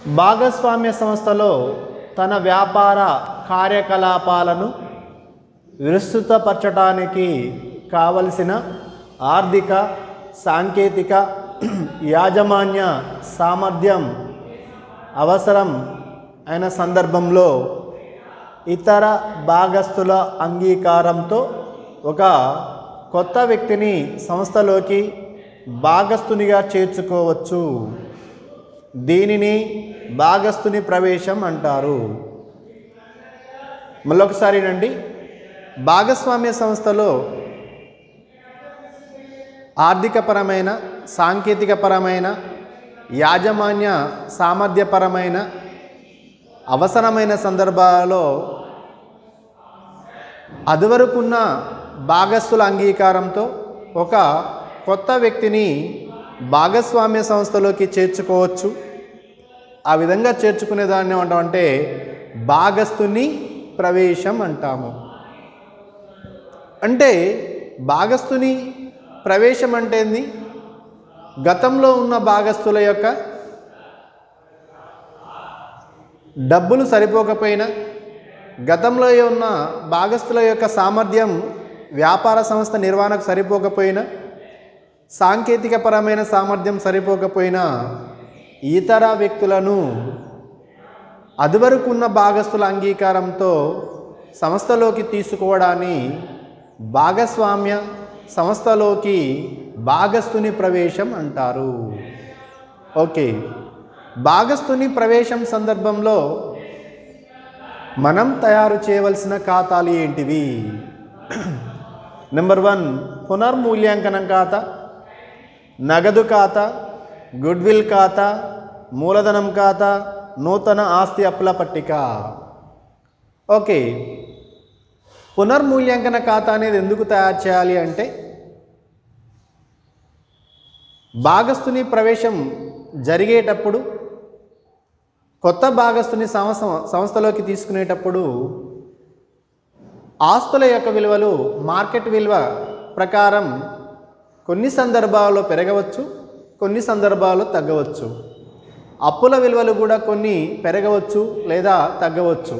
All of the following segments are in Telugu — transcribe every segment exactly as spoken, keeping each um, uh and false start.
భాగస్వామ్య సంస్థలో తన వ్యాపార కార్యకలాపాలను విస్తృతపరచడానికి కావలసిన ఆర్థిక, సాంకేతిక, యాజమాన్య సామర్థ్యం అవసరం అయిన సందర్భంలో ఇతర భాగస్థుల అంగీకారంతో ఒక కొత్త వ్యక్తిని సంస్థలోకి భాగస్థునిగా చేర్చుకోవచ్చు. దీనిని భాగస్థుని ప్రవేశం అంటారు. మళ్ళొకసారి నండి, భాగస్వామ్య సంస్థలో ఆర్థికపరమైన, సాంకేతికపరమైన, యాజమాన్య సామర్థ్యపరమైన అవసరమైన సందర్భాలలో అదివరకున్న భాగస్థుల అంగీకారంతో ఒక కొత్త వ్యక్తిని భాగస్వామ్య సంస్థలోకి చేర్చుకోవచ్చు. ఆ విధంగా చేర్చుకునే దాన్ని ఏమంటామంటే భాగస్థుని ప్రవేశం అంటాము. అంటే భాగస్థుని ప్రవేశం అంటే ఏంది? గతంలో ఉన్న భాగస్థుల యొక్క డబ్బులు సరిపోకపోయినా, గతంలో ఉన్న భాగస్థుల యొక్క సామర్థ్యం వ్యాపార సంస్థ నిర్వహణకు సరిపోకపోయినా, సాంకేతికపరమైన సామర్థ్యం సరిపోకపోయినా ఇతర వ్యక్తులను అదివరకున్న భాగస్థుల అంగీకారంతో సంస్థలోకి తీసుకోవడాన్ని భాగస్వామ్య సంస్థలోకి భాగస్థుని ప్రవేశం అంటారు. ఓకే, భాగస్థుని ప్రవేశం సందర్భంలో మనం తయారు చేయవలసిన ఖాతాలు ఏంటివి? నెంబర్ వన్, పునర్మూల్యాంకనం ఖాతా, నగదు ఖాతా, గుడ్విల్ ఖాతా, మూలధనం ఖాతా, నూతన ఆస్తి అప్పుల పట్టిక. ఓకే, పునర్మూల్యాంకన ఖాతా అనేది ఎందుకు తయారు చేయాలి అంటే, భాగస్థుని ప్రవేశం జరిగేటప్పుడు, కొత్త భాగస్థుని సంస్థ సంస్థలోకి తీసుకునేటప్పుడు ఆస్తుల యొక్క విలువలు మార్కెట్ విలువ ప్రకారం కొన్ని సందర్భాల్లో పెరగవచ్చు, కొన్ని సందర్భాల్లో తగ్గవచ్చు. అప్పుల విలువలు కూడా కొన్ని పెరగవచ్చు లేదా తగ్గవచ్చు.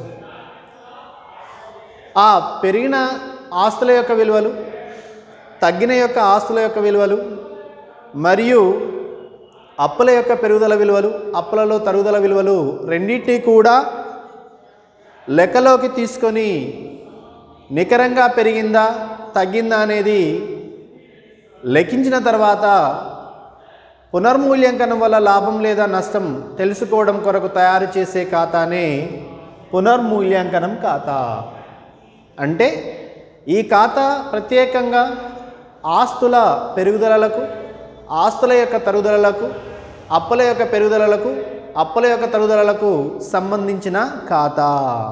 ఆ పెరిగిన ఆస్తుల యొక్క విలువలు, తగ్గిన యొక్క ఆస్తుల యొక్క విలువలు మరియు అప్పుల యొక్క పెరుగుదల విలువలు, అప్పులలో తరుగుదల విలువలు రెండింటినీ కూడా లెక్కలోకి తీసుకొని నికరంగా పెరిగిందా తగ్గిందా అనేది లెక్కించిన తర్వాత పునర్మూల్యాంకనం వల్ల లాభం లేదా నష్టం తెలుసుకోవడం కొరకు తయారు చేసే ఖాతానే పునర్మూల్యాంకనం ఖాతా. అంటే ఈ ఖాతా ప్రత్యేకంగా ఆస్తుల పెరుగుదలలకు, ఆస్తుల యొక్క తరుగుదలలకు, అప్పుల యొక్క పెరుగుదలలకు, అప్పుల యొక్క తరుగుదలలకు సంబంధించిన ఖాతా.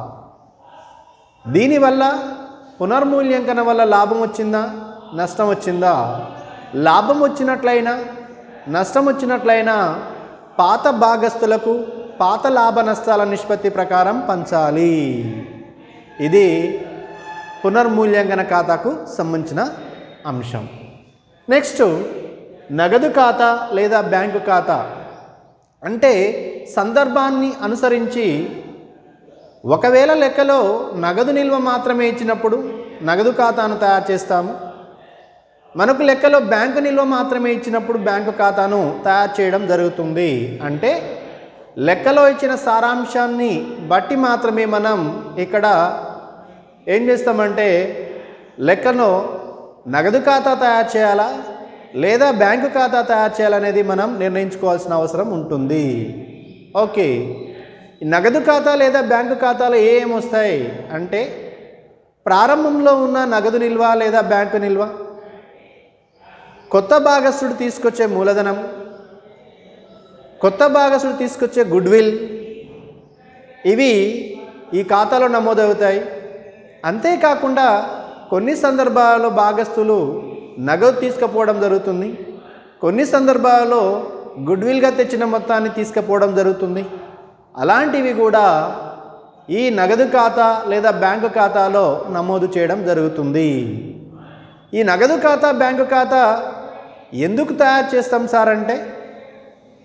దీనివల్ల పునర్మూల్యాంకనం వల్ల లాభం వచ్చిందా నష్టం వచ్చిందా? లాభం వచ్చినట్లయినా నష్టం వచ్చినట్లయినా పాత భాగస్థులకు పాత లాభ నష్టాల నిష్పత్తి ప్రకారం పంచాలి. ఇది పునర్మూల్యాంకన ఖాతాకు సంబంధించిన అంశం. నెక్స్ట్, నగదు ఖాతా లేదా బ్యాంకు ఖాతా. అంటే సందర్భాన్ని అనుసరించి ఒకవేళ లెక్కలో నగదు నిల్వ మాత్రమే ఇచ్చినప్పుడు నగదు ఖాతాను తయారు చేస్తాము. మనకు లెక్కలో బ్యాంకు నిల్వ మాత్రమే ఇచ్చినప్పుడు బ్యాంకు ఖాతాను తయారు చేయడం జరుగుతుంది. అంటే లెక్కలో ఇచ్చిన సారాంశాన్ని బట్టి మాత్రమే మనం ఇక్కడ ఏం చేస్తామంటే లెక్కలో నగదు ఖాతా తయారు చేయాలా లేదా బ్యాంకు ఖాతా తయారు చేయాలనేది మనం నిర్ణయించుకోవాల్సిన అవసరం ఉంటుంది. ఓకే, నగదు ఖాతా లేదా బ్యాంకు ఖాతాలో ఏమేమి వస్తాయి అంటే, ప్రారంభంలో ఉన్న నగదు నిల్వ లేదా బ్యాంకు నిల్వ, కొత్త భాగస్థుడు తీసుకొచ్చే మూలధనం, కొత్త భాగస్థుడు తీసుకొచ్చే గుడ్విల్, ఇవి ఈ ఖాతాలో నమోదవుతాయి. అంతేకాకుండా కొన్ని సందర్భాల్లో భాగస్థులు నగదు తీసుకుపోవడం జరుగుతుంది, కొన్ని సందర్భాల్లో గుడ్విల్గా తెచ్చిన మొత్తాన్ని తీసుకుపోవడం జరుగుతుంది. అలాంటివి కూడా ఈ నగదు ఖాతా లేదా బ్యాంకు ఖాతాలో నమోదు చేయడం జరుగుతుంది. ఈ నగదు ఖాతా బ్యాంకు ఖాతా ఎందుకు తయారు చేస్తాం సార్ అంటే,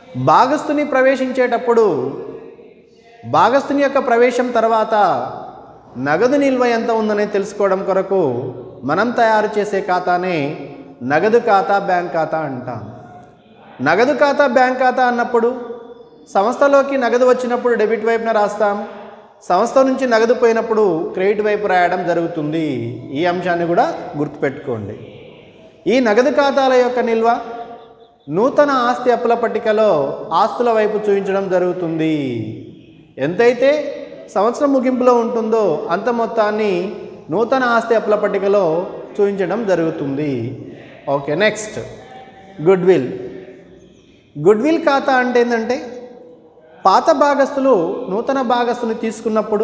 భాగస్తుని ప్రవేశించేటప్పుడు భాగస్తుని యొక్క ప్రవేశం తర్వాత నగదు నిల్వ ఎంత ఉందనే తెలుసుకోవడం కొరకు మనం తయారు చేసే ఖాతానే నగదు ఖాతా బ్యాంక్ ఖాతా అంటాం. నగదు ఖాతా బ్యాంక్ ఖాతా అన్నప్పుడు సంస్థలోకి నగదు వచ్చినప్పుడు డెబిట్ వైపున రాస్తాం, సంస్థ నుంచి నగదు పోయినప్పుడు క్రెడిట్ వైపు రాయడం జరుగుతుంది. ఈ అంశాన్ని కూడా గుర్తుపెట్టుకోండి. ఈ నగదు ఖాతాల యొక్క నిల్వ నూతన ఆస్తి అప్పుల పట్టికలో ఆస్తుల వైపు చూపించడం జరుగుతుంది. ఎంతైతే సంవత్సరం ముగింపులో ఉంటుందో అంత మొత్తాన్ని నూతన ఆస్తి అప్పుల పట్టికలో చూపించడం జరుగుతుంది. Okay, next goodwill. గుడ్విల్ ఖాతా అంటే ఏంటంటే పాత భాగస్తులు నూతన భాగస్తుని తీసుకున్నప్పుడు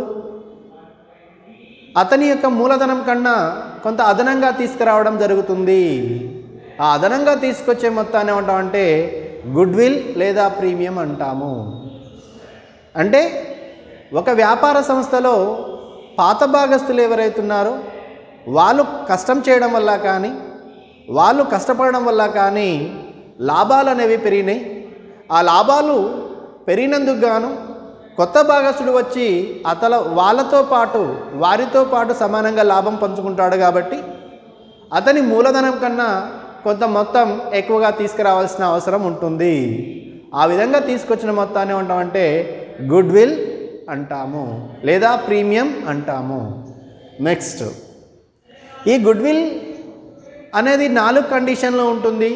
అతని యొక్క మూలధనం కన్నా కొంత అదనంగా తీసుకురావడం జరుగుతుంది. ఆ అదనంగా తీసుకొచ్చే మొత్తాన్ని ఏమంటామంటే గుడ్విల్ లేదా ప్రీమియం అంటాము. అంటే ఒక వ్యాపార సంస్థలో పాత భాగస్తులు ఎవరైతున్నారో వాళ్ళు కష్టం చేయడం వల్ల కానీ వాళ్ళు కష్టపడడం వల్ల కానీ లాభాలు అనేవి పెరిగినాయి. ఆ లాభాలు పెరిగినందుకు గాను కొత్త భాగస్తుడు వచ్చి అతల వాళ్ళతో పాటు వారితో పాటు సమానంగా లాభం పంచుకుంటాడు. కాబట్టి అతని మూలధనం కన్నా కొంత మొత్తం ఎక్కువగా తీసుకురావాల్సిన అవసరం ఉంటుంది. ఆ విధంగా తీసుకొచ్చిన మొత్తాన్ని ఏమంటామంటే గుడ్విల్ అంటాము లేదా ప్రీమియం అంటాము. నెక్స్ట్, ఈ గుడ్విల్ అనేది నాలుగు కండిషన్లు ఉంటుంది.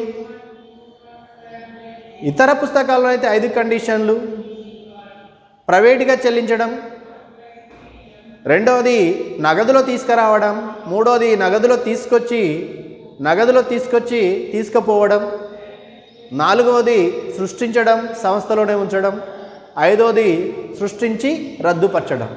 ఇతర పుస్తకాల్లో అయితే ఐదు కండిషన్లు. ప్రైవేట్గా చెల్లించడం, రెండవది నగదులో తీసుకురావడం, మూడవది నగదులో తీసుకొచ్చి నగదులో తీసుకొచ్చి తీసుకుపోవడం, నాలుగవది సృష్టించడం సంస్థలోనే ఉంచడం, ఐదవది సృష్టించి రద్దుపరచడం.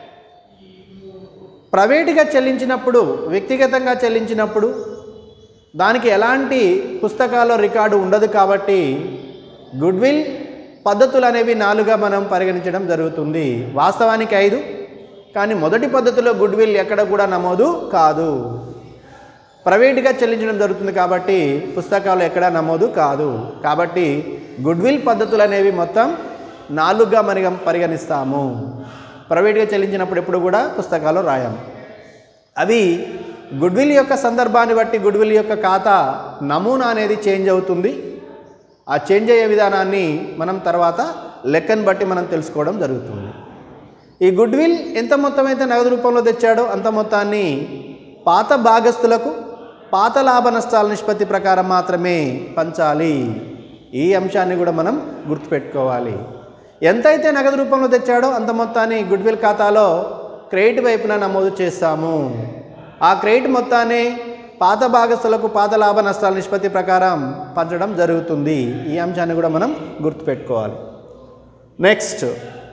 ప్రైవేట్గా చెల్లించినప్పుడు వ్యక్తిగతంగా చెల్లించినప్పుడు దానికి ఎలాంటి పుస్తకాల్లో రికార్డు ఉండదు. కాబట్టి గుడ్విల్ పద్ధతులు అనేవి నాలుగుగా మనం పరిగణించడం జరుగుతుంది. వాస్తవానికి ఐదు, కానీ మొదటి పద్ధతిలో గుడ్విల్ ఎక్కడ కూడా నమోదు కాదు. ప్రైవేట్గా చెల్లించడం జరుగుతుంది కాబట్టి పుస్తకాలు ఎక్కడా నమోదు కాదు. కాబట్టి గుడ్విల్ పద్ధతులు అనేవి మొత్తం నాలుగుగా మనం పరిగణిస్తాము. ప్రైవేట్గా చెల్లించినప్పుడు ఎప్పుడు కూడా పుస్తకాలు రాయం. అవి గుడ్విల్ యొక్క సందర్భాన్ని బట్టి గుడ్విల్ యొక్క ఖాతా నమూనా అనేది చేంజ్ అవుతుంది. ఆ చేంజ్ అయ్యే విధానాన్ని మనం తర్వాత లెక్కను బట్టి మనం తెలుసుకోవడం జరుగుతుంది. ఈ గుడ్విల్ ఎంత మొత్తం అయితే నగదు రూపంలో తెచ్చాడో అంత మొత్తాన్ని పాత భాగస్తులకు పాత లాభ నష్టాల నిష్పత్తి ప్రకారం మాత్రమే పంచాలి. ఈ అంశాన్ని కూడా మనం గుర్తుపెట్టుకోవాలి. ఎంతైతే నగదు రూపంలో తెచ్చాడో అంత మొత్తాన్ని గుడ్విల్ ఖాతాలో క్రెడిట్ వైపున నమోదు చేస్తాము. ఆ క్రెడిట్ మొత్తాన్ని పాత భాగస్తులకు పాత లాభ నష్టాల నిష్పత్తి ప్రకారం పంచడం జరుగుతుంది. ఈ అంశాన్ని కూడా మనం గుర్తుపెట్టుకోవాలి. నెక్స్ట్,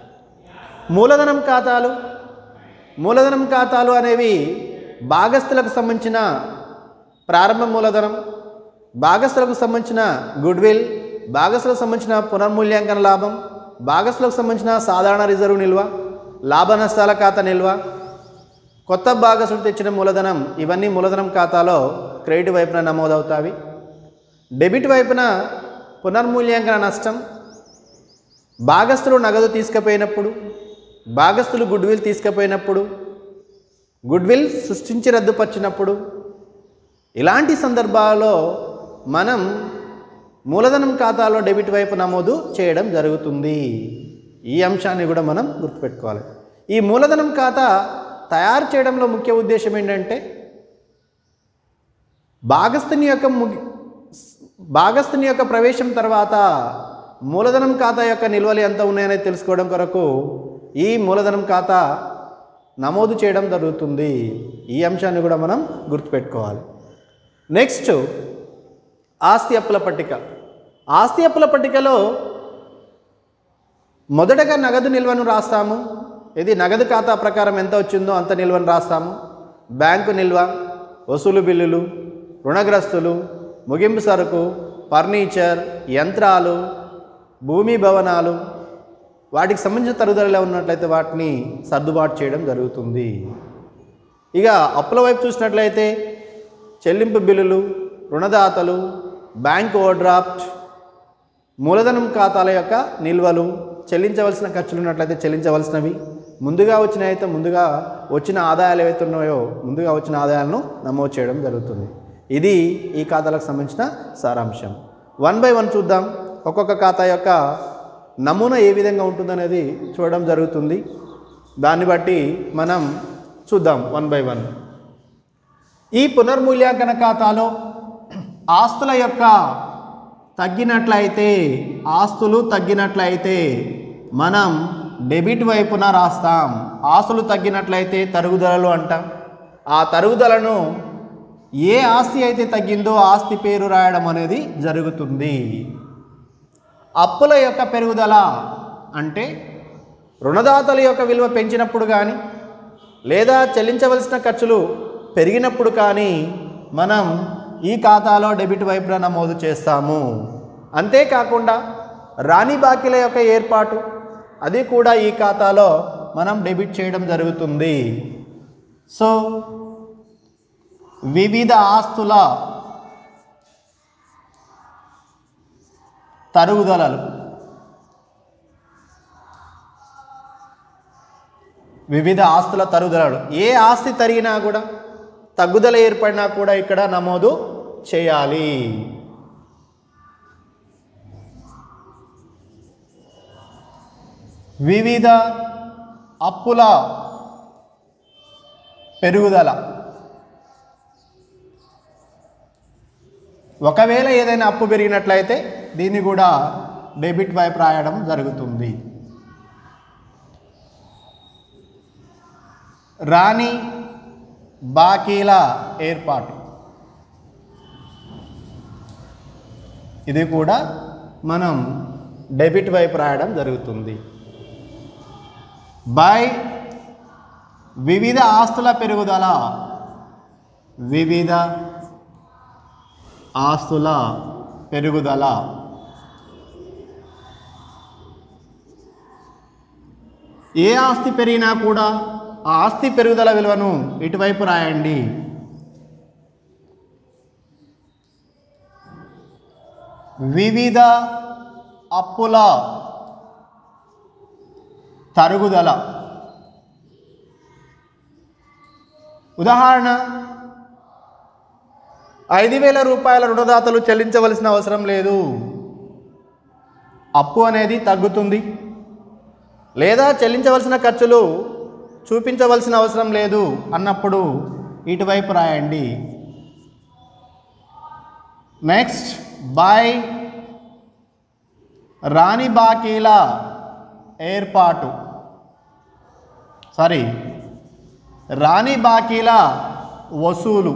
మూలధనం ఖాతాలు. మూలధనం ఖాతాలు అనేవి భాగస్తులకు సంబంధించిన ప్రారంభ మూలధనం, భాగస్తులకు సంబంధించిన గుడ్విల్, భాగస్తులకు సంబంధించిన పునర్మూల్యాంకన లాభం, భాగస్తులకు సంబంధించిన సాధారణ రిజర్వ్ నిల్వ, లాభ నష్టాల ఖాతా నిల్వ, కొత్త భాగస్తులు తెచ్చిన మూలధనం, ఇవన్నీ మూలధనం ఖాతాలో క్రెడిట్ వైపున నమోదవుతాయి. డెబిట్ వైపున పునర్మూల్యాంకన నష్టం, భాగస్తులు నగదు తీసుకుపోయినప్పుడు, భాగస్తులు గుడ్విల్ తీసుకుపోయినప్పుడు, గుడ్విల్ సృష్టించి రద్దుపరిచినప్పుడు, ఇలాంటి సందర్భాల్లో మనం మూలధనం ఖాతాలో డెబిట్ వైపు నమోదు చేయడం జరుగుతుంది. ఈ అంశాన్ని కూడా మనం గుర్తుపెట్టుకోవాలి. ఈ మూలధనం ఖాతా తయారు చేయడంలో ముఖ్య ఉద్దేశం ఏంటంటే భాగస్తుని యొక్క భాగస్తుని యొక్క ప్రవేశం తర్వాత మూలధనం ఖాతా యొక్క నిల్వలు ఎంత ఉన్నాయనేది తెలుసుకోవడం కొరకు ఈ మూలధనం ఖాతా నమోదు చేయడం జరుగుతుంది. ఈ అంశాన్ని కూడా మనం గుర్తుపెట్టుకోవాలి. నెక్స్ట్, ఆస్తి అప్పుల పట్టిక. ఆస్తి అప్పుల పట్టికలో మొదటగా నగదు నిల్వను రాస్తాము. ఇది నగదు ఖాతా ప్రకారం ఎంత వచ్చిందో అంత నిల్వను రాస్తాము. బ్యాంకు నిల్వ, వసూలు బిల్లులు, రుణగ్రస్తులు, ముగింపు సరుకు, ఫర్నిచర్, యంత్రాలు, భూమి భవనాలు, వాటికి సంబంధించిన తరుగుదలలో ఉన్నట్లయితే వాటిని సర్దుబాటు చేయడం జరుగుతుంది. ఇక అప్పుల వైపు చూసినట్లయితే చెల్లింపు బిల్లులు, రుణదాతలు, బ్యాంక్ ఓవర్ డ్రాఫ్ట్, మూలధనం ఖాతాల యొక్క నిల్వలు, చెల్లించవలసిన ఖర్చులు ఉన్నట్లయితే చెల్లించవలసినవి, ముందుగా వచ్చిన అయితే ముందుగా వచ్చిన ఆదాయాలు ఏవైతే ఉన్నాయో ముందుగా వచ్చిన ఆదాయాలను నమోదు చేయడం జరుగుతుంది. ఇది ఈ ఖాతాలకు సంబంధించిన సారాంశం. వన్ బై వన్ చూద్దాం. ఒక్కొక్క ఖాతా యొక్క నమూనా ఏ విధంగా ఉంటుందనేది చూడడం జరుగుతుంది. దాన్ని బట్టి మనం చూద్దాం వన్ బై వన్. ఈ పునర్మూల్యాంకన ఖాతాలో ఆస్తుల యొక్క తగ్గినట్లయితే ఆస్తులు తగ్గినట్లయితే మనం డెబిట్ వైపున రాస్తాం. ఆస్తులు తగ్గినట్లయితే తరుగుదలలు అంటాం. ఆ తరుగుదలను ఏ ఆస్తి అయితే తగ్గిందో ఆస్తి పేరు రాయడం అనేది జరుగుతుంది. అప్పుల యొక్క పెరుగుదల అంటే రుణదాతల యొక్క విలువ పెంచినప్పుడు కానీ లేదా చెల్లించవలసిన ఖర్చులు పెరిగినప్పుడు కానీ మనం ఈ ఖాతాలో డెబిట్ వైపున నమోదు చేస్తాము. అంతేకాకుండా రాణి బాకీల యొక్క ఏర్పాటు అది కూడా ఈ ఖాతాలో మనం డెబిట్ చేయడం జరుగుతుంది. సో వివిధ ఆస్తుల తరుగుదలలు, వివిధ ఆస్తుల తరుగుదలలు ఏ ఆస్తి తరిగినా కూడా తగ్గుదల ఏర్పడినా కూడా ఇక్కడ నమోదు చేయాలి. వివిధ అప్పుల పెరుగుదల, ఒకవేళ ఏదైనా అప్పు పెరిగినట్లయితే దీన్ని కూడా డెబిట్ వైపు రాయడం జరుగుతుంది. రాణి బాకీల ఏర్పాటు ఇది కూడా మనం డెబిట్ వైపు రాయడం జరుగుతుంది. బై వివిధ ఆస్తుల పెరుగుదల, వివిధ ఆస్తుల పెరుగుదల ఏ ఆస్తి పెరిగినా కూడా ఆ ఆస్తి పెరుగుదల విలువను ఇటువైపు రాయండి. వివిధ అప్పుల తరుగుదల ఉదాహరణ ఐదు వేల రూపాయల రుణదాతలు చెల్లించవలసిన అవసరం లేదు, అప్పు అనేది తగ్గుతుంది. లేదా చెల్లించవలసిన ఖర్చులు చూపించవలసిన అవసరం లేదు అన్నప్పుడు ఇటువైపు రాయండి. నెక్స్ట్ బై రాణి బాకీల ఏర్పాటు సారీ రాణి బాకీల వసూలు,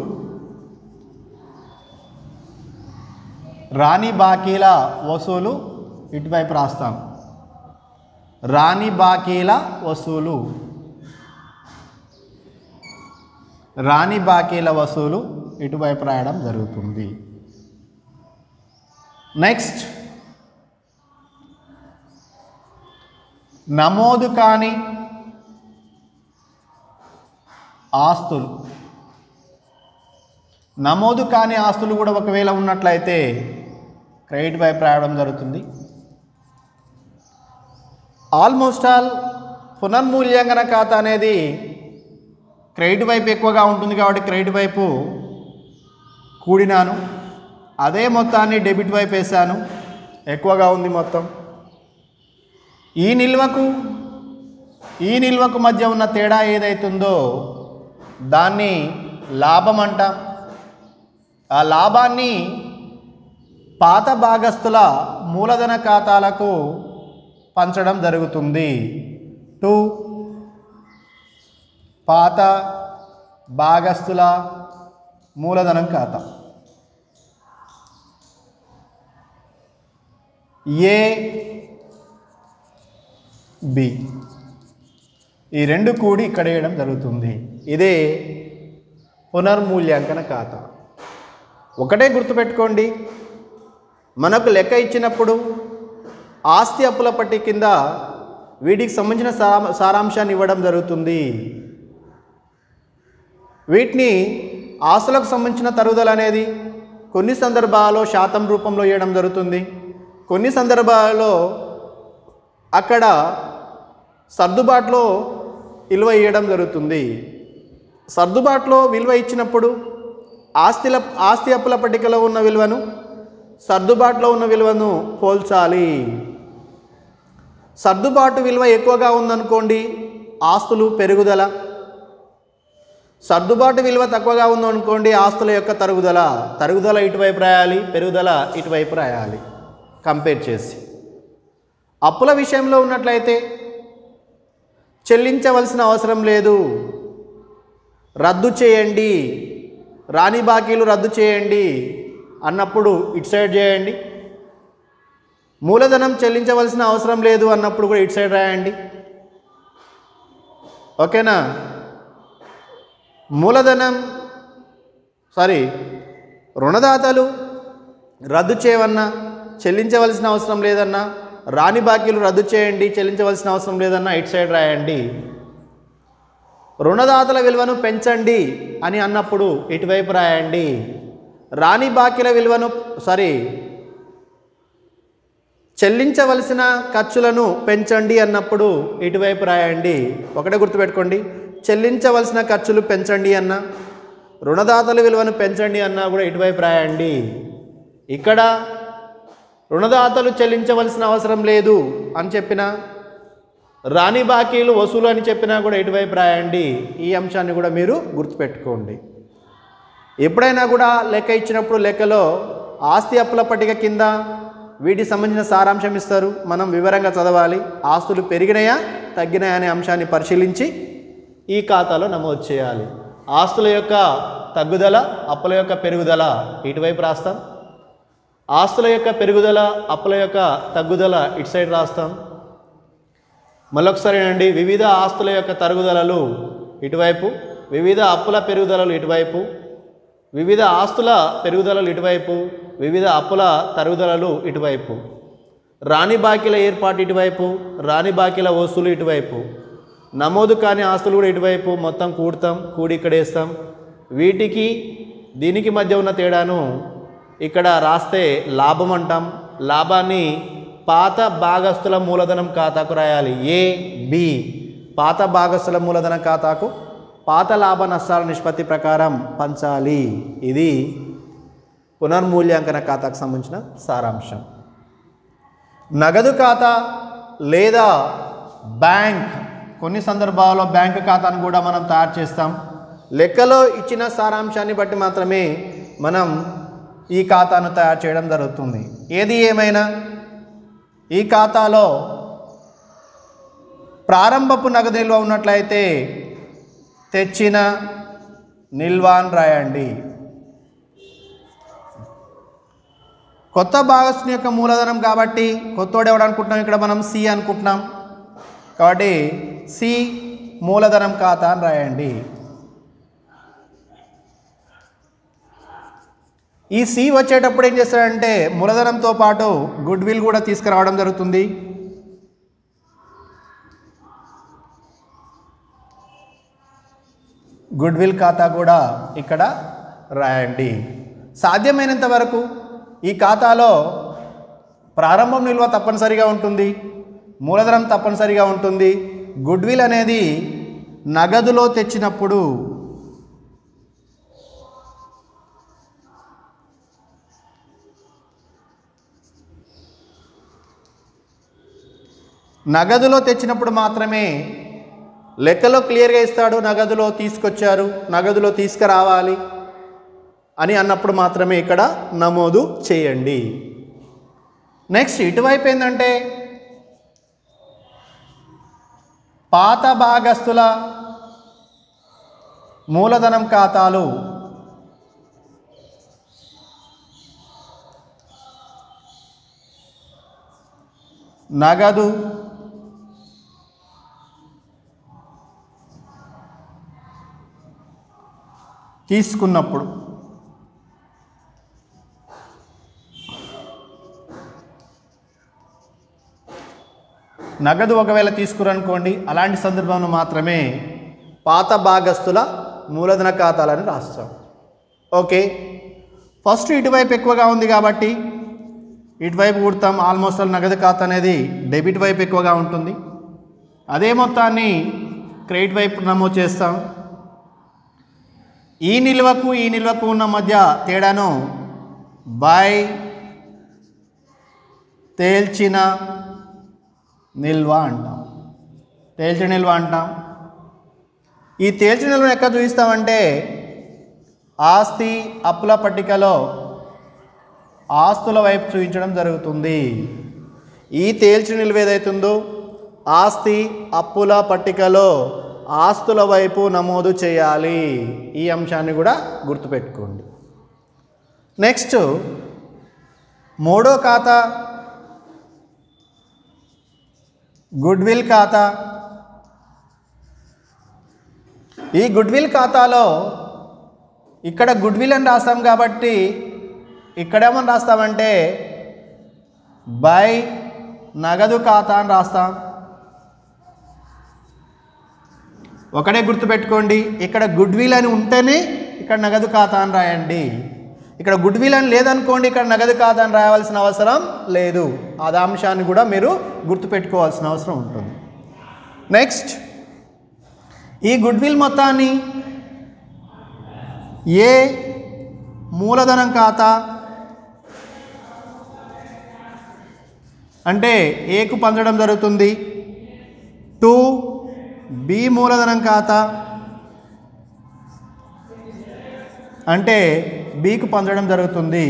రాణి బాకీల వసూలు ఇటువైపు రాస్తాం. రాణి బాకీల వసూలు, రాణి బాకీల వసూలు ఇటువైపు రాయడం జరుగుతుంది. నెక్స్ట్ నమోదు కాని ఆస్తులు, నమోదు కాని ఆస్తులు కూడా ఒకవేళ ఉన్నట్లయితే క్రెడిట్ వైపు రాయడం జరుగుతుంది. ఆల్మోస్ట్ ఆల్ పునర్మూల్యాంకన ఖాతా అనేది క్రెడిట్ వైపు ఎక్కువగా ఉంటుంది కాబట్టి క్రెడిట్ వైపు కూడినాను, అదే మొత్తాన్ని డెబిట్ వైపు వేసాను, ఎక్కువగా ఉంది మొత్తం. ఈ నిల్వకు ఈ నిల్వకు మధ్య ఉన్న తేడా ఏదైతుందో దాన్ని లాభం అంటాం. ఆ లాభాన్ని పాత భాగస్తుల మూలధన ఖాతాలకు పంచడం జరుగుతుంది. టూ పాత భాగస్తుల మూలధనం ఖాతా ఏ బి ఈ రెండు కూడి ఇక్కడ వేయడం జరుగుతుంది. ఇదే పునర్మూల్యాంకన ఖాతా. ఒకటే గుర్తుపెట్టుకోండి, మనకు లెక్క ఇచ్చినప్పుడు ఆస్తి అప్పుల పట్టి కింద వీటికి సంబంధించిన సారా సారాంశాన్ని ఇవ్వడం జరుగుతుంది. వీటిని ఆస్తులకు సంబంధించిన తరుగుదల అనేది కొన్ని సందర్భాల్లో శాతం రూపంలో ఇవ్వడం జరుగుతుంది, కొన్ని సందర్భాలలో అక్కడ సర్దుబాటులో విలువ ఇవ్వడం జరుగుతుంది. సర్దుబాటులో విలువ ఇచ్చినప్పుడు ఆస్తిల ఆస్తి అప్పుల పట్టికలో ఉన్న విలువను సర్దుబాటులో ఉన్న విలువను పోల్చాలి. సర్దుబాటు విలువ ఎక్కువగా ఉందనుకోండి, ఆస్తులు పెరుగుదల. సర్దుబాటు విలువ తక్కువగా ఉందనుకోండి, ఆస్తుల యొక్క తరుగుదల. తరుగుదల ఇటువైపు రాయాలి, పెరుగుదల ఇటువైపు రాయాలి కంపేర్ చేసి. అప్పుల విషయంలో ఉన్నట్లయితే చెల్లించవలసిన అవసరం లేదు, రద్దు చేయండి, రాని బాకీలు రద్దు చేయండి అన్నప్పుడు ఇటు సైడ్ చేయండి. మూలధనం చెల్లించవలసిన అవసరం లేదు అన్నప్పుడు కూడా ఇటు సైడ్ రాయండి. ఓకేనా? మూలధనం సారీ రుణదాతలు రద్దు చేయవన్నా, చెల్లించవలసిన అవసరం లేదన్నా, రాని బాకీలు రద్దు చేయండి, చెల్లించవలసిన అవసరం లేదన్నా ఇటు సైడ్ రాయండి. రుణదాతల విలువను పెంచండి అని అన్నప్పుడు ఇటువైపు రాయండి. రాని బాకీల విలువను సారీ చెల్లించవలసిన ఖర్చులను పెంచండి అన్నప్పుడు ఇటువైపు రాయండి. ఒకటే గుర్తుపెట్టుకోండి, చెల్లించవలసిన ఖర్చులు పెంచండి అన్న, రుణదాతల విలువను పెంచండి అన్నా కూడా ఇటువైపు రాయండి. ఇక్కడ రుణదాతలు చెల్లించవలసిన అవసరం లేదు అని చెప్పిన, రాని బాకీలు వసూలు అని చెప్పినా కూడా ఇటువైపు రాయండి. ఈ అంశాన్ని కూడా మీరు గుర్తుపెట్టుకోండి. ఎప్పుడైనా కూడా లెక్క ఇచ్చినప్పుడు లెక్కలో ఆస్తి అప్పుల పట్టిక కింద వీటికి సంబంధించిన సారాంశం ఇస్తారు, మనం వివరంగా చదవాలి. ఆస్తులు పెరిగినాయా తగ్గినాయా అనే అంశాన్ని పరిశీలించి ఈ ఖాతాలో నమోదు చేయాలి. ఆస్తుల యొక్క తగ్గుదల, అప్పుల యొక్క పెరుగుదల ఇటువైపు రాస్తాం. ఆస్తుల యొక్క పెరుగుదల, అప్పుల యొక్క తగ్గుదల ఇటు సైడ్ రాస్తాం. మళ్ళొకసారి అండి, వివిధ ఆస్తుల యొక్క తరుగుదలలు ఇటువైపు, వివిధ అప్పుల పెరుగుదలలు ఇటువైపు, వివిధ ఆస్తుల పెరుగుదలలు ఇటువైపు, వివిధ అప్పుల తరుగుదలలు ఇటువైపు, రాని బాకీల ఏర్పాటు ఇటువైపు, రాని బాకీల వసూలు ఇటువైపు, నమోదు కాని ఆస్తులు కూడా ఇటువైపు. మొత్తం కూడతాం, కూడి ఇక్కడ వేస్తాం. వీటికి దీనికి మధ్య ఉన్న తేడాను ఇక్కడ రాస్తే లాభం అంటాం. లాభాన్ని పాత భాగస్తుల మూలధనం ఖాతాకు రాయాలి. ఏ బి పాత భాగస్తుల మూలధన ఖాతాకు పాత లాభ నష్టాల నిష్పత్తి ప్రకారం పంచాలి. ఇది పునర్మూల్యాంకన ఖాతాకు సంబంధించిన సారాంశం. నగదు ఖాతా లేదా బ్యాంక్, కొన్ని సందర్భాల్లో బ్యాంకు ఖాతాను కూడా మనం తయారు చేస్తాం. లెక్కలో ఇచ్చిన సారాంశాన్ని బట్టి మాత్రమే మనం ఈ ఖాతాను తయారు చేయడం జరుగుతుంది. ఏది ఏమైనా ఈ ఖాతాలో ప్రారంభపు నగదు నిల్వ ఉన్నట్లయితే తెచ్చిన నిల్వాన్ రాయండి. కొత్త భాగస్తుని యొక్క మూలధనం కాబట్టి కొత్తోడు ఎవడు అనుకుంటున్నాం, ఇక్కడ మనం సి అనుకుంటున్నాం కాబట్టి సి మూలధనం ఖాతా అని రాయండి. ఈ సి వచ్చేటప్పుడు ఏం చేస్తాడంటే మూలధనంతో పాటు గుడ్ విల్ కూడా తీసుకురావడం జరుగుతుంది. గుడ్ విల్ ఖాతా కూడా ఇక్కడ రాయండి. సాధ్యమైనంత వరకు ఈ ఖాతాలో ప్రారంభం నిల్వ తప్పనిసరిగా ఉంటుంది, మూలధనం తప్పనిసరిగా ఉంటుంది. గుడ్ విల్ అనేది నగదులో తెచ్చినప్పుడు నగదులో తెచ్చినప్పుడు మాత్రమే లెక్కలో క్లియర్గా ఇస్తాడు. నగదులో తీసుకొచ్చారు, నగదులో తీసుకురావాలి అని అన్నప్పుడు మాత్రమే ఇక్కడ నమోదు చేయండి. నెక్స్ట్ ఇటువైపు ఏంటంటే పాత భాగస్తుల మూలధనం ఖాతాలు నగదు తీసుకున్నప్పుడు నగదు ఒకవేళ తీసుకురనుకోండి, అలాంటి సందర్భంలో మాత్రమే పాత భాగస్తుల మూలధన ఖాతాలని రాస్తాం. ఓకే, ఫస్ట్ ఇటువైపు ఎక్కువగా ఉంది కాబట్టి ఇటువైపు కూడతాం. ఆల్మోస్ట్ నగదు ఖాతా అనేది డెబిట్ వైపు ఎక్కువగా ఉంటుంది. అదే మొత్తాన్ని క్రెడిట్ వైపు నమోదు చేస్తాం. ఈ నిల్వకు ఈ నిల్వకు ఉన్న మధ్య తేడాను బై తేల్చిన నిల్వ అంటాం. తేల్చిన నిల్వ అంటాం. ఈ తేల్చిన నిల్వను ఎక్కడ చూపిస్తామంటే ఆస్తి అప్పుల పట్టికలో ఆస్తుల వైపు చూపించడం జరుగుతుంది. ఈ తేల్చిన నిల్వ ఏదైతుందో ఆస్తి అప్పుల పట్టికలో ఆస్తుల వైపు నమోదు చేయాలి. ఈ అంశాన్ని కూడా గుర్తుపెట్టుకోండి. నెక్స్ట్ మూడో ఖాతా గుడ్విల్ ఖాతా. ఈ గుడ్విల్ ఖాతాలో ఇక్కడ గుడ్విల్ అని రాస్తాం కాబట్టి ఇక్కడేమని రాస్తామంటే బై నగదు ఖాతా అని రాస్తాం. ఒకటే గుర్తుపెట్టుకోండి, ఇక్కడ గుడ్విల్ అని ఉంటేనే ఇక్కడ నగదు ఖాతా అని రాయండి. ఇక్కడ గుడ్విల్ అని లేదనుకోండి, ఇక్కడ నగదు ఖాతా అని రాయవలసిన అవసరం లేదు. ఆ అంశాన్ని కూడా మీరు గుర్తుపెట్టుకోవాల్సిన అవసరం ఉంటుంది. నెక్స్ట్ ఈ గుడ్విల్ మొత్తాన్ని ఏ మూలధనం ఖాతా అంటే ఏకు పంచడం జరుగుతుంది. టూ బి మూలధనం ఖాతా అంటే బికు పంచడం జరుగుతుంది.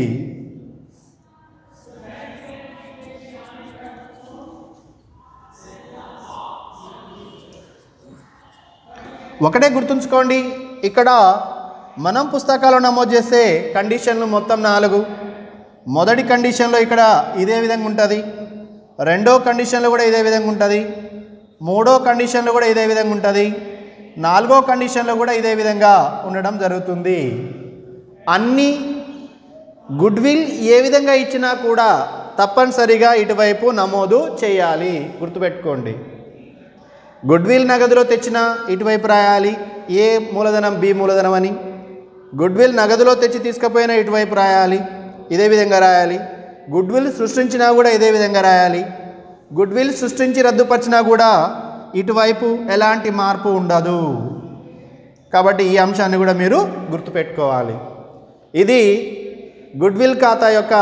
ఒకటే గుర్తుంచుకోండి, ఇక్కడ మనం పుస్తకాల్లో నమోదు చేసే కండిషన్లు మొత్తం నాలుగు. మొదటి కండిషన్లో ఇక్కడ ఇదే విధంగా ఉంటుంది. రెండో కండిషన్లో కూడా ఇదే విధంగా ఉంటుంది. మూడో కండిషన్లో కూడా ఇదే విధంగా ఉంటుంది. నాలుగో కండిషన్లో కూడా ఇదే విధంగా ఉండడం జరుగుతుంది. అన్ని గుడ్విల్ ఏ విధంగా ఇచ్చినా కూడా తప్పనిసరిగా ఇటువైపు నమోదు చేయాలి. గుర్తుపెట్టుకోండి, గుడ్విల్ నగదులో తెచ్చిన ఇటువైపు రాయాలి ఏ మూలధనం బి మూలధనం అని. గుడ్విల్ నగదులో తెచ్చి తీసుకుపోయినా ఇటువైపు రాయాలి, ఇదే విధంగా రాయాలి. గుడ్విల్ సృష్టించినా కూడా ఇదే విధంగా రాయాలి. గుడ్విల్ సృష్టించి రద్దుపరిచినా కూడా ఇటువైపు ఎలాంటి మార్పు ఉండదు. కాబట్టి ఈ అంశాన్ని కూడా మీరు గుర్తుపెట్టుకోవాలి. ఇది గుడ్విల్ ఖాతా యొక్క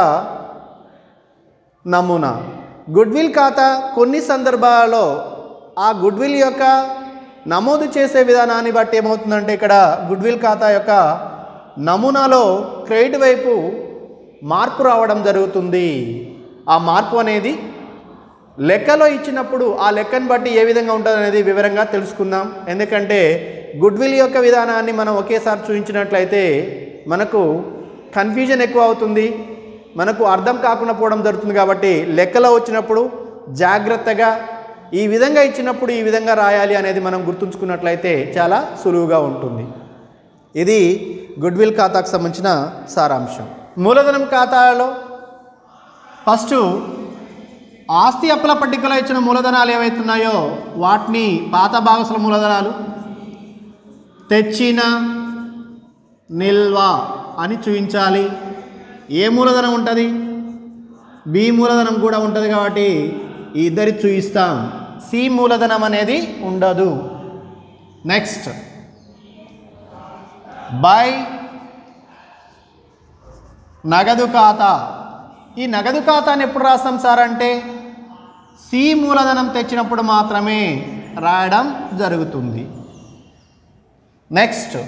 నమూనా. గుడ్విల్ ఖాతా కొన్ని సందర్భాలలో ఆ గుడ్విల్ యొక్క నమోదు చేసే విధానాన్ని బట్టి ఏమవుతుందంటే ఇక్కడ గుడ్విల్ ఖాతా యొక్క నమూనాలో క్రెడిట్ వైపు మార్పు రావడం జరుగుతుంది. ఆ మార్పు అనేది లెక్కలో ఇచ్చినప్పుడు ఆ లెక్కను బట్టి ఏ విధంగా ఉంటుంది అనేది వివరంగా తెలుసుకుందాం. ఎందుకంటే గుడ్విల్ యొక్క విధానాన్ని మనం ఒకేసారి చూపించినట్లయితే మనకు కన్ఫ్యూజన్ ఎక్కువ అవుతుంది, మనకు అర్థం కాకుండా పోవడం జరుగుతుంది. కాబట్టి లెక్కలో వచ్చినప్పుడు జాగ్రత్తగా ఈ విధంగా ఇచ్చినప్పుడు ఈ విధంగా రాయాలి అనేది మనం గుర్తుంచుకున్నట్లయితే చాలా సులువుగా ఉంటుంది. ఇది గుడ్విల్ ఖాతాకు సంబంధించిన సారాంశం. మూలధనం ఖాతాలో ఫస్ట్ ఆస్తి అప్పుల పట్టికలో ఇచ్చిన మూలధనాలు ఏవైతున్నాయో వాటిని పాత భాగస్తుల మూలధనాలు, తెచ్చిన నిల్వ అని చూపించాలి. ఏ మూలధనం ఉంటుంది, బి మూలధనం కూడా ఉంటుంది కాబట్టి ఈ ఇద్దరి చూపిస్తాం. సి మూలధనం అనేది ఉండదు. నెక్స్ట్ బై నగదు ఖాతా. ఈ నగదు ఖాతాని ఎప్పుడు రాస్తాం సార్ అంటే సి మూలధనం తెచ్చినప్పుడు మాత్రమే రాయడం జరుగుతుంది. నెక్స్ట్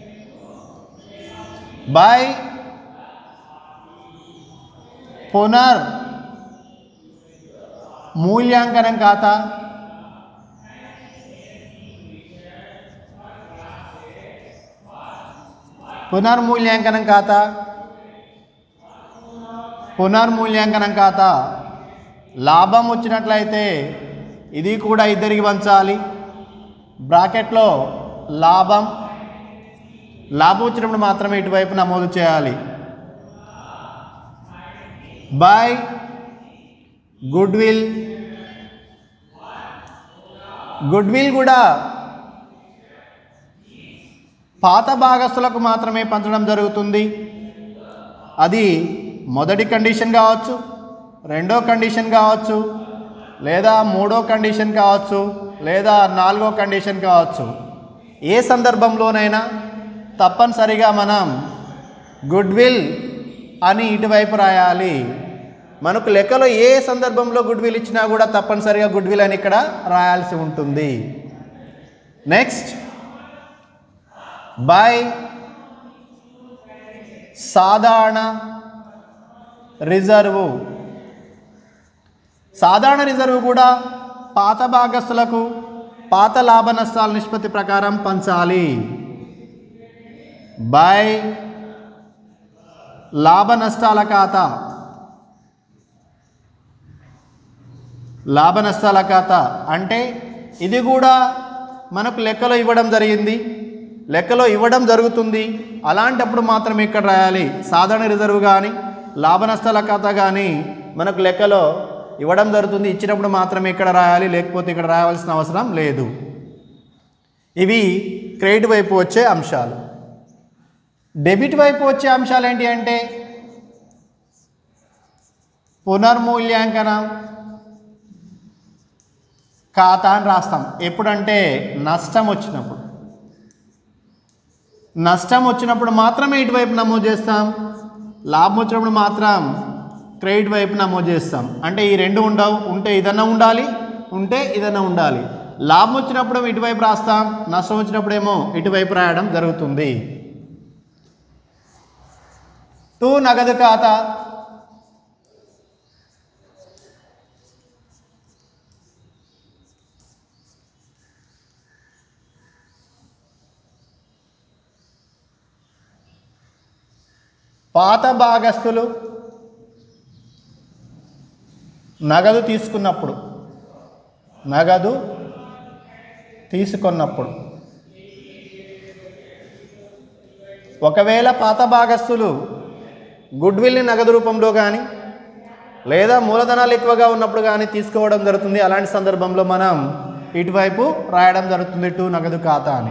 బై పునర్ మూల్యాంకనం ఖాతా. పునర్మూల్యాంకనం ఖాతా పునర్మూల్యాంకనం ఖాతా లాభం వచ్చినట్లయితే ఇది కూడా ఇద్దరికి పంచాలి. బ్రాకెట్లో లాభం లాభం వచ్చినప్పుడు మాత్రమే ఇటువైపు నమోదు చేయాలి. బై గుడ్విల్ గుడ్విల్ కూడా పాత భాగస్తులకు మాత్రమే పంచడం జరుగుతుంది. అది మొదటి కండిషన్ కావచ్చు, రెండో కండిషన్ కావచ్చు, లేదా మూడో కండిషన్ కావచ్చు, లేదా నాలుగో కండిషన్ కావచ్చు. ఏ సందర్భంలోనైనా తప్పనిసరిగా మనం గుడ్ విల్ అని ఇటువైపు రాయాలి. మనకు లెక్కలో ఏ సందర్భంలో గుడ్ విల్ ఇచ్చినా కూడా తప్పనిసరిగా గుడ్ విల్ అని ఇక్కడ రాయాల్సి ఉంటుంది. నెక్స్ట్, బై సాధారణ రిజర్వు. సాధారణ రిజర్వు కూడా పాత భాగస్తులకు పాత లాభ నష్టాల నిష్పత్తి ప్రకారం పంచాలి. బై లాభ నష్టాల ఖాతా, లాభ నష్టాల ఖాతా అంటే ఇది కూడా మనకు లెక్కలో ఇవ్వడం జరిగింది, లెక్కలో ఇవ్వడం జరుగుతుంది. అలాంటప్పుడు మాత్రం ఇక్కడ రాయాలి. సాధారణ రిజర్వ్ కానీ లాభ నష్టాల ఖాతా కానీ మనకు లెక్కలో ఇవ్వడం జరుగుతుంది, ఇచ్చినప్పుడు మాత్రమే ఇక్కడ రాయాలి, లేకపోతే ఇక్కడ రాయాల్సిన అవసరం లేదు. ఇవి క్రెడిట్ వైపు వచ్చే అంశాలు. డెబిట్ వైపు వచ్చే అంశాలు ఏంటి అంటే పునర్మూల్యాంకనం ఖాతా అని రాస్తాం. ఎప్పుడంటే నష్టం వచ్చినప్పుడు, నష్టం వచ్చినప్పుడు మాత్రమే ఇటువైపు నమోదు చేస్తాం, లాభం వచ్చినప్పుడు మాత్రం క్రెడిట్ వైపు నమోదు చేస్తాం. అంటే ఈ రెండు ఉండవు, ఉంటే ఇదన్నా ఉండాలి, ఉంటే ఇదన్నా ఉండాలి. లాభం వచ్చినప్పుడు ఇటువైపు రాస్తాం, నష్టం వచ్చినప్పుడేమో ఇటువైపు రాయడం జరుగుతుంది. టూ నగదు ఖాతా. పాత భాగస్తులు నగదు తీసుకున్నప్పుడు, నగదు తీసుకున్నప్పుడు ఒకవేళ పాత భాగస్తులు గుడ్ విల్ని నగదు రూపంలో కానీ లేదా మూలధనాలు ఎక్కువగా ఉన్నప్పుడు కానీ తీసుకోవడం జరుగుతుంది. అలాంటి సందర్భంలో మనం ఇటువైపు రాయడం జరుగుతుంది టూ నగదు ఖాతా అని.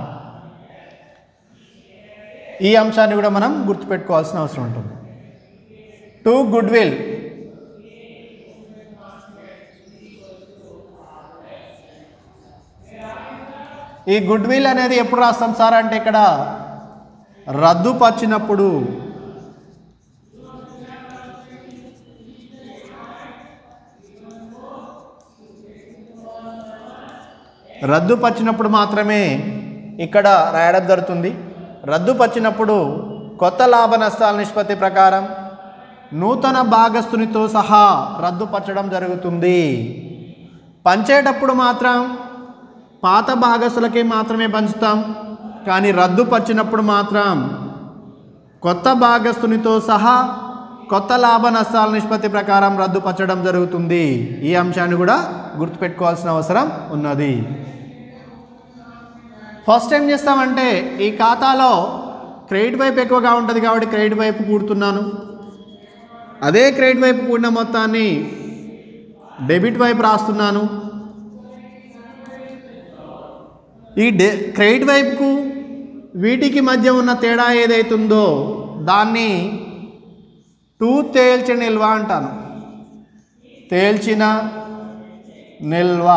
ఈ అంశాన్ని కూడా మనం గుర్తుపెట్టుకోవాల్సిన అవసరం ఉంటుంది. To goodwill. ఈ గుడ్ విల్ అనేది ఎప్పుడు రాస్తాం సార్ అంటే ఇక్కడ రద్దుపరిచినప్పుడు, రద్దుపరిచినప్పుడు మాత్రమే ఇక్కడ రాయడం జరుగుతుంది. రద్దుపరిచినప్పుడు కొత్త లాభ నష్టాల నిష్పత్తి ప్రకారం నూతన భాగస్తునితో సహా రద్దుపరచడం జరుగుతుంది. పంచేటప్పుడు మాత్రం పాత భాగస్తులకే మాత్రమే పంచుతాం, కానీ రద్దుపరిచినప్పుడు మాత్రం కొత్త భాగస్తునితో సహా కొత్త లాభ నష్టాల నిష్పత్తి ప్రకారం రద్దుపరచడం జరుగుతుంది. ఈ అంశాన్ని కూడా గుర్తుపెట్టుకోవాల్సిన అవసరం ఉన్నది. ఫస్ట్ ఏం చేస్తామంటే ఈ ఖాతాలో క్రెడిట్ వైపు ఎక్కువగా ఉంటుంది కాబట్టి క్రెడిట్ వైపు కూడుతున్నాను. అదే క్రెడిట్ వైపు కూడిన మొత్తాన్ని డెబిట్ వైపు రాస్తున్నాను. ఈ డె క్రెడిట్ వైపుకు వీటికి మధ్య ఉన్న తేడా ఏదైతుందో దాన్ని టూ తేల్చిన నిల్వ అంటాను. తేల్చిన నిల్వ,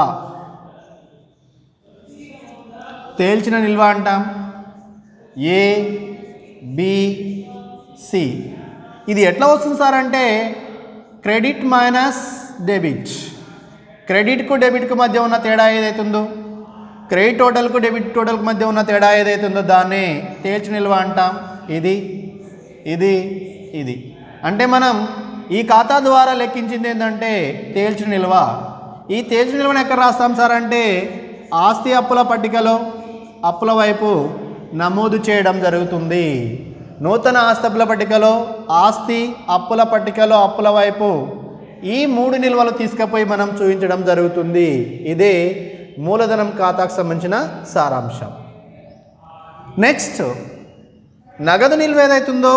తేల్చిన నిల్వ అంటాం. A B C. ఇది ఎట్లా వస్తుంది సార్ అంటే క్రెడిట్ మైనస్ డెబిట్. క్రెడిట్కు డెబిట్కు మధ్య ఉన్న తేడా ఏదైతుందో, క్రెడిట్ టోటల్కు డెబిట్ టోటల్కు మధ్య ఉన్న తేడా ఏదైతుందో దాన్ని తేల్చిన నిల్వ అంటాం. ఇది ఇది ఇది అంటే మనం ఈ ఖాతా ద్వారా లెక్కించింది ఏంటంటే తేల్చిన నిల్వ. ఈ తేల్చిన నిల్వను ఎక్కడ రాస్తాం సార్ అంటే ఆస్తి అప్పుల పట్టికలో అప్పుల వైపు నమోదు చేయడం జరుగుతుంది. నూతన ఆస్తి అప్పుల పట్టికలో ఆస్తి అప్పుల పట్టికలో అప్పుల వైపు ఈ మూడు నిల్వలు తీసుకుపోయి మనం చూపించడం జరుగుతుంది. ఇదే మూలధనం ఖాతాకు సంబంధించిన సారాంశం. నెక్స్ట్, నగదు నిల్వ ఏదైతుందో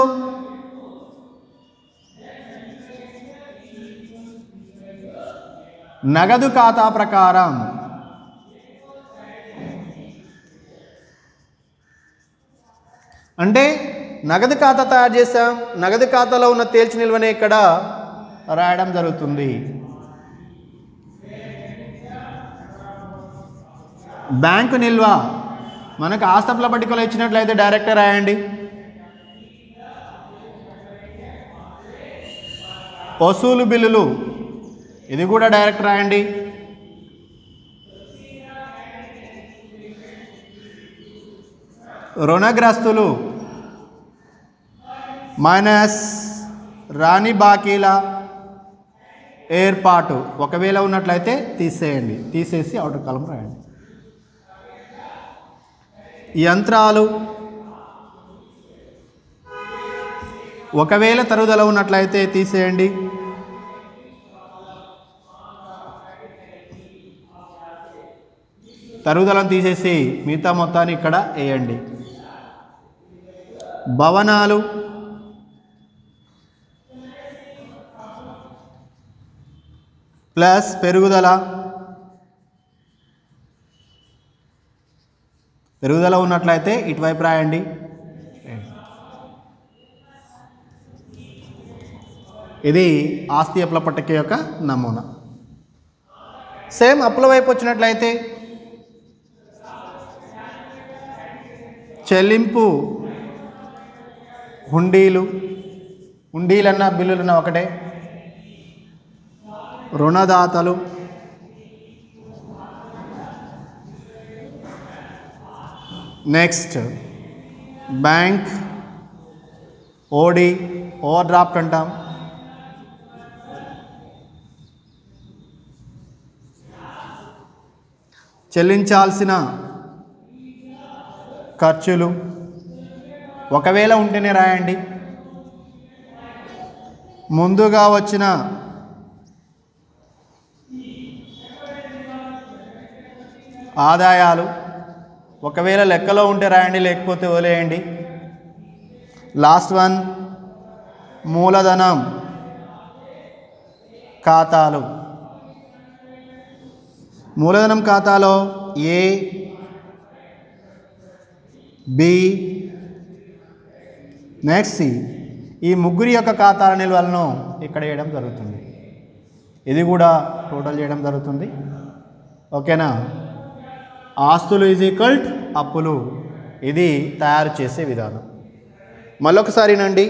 నగదు ఖాతా ప్రకారం అంటే నగదు ఖాతా తయారు చేసాం, నగదు ఖాతాలో ఉన్న తేల్చి నిల్వనే ఇక్కడ రాయడం జరుగుతుంది. బ్యాంకు నిల్వ మనకు ఆస్తుల పట్టికలో ఇచ్చినట్లయితే డైరెక్ట్ రాయండి. వసూలు బిల్లులు ఇది కూడా డైరెక్ట్ రాయండి. రుణగ్రస్తులు మైనస్ రాని బాకీల ఏర్పాటు ఒకవేళ ఉన్నట్లయితే తీసేయండి, తీసేసి అవుటర్ కాలం రాయండి. యంత్రాలు ఒకవేళ తరుగుదల ఉన్నట్లయితే తీసేయండి. తరుగుదలను తీసేసి మిగతా మొత్తాన్ని ఇక్కడ వేయండి. భవనాలు ప్లస్ పెరుగుదల, పెరుగుదల ఉన్నట్లయితే ఇటువైపు రాయండి. ఇది ఆస్తి అప్పుల పట్టిక యొక్క నమూనా. సేమ్ అప్పుల వైపు వచ్చినట్లయితే చెల్లింపు హుండీలు, హుండీలన్నా బిల్లులన్నా ఒకటే. రుణదాతలు, next bank, OD overdraft అంటాం. చెల్లించాల్సిన ఖర్చులు ఒకవేళ ఉంటేనే రాయండి. ముందుగా వచ్చిన ఆదాయాలు ఒకవేళ లెక్కలో ఉంటే రాయండి, లేకపోతే వదిలేయండి. లాస్ట్ వన్ మూలధనం ఖాతాలు. మూలధనం ఖాతాలో ఏ, బి, నెక్స్ట్ సి ఈ ముగ్గురి యొక్క ఖాతాల నిల్వలను ఇక్కడ వేయడం జరుగుతుంది. ఇది కూడా టోటల్ చేయడం జరుగుతుంది. ఓకేనా? ఆస్తులు ఈజ్ ఈక్వల్ అప్పులు, ఇది తయారు చేసే విధానం. మళ్ళొకసారినండి,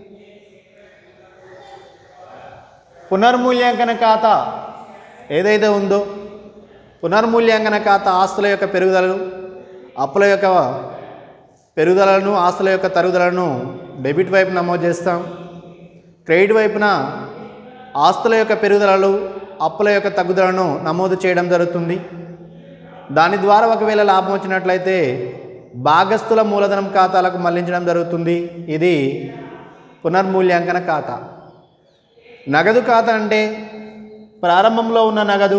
పునర్మూల్యాంకన ఖాతా ఏదైతే ఉందో, పునర్మూల్యాంకన ఖాతా ఆస్తుల యొక్క పెరుగుదలను, అప్పుల యొక్క పెరుగుదలను, ఆస్తుల యొక్క తరుగుదలను డెబిట్ వైపు నమోదు చేస్తాం. క్రెడిట్ వైపున ఆస్తుల యొక్క పెరుగుదలలు, అప్పుల యొక్క తగ్గుదలను నమోదు చేయడం జరుగుతుంది. దాని ద్వారా ఒకవేళ లాభం వచ్చినట్లయితే భాగస్థుల మూలధనం ఖాతాలకు మళ్లించడం జరుగుతుంది. ఇది పునర్మూల్యాంకన ఖాతా. నగదు ఖాతా అంటే ప్రారంభంలో ఉన్న నగదు,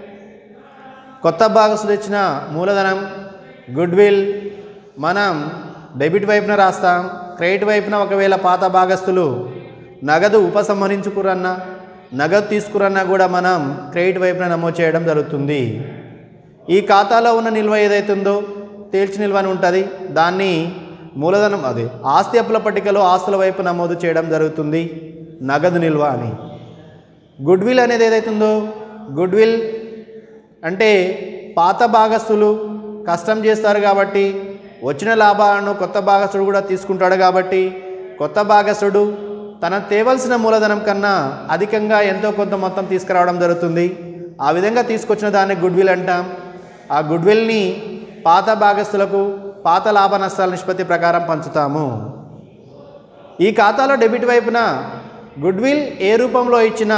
కొత్త భాగస్థులు ఇచ్చిన మూలధనం, గుడ్విల్ మనం డెబిట్ వైపున రాస్తాం. క్రెడిట్ వైపున ఒకవేళ పాత భాగస్థులు నగదు ఉపసంహరించుకురన్నా, నగదు తీసుకురన్నా కూడా మనం క్రెడిట్ వైపున నమోదు చేయడం జరుగుతుంది. ఈ ఖాతాలో ఉన్న నిల్వ ఏదైతుందో తేల్చి నిల్వ అని ఉంటుంది, దాన్ని మూలధనం అదే ఆస్తి అప్పుల పట్టికలో ఆస్తుల వైపు నమోదు చేయడం జరుగుతుంది, నగదు నిల్వ అని. గుడ్విల్ అనేది ఏదైతుందో, గుడ్విల్ అంటే పాత భాగస్థులు కష్టం చేస్తారు కాబట్టి వచ్చిన లాభాలను కొత్త భాగస్థుడు కూడా తీసుకుంటాడు కాబట్టి కొత్త భాగస్థుడు తన తేవలసిన మూలధనం కన్నా అధికంగా ఎంతో కొంత మొత్తం తీసుకురావడం జరుగుతుంది. ఆ విధంగా తీసుకొచ్చిన దాన్ని గుడ్విల్ అంటాం. ఆ గుడ్విల్ని పాత భాగస్థులకు పాత లాభ నష్టాల నిష్పత్తి ప్రకారం పంచుతాము. ఈ ఖాతాలో డెబిట్ వైపున గుడ్విల్ ఏ రూపంలో ఇచ్చినా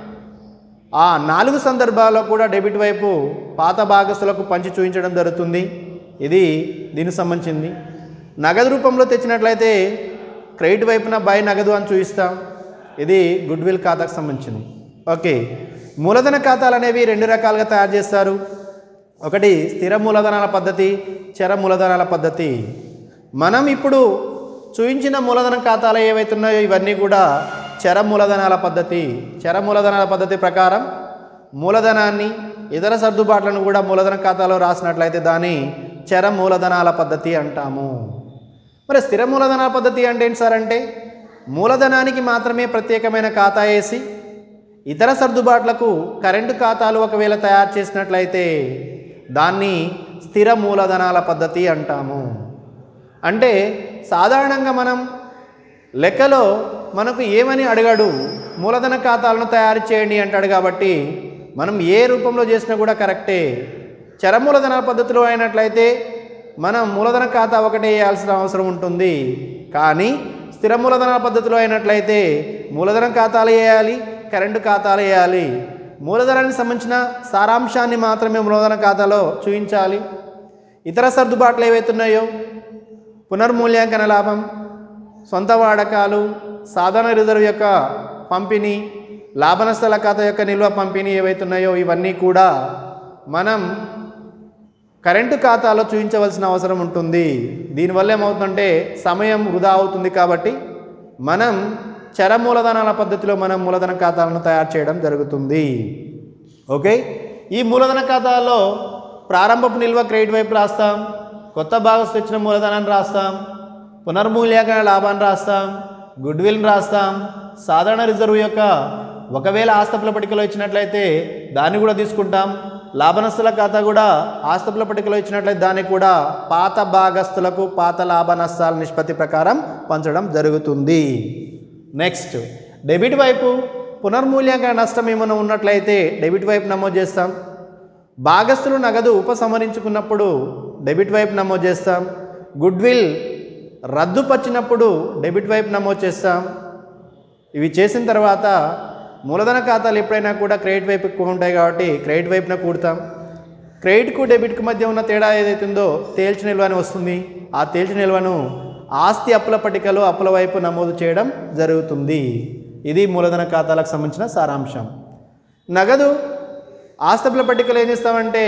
ఆ నాలుగు సందర్భాల్లో కూడా డెబిట్ వైపు పాత భాగస్థులకు పంచి చూపించడం జరుగుతుంది. ఇది దీనికి సంబంధించింది. నగదు రూపంలో తెచ్చినట్లయితే క్రెడిట్ వైపున బై నగదు అని చూపిస్తాం. ఇది గుడ్విల్ ఖాతాకు సంబంధించింది. ఓకే, మూలధన ఖాతాలు అనేవి రెండు రకాలుగా తయారు చేస్తారు. ఒకటి స్థిర మూలధనాల పద్ధతి, చర మూలధనాల పద్ధతి. మనం ఇప్పుడు చూపించిన మూలధన ఖాతాలు ఏవైతున్నాయో ఇవన్నీ కూడా చర మూలధనాల పద్ధతి. చర మూలధనాల పద్ధతి ప్రకారం మూలధనాన్ని ఇతర సర్దుబాట్లను కూడా మూలధన ఖాతాలో రాసినట్లయితే దాన్ని చర మూలధనాల పద్ధతి అంటాము. మరి స్థిర మూలధనాల పద్ధతి అంటే ఏంటి సార్ అంటే మూలధనానికి మాత్రమే ప్రత్యేకమైన ఖాతా వేసి ఇతర సర్దుబాట్లకు కరెంటు ఖాతాలు ఒకవేళ తయారు చేసినట్లయితే దాన్ని స్థిర మూలధనాల పద్ధతి అంటాము. అంటే సాధారణంగా మనం లెక్కలో మనకు ఏమని అడగడు, మూలధన ఖాతాలను తయారు చేయండి అంటాడు. కాబట్టి మనం ఏ రూపంలో చేసినా కూడా కరెక్టే. చర మూలధన పద్ధతిలో అయినట్లయితే మనం మూలధన ఖాతా ఒకటే వేయాల్సిన అవసరం ఉంటుంది. కానీ స్థిర మూలధన పద్ధతిలో అయినట్లయితే మూలధన ఖాతాలు వేయాలి, కరెంటు ఖాతాలు వేయాలి. మూలధనానికి సంబంధించిన సారాంశాన్ని మాత్రమే మూలధన ఖాతాలో చూపించాలి. ఇతర సర్దుబాట్లు ఏవైతున్నాయో పునర్మూల్యాంకన లాభం, సొంత వాడకాలు, సాధారణ రిజర్వ్ యొక్క పంపిణీ, లాభనష్టాల ఖాతా యొక్క నిల్వ పంపిణీ ఏవైతున్నాయో ఇవన్నీ కూడా మనం కరెంటు ఖాతాలో చూపించవలసిన అవసరం ఉంటుంది. దీనివల్ల ఏమవుతుందంటే సమయం వృధా అవుతుంది. కాబట్టి మనం చర మూలధనాల పద్ధతిలో మనం మూలధన ఖాతాలను తయారు చేయడం జరుగుతుంది. ఓకే, ఈ మూలధన ఖాతాల్లో ప్రారంభపు నిల్వ క్రెడిట్ వైపు రాస్తాం, కొత్త భాగస్తు తెచ్చిన మూలధనాన్ని రాస్తాం, పునర్మూల్యాంకన లాభాన్ని రాస్తాం, గుడ్ విల్ని రాస్తాం, సాధారణ రిజర్వ్ యొక్క ఒకవేళ ఆస్తుల పట్టికలో ఇచ్చినట్లయితే దాన్ని కూడా తీసుకుంటాం, లాభనష్టాల ఖాతా కూడా ఆస్తుల పట్టికలో ఇచ్చినట్లయితే దాన్ని కూడా పాత భాగస్తులకు పాత లాభ నష్టాల నిష్పత్తి ప్రకారం పంచడం జరుగుతుంది. నెక్స్ట్ డెబిట్ వైపు పునర్మూల్యాంకన నష్టం ఏమైనా ఉన్నట్లయితే డెబిట్ వైపు నమోదు చేస్తాం. భాగస్తులు నగదు ఉపసంహరించుకున్నప్పుడు డెబిట్ వైపు నమోదు చేస్తాం. గుడ్ విల్ రద్దుపరిచినప్పుడు డెబిట్ వైపు నమోదు చేస్తాం. ఇవి చేసిన తర్వాత మూలధన ఖాతాలు ఎప్పుడైనా కూడా క్రెడిట్ వైపు ఎక్కువ ఉంటాయి కాబట్టి క్రెడిట్ వైపున కూడతాం. క్రెడిట్కు డెబిట్కు మధ్య ఉన్న తేడా ఏదైతుందో తేల్చి నిల్వ అని వస్తుంది. ఆ తేల్చి నిల్వను ఆస్తి అప్పుల పట్టికలో అప్పుల వైపు నమోదు చేయడం జరుగుతుంది. ఇది మూలధన ఖాతాలకు సంబంధించిన సారాంశం. నగదు ఆస్తుల పట్టికలో ఏం చేస్తామంటే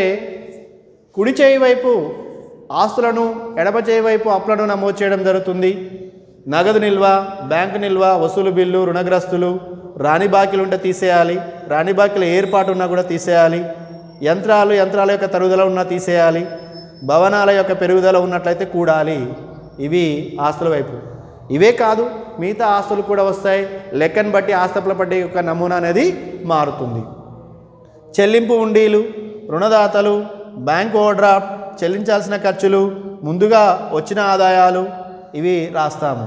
కుడి చేయి వైపు ఆస్తులను, ఎడమ చేయి వైపు అప్పులను నమోదు చేయడం జరుగుతుంది. నగదు నిల్వ, బ్యాంకు నిల్వ, వసూలు బిల్లు, రుణగ్రస్తులు, రాణి బాకీలు ఉంటే తీసేయాలి, రాణి బాకీల ఏర్పాటు ఉన్నా కూడా తీసేయాలి, యంత్రాలు యంత్రాల యొక్క తరుగుదల ఉన్నా తీసేయాలి, భవనాల యొక్క పెరుగుదల ఉన్నట్లయితే కూడాలి. ఇవి ఆస్తుల వైపు. ఇవే కాదు మిగతా ఆస్తులు కూడా వస్తాయి. లెక్కను బట్టి ఆస్తుల పట్టిక యొక్క నమూనా అనేది మారుతుంది. చెల్లింపు ఉండీలు, రుణదాతలు, బ్యాంక్ ఓవర్డ్రాఫ్ట్, చెల్లించాల్సిన ఖర్చులు, ముందుగా వచ్చిన ఆదాయాలు ఇవి రాస్తాము.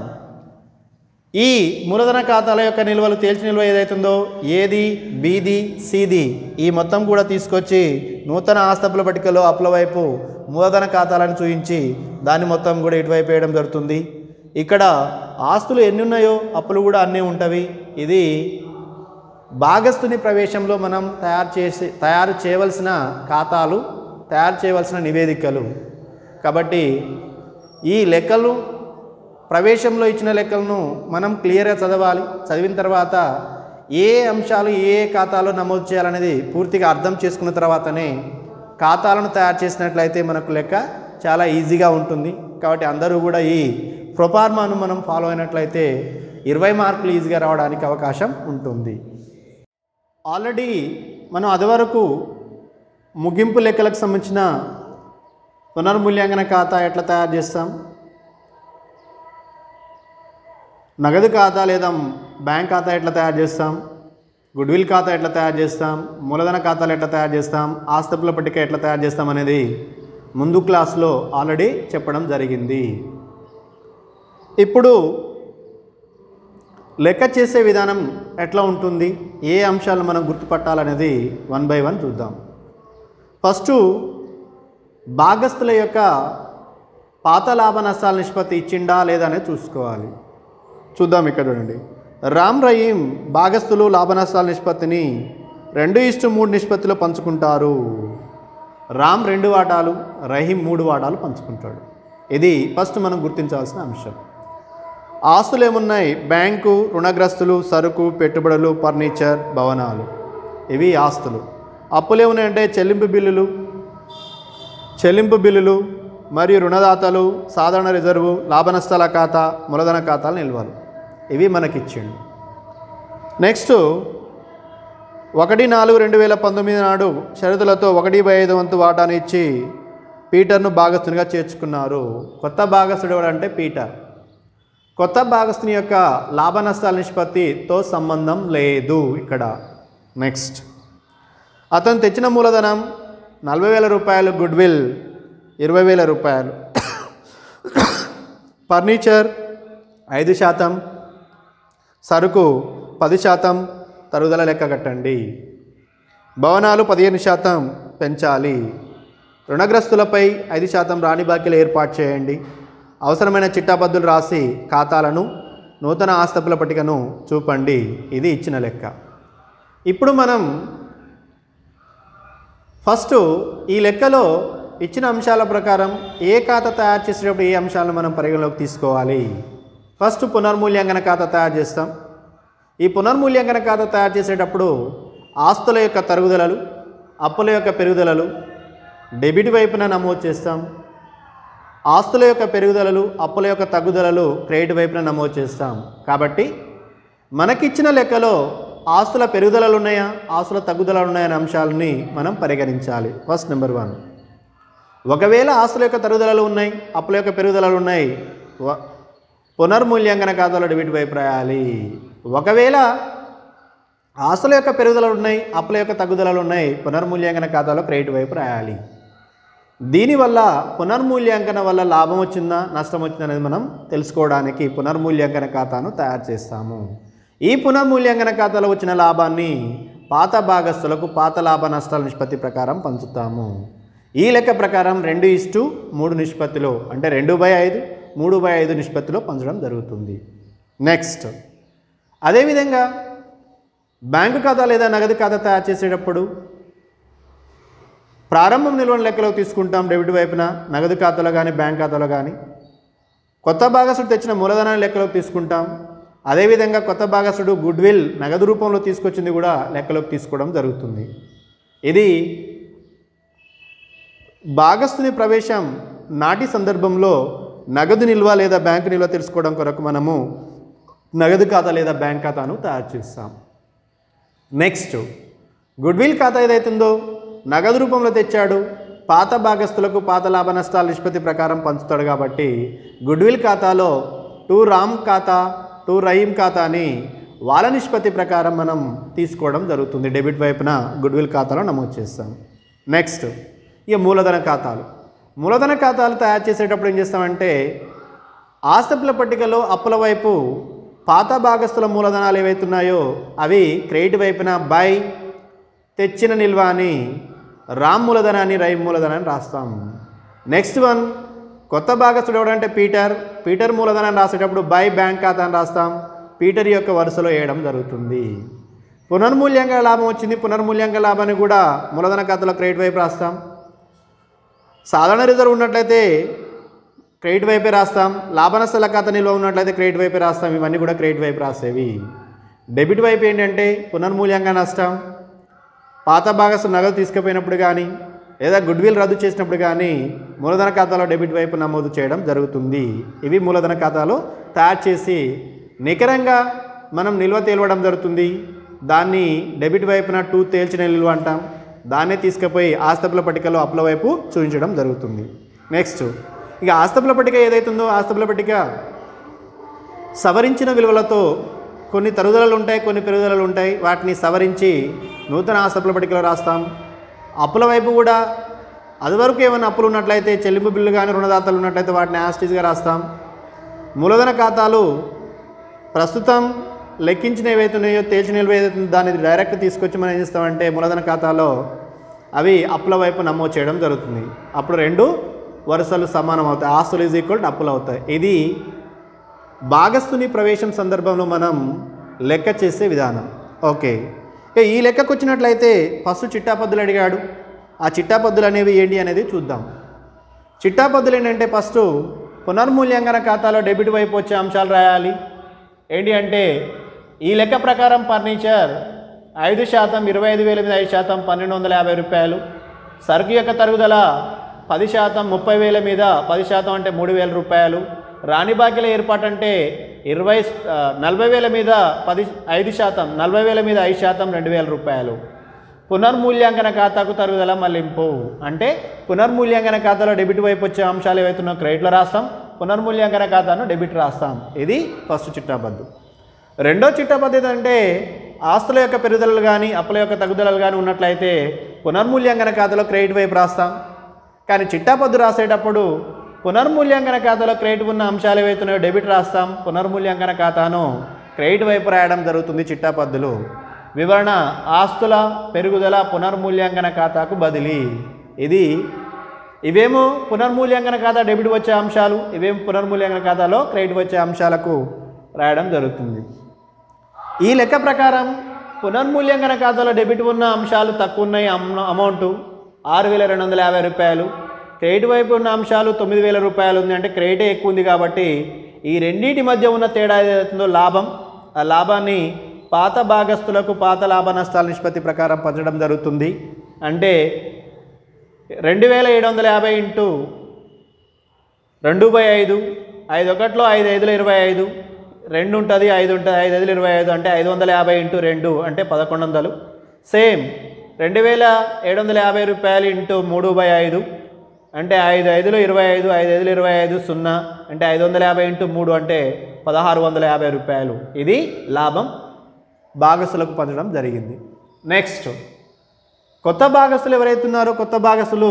ఈ మూలధన ఖాతాల యొక్క నిల్వలు తేల్చి నిల్వ ఏదైతుందో ఏది, బీది, సిది ఈ మొత్తం కూడా తీసుకొచ్చి నూతన ఆస్తుల పట్టికలో అప్పుల వైపు మూలధన ఖాతాలను చూపించి దాన్ని మొత్తం కూడా ఇటువైపు వేయడం జరుగుతుంది. ఇక్కడ ఆస్తులు ఎన్ని ఉన్నాయో అప్పులు కూడా అన్నీ ఉంటవి. ఇది భాగస్తుని ప్రవేశంలో మనం తయారు చేసి తయారు చేయవలసిన ఖాతాలు, తయారు చేయవలసిన నివేదికలు. కాబట్టి ఈ లెక్కలు ప్రవేశంలో ఇచ్చిన లెక్కలను మనం క్లియర్గా చదవాలి. చదివిన తర్వాత ఏ అంశాలు ఏ ఖాతాలో నమోదు చేయాలనేది పూర్తిగా అర్థం చేసుకున్న తర్వాతనే ఖాతాలను తయారు చేసినట్లయితే మనకు లెక్క చాలా ఈజీగా ఉంటుంది. కాబట్టి అందరూ కూడా ఈ ప్రొఫార్మాను మనం ఫాలో అయినట్లయితే ఇరవై మార్కులు ఈజీగా రావడానికి అవకాశం ఉంటుంది. ఆల్రెడీ మనం అదివరకు ముగింపు లెక్కలకు సంబంధించిన పునర్మూల్యాంకన ఖాతా ఎట్లా తయారు చేస్తాం, నగదు ఖాతా లేదా బ్యాంక్ ఖాతా ఎట్లా తయారు చేస్తాం, గుడ్విల్ ఖాతా ఎట్లా తయారు చేస్తాం, మూలధన ఖాతాలు ఎట్లా తయారు చేస్తాం, ఆస్తుల పట్టిక ఎట్లా తయారు చేస్తాం అనేది ముందు క్లాస్లో ఆల్రెడీ చెప్పడం జరిగింది. ఇప్పుడు లెక్క చేసే విధానం ఎట్లా ఉంటుంది, ఏ అంశాలను మనం గుర్తుపట్టాలనేది వన్ బై వన్ చూద్దాం. ఫస్ట్ భాగస్తుల యొక్క పాత లాభ నష్టాల నిష్పత్తి ఇచ్చిండా లేదా అనేది చూసుకోవాలి. చూద్దాం. ఇక్కడ చూడండి, రామ్ రహీం భాగస్తులు లాభ నష్టాల నిష్పత్తిని రెండు ఇష్టు మూడు నిష్పత్తిలో పంచుకుంటారు. రామ్ రెండు వాటాలు, రహీం మూడు వాటాలు పంచుకుంటాడు. ఇది ఫస్ట్ మనం గుర్తించాల్సిన అంశం. ఆస్తులు ఏమున్నాయి, బ్యాంకు, రుణగ్రస్తులు, సరుకు, పెట్టుబడులు, ఫర్నిచర్, భవనాలు ఇవి ఆస్తులు. అప్పులు ఏమున్నాయంటే చెల్లింపు బిల్లులు చెల్లింపు బిల్లులు మరియు రుణదాతలు, సాధారణ రిజర్వు, లాభ నష్టాల ఖాతా, మూలధన ఖాతాలు నిల్వలు ఇవి మనకిచ్చిండు. నెక్స్ట్ ఒకటి నాలుగు రెండు వేల పంతొమ్మిది నాడు షరతులతో ఒకటి బై ఐదు వంతు వాటాను ఇచ్చి పీటర్ను భాగస్తునిగా చేర్చుకున్నారు. కొత్త భాగస్తుడు ఎవరంటే పీటర్. కొత్త భాగస్తుని యొక్క లాభ నష్టాల నిష్పత్తితో సంబంధం లేదు. ఇక్కడ నెక్స్ట్, అతను తెచ్చిన మూలధనం నలభై వేల రూపాయలు, గుడ్విల్ ఇరవై వేల రూపాయలు, ఫర్నిచర్ ఐదు శాతం, సరుకు పది శాతం తరుగుదల లెక్క కట్టండి. భవనాలు పదిహేను శాతం పెంచాలి. రుణగ్రస్తులపై ఐదు శాతం రాని బాకీలు ఏర్పాటు చేయండి. అవసరమైన చిట్టాబద్దులు రాసి ఖాతాలను, నూతన ఆస్తుల పట్టికను చూపండి. ఇది ఇచ్చిన లెక్క. ఇప్పుడు మనం ఫస్ట్ ఈ లెక్కలో ఇచ్చిన అంశాల ప్రకారం ఏ ఖాతా తయారు చేసేటప్పుడు ఏ అంశాలను మనం పరిగణలోకి తీసుకోవాలి. ఫస్ట్ పునర్మూల్యాంకన ఖాతా తయారు చేస్తాం. ఈ పునర్మూల్యాంకన ఖాతా తయారు చేసేటప్పుడు ఆస్తుల యొక్క తరుగుదలలు, అప్పుల యొక్క పెరుగుదలలు డెబిట్ వైపున నమోదు చేస్తాం. ఆస్తుల యొక్క పెరుగుదలలు, అప్పుల యొక్క తగ్గుదలలు క్రెడిట్ వైపున నమోదు చేస్తాం. కాబట్టి మనకిచ్చిన లెక్కలో ఆస్తుల పెరుగుదలలు ఉన్నాయా, ఆస్తుల తగ్గుదలలు ఉన్నాయనే అంశాలని మనం పరిగణించాలి. ఫస్ట్ నెంబర్ వన్, ఒకవేళ ఆస్తుల యొక్క తరుగుదలలు ఉన్నాయి, అప్పుల యొక్క పెరుగుదలలు ఉన్నాయి, పునర్మూల్యాంకన ఖాతాలో డెబిట్ వైపు రాయాలి. ఒకవేళ ఆస్తుల యొక్క పెరుగుదలలు ఉన్నాయి, అప్పుల యొక్క తగ్గుదలలు ఉన్నాయి, పునర్మూల్యాంకన ఖాతాలో క్రెడిట్ వైపు రాయాలి. దీనివల్ల పునర్మూల్యాంకన వల్ల లాభం వచ్చిందా, నష్టం వచ్చిందా అనేది మనం తెలుసుకోవడానికి పునర్మూల్యాంకన ఖాతాను తయారు చేస్తాము. ఈ పునర్మూల్యాంకన ఖాతాలో వచ్చిన లాభాన్ని పాత భాగస్తులకు పాత లాభ నష్టాల నిష్పత్తి ప్రకారం పంచుతాము. ఈ లెక్క ప్రకారం రెండు ఇస్టు మూడు నిష్పత్తిలో, అంటే రెండు బై ఐదు మూడు బై ఐదు నిష్పత్తిలో పంచడం జరుగుతుంది. నెక్స్ట్, అదేవిధంగా బ్యాంకు ఖాతా లేదా నగదు ఖాతా తయారు చేసేటప్పుడు ప్రారంభం నిల్వను లెక్కలోకి తీసుకుంటాం. డెబిట్ వైపున నగదు ఖాతాలో కానీ బ్యాంక్ ఖాతాలో కానీ కొత్త భాగస్తుడు తెచ్చిన మూలధనాన్ని లెక్కలోకి తీసుకుంటాం. అదేవిధంగా కొత్త భాగస్తుడు గుడ్విల్ నగదు రూపంలో తీసుకొచ్చింది కూడా లెక్కలోకి తీసుకోవడం జరుగుతుంది. ఇది భాగస్తుని ప్రవేశం నాటి సందర్భంలో నగదు నిల్వ లేదా బ్యాంకు నిల్వ తెలుసుకోవడం కొరకు మనము నగదు ఖాతా లేదా బ్యాంక్ ఖాతాను తయారు చేస్తాం. నెక్స్ట్, గుడ్విల్ ఖాతా ఏదైతుందో నగదు రూపంలో తెచ్చాడు, పాత భాగస్తులకు పాత లాభ నష్టాల నిష్పత్తి ప్రకారం పంచుతాడు. కాబట్టి గుడ్విల్ ఖాతాలో టూ రామ్ ఖాతా, టూ రహీం ఖాతా అని వాళ్ళ నిష్పత్తి ప్రకారం మనం తీసుకోవడం జరుగుతుంది. డెబిట్ వైపున గుడ్విల్ ఖాతాలో నమోదు చేస్తాం. నెక్స్ట్, ఇక మూలధన ఖాతాలు. మూలధన ఖాతాలు తయారు చేసేటప్పుడు ఏం చేస్తామంటే ఆస్తుల పట్టికలో అప్పుల వైపు పాత భాగస్తుల మూలధనాలు ఏవైతున్నాయో అవి క్రెడిట్ వైపున బై తెచ్చిన నిల్వ అని రామ్ మూలధనాన్ని, రహీం మూలధనాన్ని రాస్తాం. నెక్స్ట్ వన్, కొత్త భాగస్తుడు ఎవడంటే పీటర్, పీటర్ మూలధనాన్ని రాసేటప్పుడు బై బ్యాంక్ ఖాతా అని రాస్తాం. పీటర్ యొక్క వరుసలో వేయడం జరుగుతుంది. పునర్మూల్యాంకన లాభం వచ్చింది, పునర్మూల్యాంకన లాభాన్ని కూడా మూలధన ఖాతాలో క్రెడిట్ వైపు రాస్తాం. సాధారణ రిజర్వ్ ఉన్నట్లయితే క్రెడిట్ వైపే రాస్తాం. లాభ నష్టాల ఖాతా నిల్వ ఉన్నట్లయితే క్రెడిట్ వైపే రాస్తాం. ఇవన్నీ కూడా క్రెడిట్ వైపు రాసేవి. డెబిట్ వైపు ఏంటంటే పునర్మూల్యాంకన నష్టం, పాత భాగస్తులు నగదు తీసుకుపోయినప్పుడు కానీ లేదా గుడ్విల్ రద్దు చేసినప్పుడు కానీ మూలధన ఖాతాలో డెబిట్ వైపు నమోదు చేయడం జరుగుతుంది. ఇవి మూలధన ఖాతాలో తయారు చేసి నికరంగా మనం నిల్వ తేలవడం జరుగుతుంది. దాన్ని డెబిట్ వైపున టూ తేల్చిన నిల్వ అంటాం. దాన్నే తీసుకుపోయి ఆస్తుల పట్టికలో అప్పుల వైపు చూపించడం జరుగుతుంది. నెక్స్ట్, ఇక ఆస్తుల పట్టిక ఏదైతుందో ఆస్తుల పట్టిక సవరించిన విలువలతో కొన్ని తరుగుదలలు ఉంటాయి, కొన్ని పెరుగుదలలు ఉంటాయి. వాటిని సవరించి నూతన ఆస్తుల పట్టికలో రాస్తాం. అప్పుల వైపు కూడా అదివరకు ఏమైనా అప్పులు ఉన్నట్లయితే, చెల్లింపు బిల్లు కానీ రుణదాతలు ఉన్నట్లయితే వాటిని యాస్టీస్గా రాస్తాం. మూలధన ఖాతాలు ప్రస్తుతం లెక్కించిన ఏవైతున్నాయో, తేల్చిన నిల్వ ఏదైతుందో దాన్ని డైరెక్ట్ తీసుకొచ్చి మనం ఏం చేస్తామంటే మూలధన ఖాతాలో అవి అప్పుల వైపు నమోదు చేయడం జరుగుతుంది. అప్పుడు రెండు వరుసలు సమానం అవుతాయి. ఆస్తులు ఈజ్ ఈక్వల్ టు అప్పులు అవుతాయి. ఇది భాగస్తుని ప్రవేశం సందర్భంలో మనం లెక్క చేసే విధానం. ఓకే, ఈ లెక్కకు వచ్చినట్లయితే ఫస్ట్ చిట్టాపద్దులు అడిగాడు. ఆ చిట్టాపద్దులు అనేవి ఏంటి అనేది చూద్దాం. చిట్టాపద్దులు ఏంటంటే ఫస్ట్ పునర్మూల్యాంకన ఖాతాలో డెబిట్ వైపు వచ్చే అంశాలు రాయాలి. ఏంటి అంటే ఈ లెక్క ప్రకారం ఫర్నిచర్ ఐదు శాతం ఇరవై ఐదు వేల మీద ఐదు శాతం పన్నెండు వందల యాభై రూపాయలు, సరుకు యొక్క తరుగుదల పది శాతం ముప్పై వేల మీద పది శాతం అంటే మూడు వేల రూపాయలు, రాణి బాకీల ఏర్పాటు అంటే ఇరవై నలభై వేల మీద పది ఐదు శాతం నలభై వేల మీద ఐదు శాతం రెండు వేల రూపాయలు. పునర్మూల్యాంకన ఖాతాకు తరుగుదల మళ్లింపు అంటే పునర్మూల్యాంకన ఖాతాలో డెబిట్ వైపు వచ్చే అంశాలు ఏవైతున్నాయో క్రెడిట్లో రాస్తాం, పునర్మూల్యాంకన ఖాతాను డెబిట్ రాస్తాం. ఇది ఫస్ట్ చిట్టాబద్దు. రెండో చిట్టాబద్దు అంటే ఆస్తుల యొక్క పెరుగుదలలు కానీ అప్పుల యొక్క తగ్గుదలలు కానీ ఉన్నట్లయితే పునర్మూల్యాంకన ఖాతాలో క్రెడిట్ వైపు రాస్తాం. కానీ చిట్టాపద్దు రాసేటప్పుడు పునర్మూల్యాంకన ఖాతాలో క్రెడిట్ ఉన్న అంశాలు ఏవైతున్నాయో డెబిట్ రాస్తాం. పునర్మూల్యాంకన ఖాతాను క్రెడిట్ వైపు రాయడం జరుగుతుంది చిట్టాపద్దులు. వివరణ ఆస్తుల పెరుగుదల పునర్మూల్యాంకన ఖాతాకు బదిలీ. ఇది ఇవేమో పునర్మూల్యాంకన ఖాతా డెబిట్ వచ్చే అంశాలు, ఇవేమో పునర్మూల్యాంకన ఖాతాలో క్రెడిట్ వచ్చే అంశాలకు రాయడం జరుగుతుంది. ఈ లెక్క ప్రకారం పునర్మూల్యాంకన ఖాతాలో డెబిట్ ఉన్న అంశాలు తక్కువ ఉన్నాయి, అమౌంట్ ఆరు వేల రెండు వందల యాభై రూపాయలు. క్రెడిట్ వైపు ఉన్న అంశాలు తొమ్మిది వేల రూపాయలు ఉంది, అంటే క్రెడిటే ఎక్కువ ఉంది. కాబట్టి ఈ రెండింటి మధ్య ఉన్న తేడా ఏదైతుందో లాభం, ఆ లాభాన్ని పాత భాగస్తులకు పాత లాభ నష్టాల నిష్పత్తి ప్రకారం పంచడం జరుగుతుంది. అంటే రెండు వేల ఏడు వందల యాభై ఇంటూ రెండు బై ఐదు, ఐదు ఒకట్లో ఐదు ఐదులో ఇరవై ఐదు, రెండు ఉంటుంది, ఐదు ఉంటుంది, ఐదు ఐదులు ఇరవై ఐదు, అంటే ఐదు వందల యాభై ఇంటూ రెండు అంటే పదకొండు వందలు. సేమ్ రెండు వేల ఏడు వందల యాభై రూపాయలు ఇంటూ మూడు బై ఐదు అంటే ఐదు ఐదులో ఇరవై ఐదు, ఐదు ఐదులో ఇరవై ఐదు సున్నా, అంటే ఐదు వందల యాభై ఇంటూ మూడు అంటే పదహారు వందల యాభై రూపాయలు. ఇది లాభం భాగస్తులకు పంచడం జరిగింది. నెక్స్ట్ కొత్త భాగస్తులు ఎవరైతే ఉన్నారో కొత్త భాగస్తులు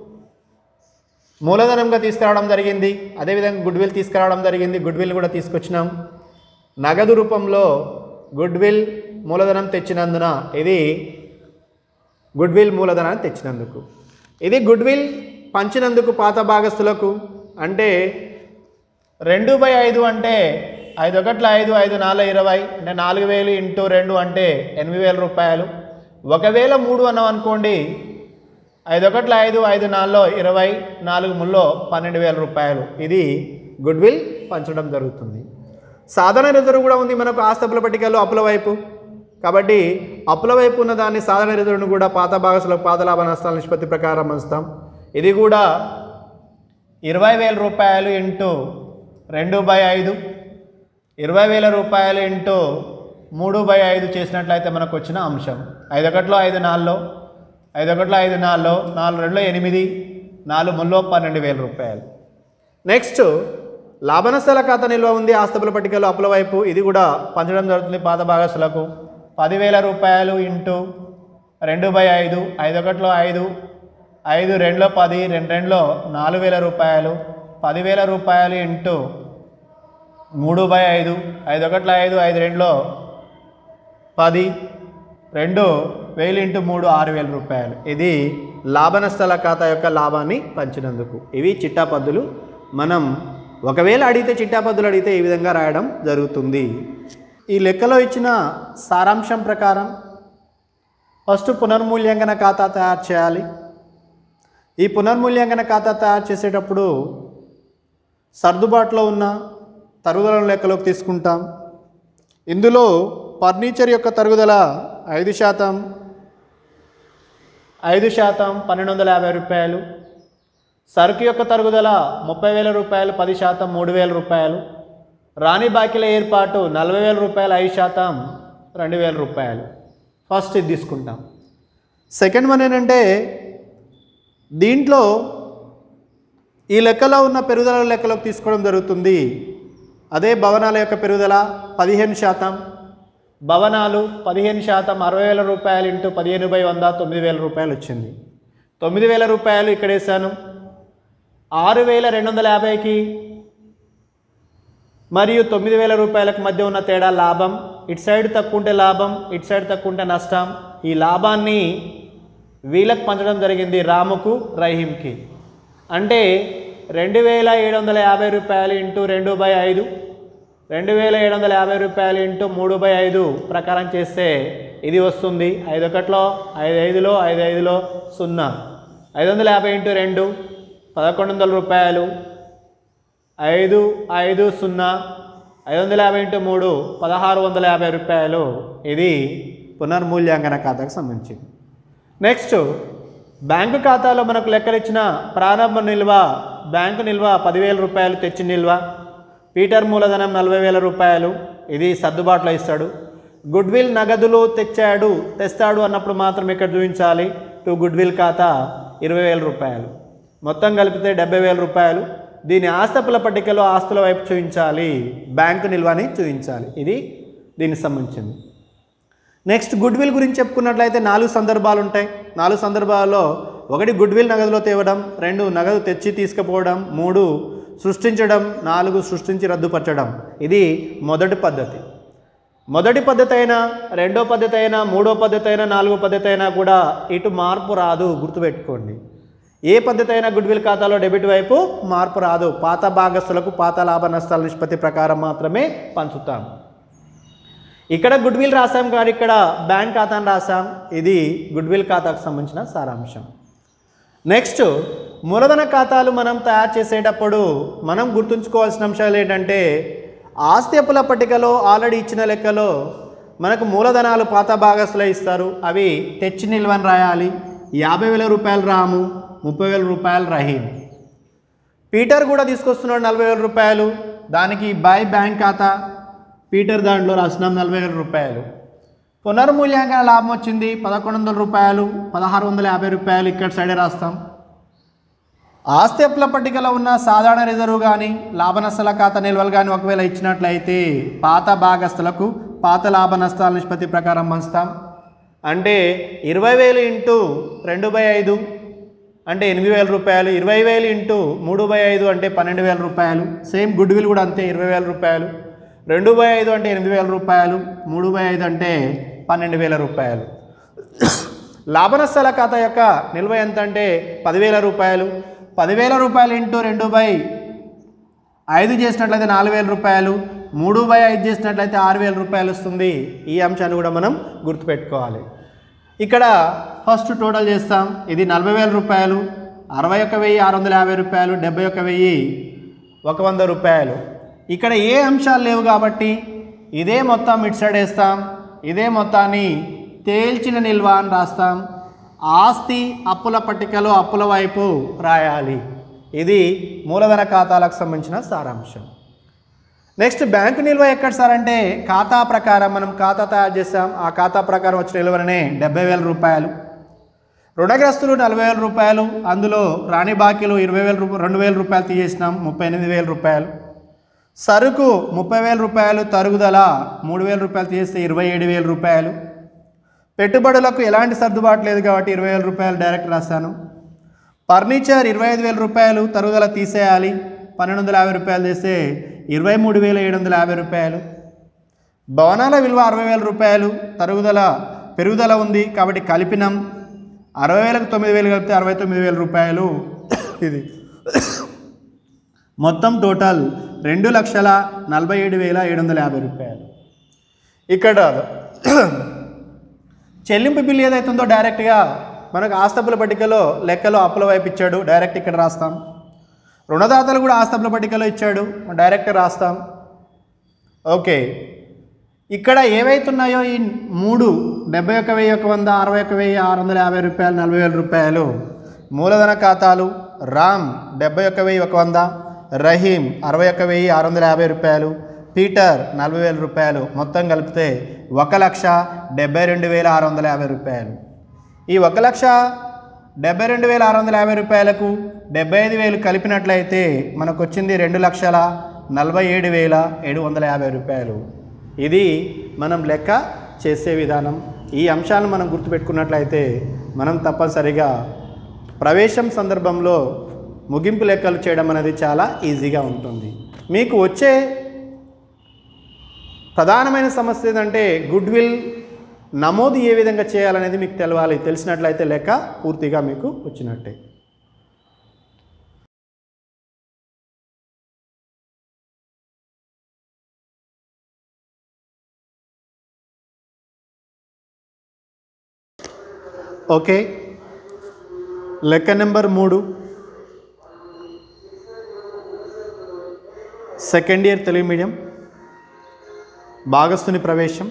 మూలధనంగా తీసుకురావడం జరిగింది. అదేవిధంగా గుడ్విల్ తీసుకురావడం జరిగింది. గుడ్విల్ కూడా తీసుకొచ్చినాం. నగదు రూపంలో గుడ్విల్ మూలధనం తెచ్చినందున ఇది గుడ్విల్ మూలధనాన్ని తెచ్చినందుకు ఇది గుడ్విల్ పంచినందుకు పాత భాగస్తులకు. అంటే రెండు బై ఐదు అంటే ఐదు ఒకట్ల ఐదు, ఐదు నాలుగు ఇరవై, అంటే నాలుగు వేలు ఇంటూ రెండు అంటే ఎనిమిది వేల రూపాయలు. ఒకవేళ మూడు అన్నాం అనుకోండి, ఐదు ఒకట్ల ఐదు, ఐదు నాలుగులో ఇరవై, నాలుగు ముల్లో పన్నెండు వేల రూపాయలు. ఇది గుడ్విల్ పంచడం జరుగుతుంది. సాధారణ రిజర్వ్ కూడా ఉంది మనకు ఆస్తుల పట్టికలో అప్పుల వైపు. కాబట్టి అప్పుల వైపు ఉన్న దాన్ని సాధారణ రిజర్వ్ను కూడా పాత భాగస్తులకు పాత లాభ నష్టాల నిష్పత్తి ప్రకారం పంచుతాం. ఇది కూడా ఇరవై వేల రూపాయలు ఇంటూ రెండు బై ఐదు, ఇరవై వేల రూపాయలు ఇంటూ మూడు బై ఐదు చేసినట్లయితే మనకు వచ్చిన అంశం ఐదు ఒకట్లో ఐదు నాలుగులో, ఐదు ఒకట్లో ఐదు నాలుగులో, నాలుగు రెండులో ఎనిమిది, నాలుగు ముల్లో పన్నెండు వేల రూపాయలు. నెక్స్ట్ లాభ నష్టాల ఖాతా నిల్వ ఉంది ఆస్తుల పట్టికలో అప్పుల వైపు. ఇది కూడా పంచడం జరుగుతుంది పాత భాగస్తులకు. పదివేల రూపాయలు ఇంటూ రెండు బై ఐదు, ఐదు ఒకట్లో ఐదు, ఐదు రెండులో పది, రెండు రెండులో నాలుగు వేల రూపాయలు. పదివేల రూపాయలు ఇంటూ మూడు బై ఐదు, ఐదు ఒకట్ల ఐదు, ఐదు రెండులో పది, రెండు వేలు ఇంటూ మూడు ఆరు వేల రూపాయలు. ఇది లాభ నష్టాల ఖాతా యొక్క లాభాన్ని పంచినందుకు. ఇవి చిట్టాపద్దులు. మనం ఒకవేళ అడిగితే చిట్టాపద్దులు అడిగితే ఈ విధంగా రాయడం జరుగుతుంది. ఈ లెక్కలో ఇచ్చిన సారాంశం ప్రకారం ఫస్ట్ పునర్మూల్యాంకన ఖాతా తయారు చేయాలి. ఈ పునర్మూల్యాంకన ఖాతా తయారు చేసేటప్పుడు సర్దుబాటులో ఉన్న తరుగుదల లెక్కలోకి తీసుకుంటాం. ఇందులో ఫర్నిచర్ యొక్క తరుగుదల ఐదు శాతం ఐదు శాతం పన్నెండు వందల యాభై రూపాయలు. సరుకు యొక్క తరుగుదల ముప్పై వేల రూపాయలు, పది శాతం మూడు వేల రూపాయలు. రాణి బాకీల ఏర్పాటు నలభై వేల రూపాయలు, ఐదు శాతం రెండు వేల రూపాయలు. ఫస్ట్ ఇది తీసుకుంటాం. సెకండ్ వన్ ఏంటంటే దీంట్లో ఈ లెక్కలో ఉన్న పెరుగుదల లెక్కలోకి తీసుకోవడం జరుగుతుంది. అదే భవనాల యొక్క పెరుగుదల పదిహేను శాతం. భవనాలు పదిహేను శాతం అరవై వేల రూపాయలు ఇంటూ పదిహేను బై వంద తొమ్మిది వేల రూపాయలు వచ్చింది. తొమ్మిది వేల రూపాయలు ఇక్కడ వేసాను. ఆరు వేల రెండు వందల యాభైకి మరియు తొమ్మిది వేల రూపాయలకు మధ్య ఉన్న తేడా లాభం. ఇటు సైడ్ తక్కువ ఉంటే లాభం, ఇటు సైడ్ తక్కువ ఉంటే నష్టం. ఈ లాభాన్ని వీళ్ళకి పంచడం జరిగింది, రాముకు రహీంకి. అంటే రెండు వేల ఏడు వందల యాభై రూపాయలు ఇంటూ రెండు బై ఐదు, రెండు వేల ఏడు వందల యాభై రూపాయలు ఇంటూ మూడు బై ఐదు ప్రకారం చేస్తే ఇది వస్తుంది. ఐదు ఒకట్లో ఐదు ఐదులో ఐదు ఐదులో సున్నా, ఐదు వందల యాభై ఇంటూ రెండు పదకొండు వందల రూపాయలు, ఐదు ఐదు సున్నా, ఐదు వందల యాభై ఇంటూ మూడు పదహారు వందల యాభై రూపాయలు. ఇది పునర్మూల్యాంకన ఖాతాకు సంబంధించింది. నెక్స్ట్ బ్యాంకు ఖాతాలో మనకు లెక్కలు ఇచ్చిన ప్రారంభ నిల్వ, బ్యాంకు నిల్వ పదివేల రూపాయలు, తెచ్చి నిల్వ. పీటర్ మూలధనం నలభై వేల రూపాయలు, ఇది సర్దుబాటులో ఇస్తాడు. గుడ్విల్ నగదులు తెచ్చాడు తెస్తాడు అన్నప్పుడు మాత్రం ఇక్కడ చూపించాలి. టు గుడ్విల్ ఖాతా ఇరవై వేల రూపాయలు, మొత్తం కలిపితే డెబ్బై వేల రూపాయలు. దీని ఆస్తుల పట్టికలో ఆస్తుల వైపు చూపించాలి, బ్యాంకు నిల్వని చూపించాలి. ఇది దీనికి సంబంధించింది. నెక్స్ట్ గుడ్ విల్ గురించి చెప్పుకున్నట్లయితే నాలుగు సందర్భాలు ఉంటాయి. నాలుగు సందర్భాల్లో ఒకటి గుడ్ విల్ నగదులో తేవడం, రెండు నగదు తెచ్చి తీసుకుపోవడం, మూడు సృష్టించడం, నాలుగు సృష్టించి రద్దుపరచడం. ఇది మొదటి పద్ధతి. మొదటి పద్ధతి అయినా, రెండో పద్ధతి అయినా, మూడో పద్ధతి అయినా, నాలుగో పద్ధతి అయినా కూడా ఇటు మార్పు రాదు, గుర్తుపెట్టుకోండి. ఏ పద్ధతి అయినా గుడ్ విల్ ఖాతాలో డెబిట్ వైపు మార్పు రాదు. పాత భాగస్తులకు పాత లాభ నష్టాల నిష్పత్తి ప్రకారం మాత్రమే పంచుతాం. ఇక్కడ గుడ్ విల్ రాసాం కానీ ఇక్కడ బ్యాంక్ ఖాతాను రాసాం. ఇది గుడ్ విల్ ఖాతాకు సంబంధించిన సారాంశం. నెక్స్ట్ మూలధన ఖాతాలు మనం తయారు చేసేటప్పుడు మనం గుర్తుంచుకోవాల్సిన అంశాలు ఏంటంటే, ఆస్తి అప్పుల పట్టికలో ఆల్రెడీ ఇచ్చిన లెక్కలో మనకు మూలధనాలు పాత భాగస్తులే ఇస్తారు. అవి తెచ్చి నిల్వని రాయాలి. యాభై వేల రూపాయలు రాము, ముప్పై వేల రూపాయలు రహీం. పీటర్ కూడా తీసుకొస్తున్నాడు నలభై వేల రూపాయలు, దానికి బై బ్యాంక్ ఖాతా పీటర్ దాంట్లో రాసినాం నలభై వేల రూపాయలు. పునర్మూల్యాంకన లాభం వచ్చింది పదకొండు వందల రూపాయలు, పదహారు వందల యాభై రూపాయలు ఇక్కడ సైడే రాస్తాం. ఆస్తి అప్పుల పట్టికలో ఉన్న సాధారణ రిజర్వ్ కానీ లాభ నష్టాల ఖాతా నిల్వలు కానీ ఒకవేళ ఇచ్చినట్లయితే పాత భాగస్తులకు పాత లాభ నష్టాల నిష్పత్తి ప్రకారం పంచుతాం. అంటే ఇరవై వేలు ఇంటూ రెండు బై ఐదు అంటే ఎనిమిది వేల రూపాయలు, ఇరవై వేలు ఇంటూ మూడు బై ఐదు అంటే పన్నెండు వేల రూపాయలు. సేమ్ గుడ్ విల్ కూడా అంతే, ఇరవై వేల రూపాయలు. రెండు బై ఐదు అంటే ఎనిమిది వేల రూపాయలు, మూడు బై ఐదు అంటే పన్నెండు వేల రూపాయలు. లాభ నష్టాల ఖాతా యొక్క నిల్వ ఎంత అంటే పదివేల రూపాయలు. పదివేల రూపాయలు ఇంటూ రెండు బై ఐదు చేసినట్లయితే నాలుగు వేల రూపాయలు, మూడు బై ఐదు చేసినట్లయితే ఆరు వేల రూపాయలు వస్తుంది. ఈ అంశాన్ని కూడా మనం గుర్తుపెట్టుకోవాలి. ఇక్కడ ఫస్ట్ టోటల్ చేస్తాం. ఇది నలభై వేల రూపాయలు, అరవై ఒక్క వెయ్యి ఆరు వందల యాభై రూపాయలు, డెబ్బై ఒక్క వెయ్యి ఒక వంద రూపాయలు. ఇక్కడ ఏ అంశాలు లేవు కాబట్టి ఇదే మొత్తం ఇటు సైడ్ వేస్తాం, ఇదే మొత్తాన్ని తేల్చిన నిల్వ అని రాస్తాం. ఆస్తి అప్పుల పట్టికలో అప్పుల వైపు రాయాలి. ఇది మూలధన ఖాతాలకు సంబంధించిన సారాంశం. నెక్స్ట్ బ్యాంకు నిల్వ ఎక్కడ సార్ అంటే ఖాతా ప్రకారం మనం ఖాతా తయారు చేస్తాం. ఆ ఖాతా ప్రకారం వచ్చిన నిల్వనే డెబ్బై వేల రూపాయలు. రుణగ్రస్తులు నలభై వేల రూపాయలు, అందులో రాణి బాకీలు ఇరవై వేల రూపాయలు రెండు వేల రూపాయలు తీసేసినాం, ముప్పై ఎనిమిది వేల రూపాయలు. సరుకు ముప్పై వేల రూపాయలు, తరుగుదల మూడు వేల రూపాయలు తీస్తే ఇరవై ఏడు వేల రూపాయలు. పెట్టుబడులకు ఎలాంటి సర్దుబాటు లేదు కాబట్టి ఇరవై వేల రూపాయలు డైరెక్ట్ రాశాను. ఫర్నిచర్ ఇరవై ఐదు వేల రూపాయలు, తరుగుదల తీసేయాలి, పన్నెండు వందల యాభై రూపాయలు చేస్తే ఇరవై మూడు వేల ఏడు వందల యాభై రూపాయలు. భవనాల విలువ అరవై వేల రూపాయలు, తరుగుదల పెరుగుదల ఉంది కాబట్టి కలిపినాం. అరవై వేలకు తొమ్మిది వేలు కలిపితే అరవై తొమ్మిది వేల రూపాయలు. ఇది మొత్తం టోటల్ రెండు లక్షల నలభై ఏడు వేల ఏడు వందల యాభై రూపాయలు. ఇక్కడ చెల్లింపు బిల్లు ఏదైతే ఉందో డైరెక్ట్గా మనకు ఆస్తపుల పట్టికలో లెక్కలో అప్పుల వైపు ఇచ్చాడు, డైరెక్ట్ ఇక్కడ రాస్తాం. రుణదాతలు కూడా ఆస్తపుల పట్టికలో ఇచ్చాడు, డైరెక్ట్ రాస్తాం. ఓకే, ఇక్కడ ఏవైతున్నాయో ఈ మూడు డెబ్బై ఒక్క వెయ్యి ఒక వంద, అరవై ఒక్క వెయ్యి ఆరు వందల యాభై రూపాయలు, నలభై వేల రూపాయలు మూలధన ఖాతాలు. రామ్ డెబ్బై ఒక్క వెయ్యి ఒక వంద, రహీం అరవై ఒక్క వెయ్యి ఆరు వందల యాభై రూపాయలు, పీటర్ నలభై వేల రూపాయలు. మొత్తం కలిపితే ఒక లక్ష డెబ్బై రెండు వేల ఆరు వందల యాభై రూపాయలు. ఈ ఒక లక్ష డెబ్బై రెండు వేల ఆరు వందల యాభై రూపాయలకు డెబ్బై ఐదు వేలు కలిపినట్లయితే మనకు వచ్చింది రెండు లక్షల నలభై ఏడు వేల ఏడు వందల యాభై రూపాయలు. ఇది మనం లెక్క చేసే విధానం. ఈ అంశాలను మనం గుర్తుపెట్టుకున్నట్లయితే మనం తప్పనిసరిగా ప్రవేశం సందర్భంలో ముగింపు లెక్కలు చేయడం అనేది చాలా ఈజీగా ఉంటుంది. మీకు వచ్చే ప్రధానమైన సమస్య ఏంటంటే గుడ్ విల్ నమోదు ఏ విధంగా చేయాలనేది మీకు తెలవాలి. తెలిసినట్లయితే లెక్క పూర్తిగా మీకు వచ్చినట్టే. ఓకే, లెక్క నెంబర్ మూడు, సెకండ్ ఇయర్ తెలుగు మీడియం, భాగస్తుని ప్రవేశం.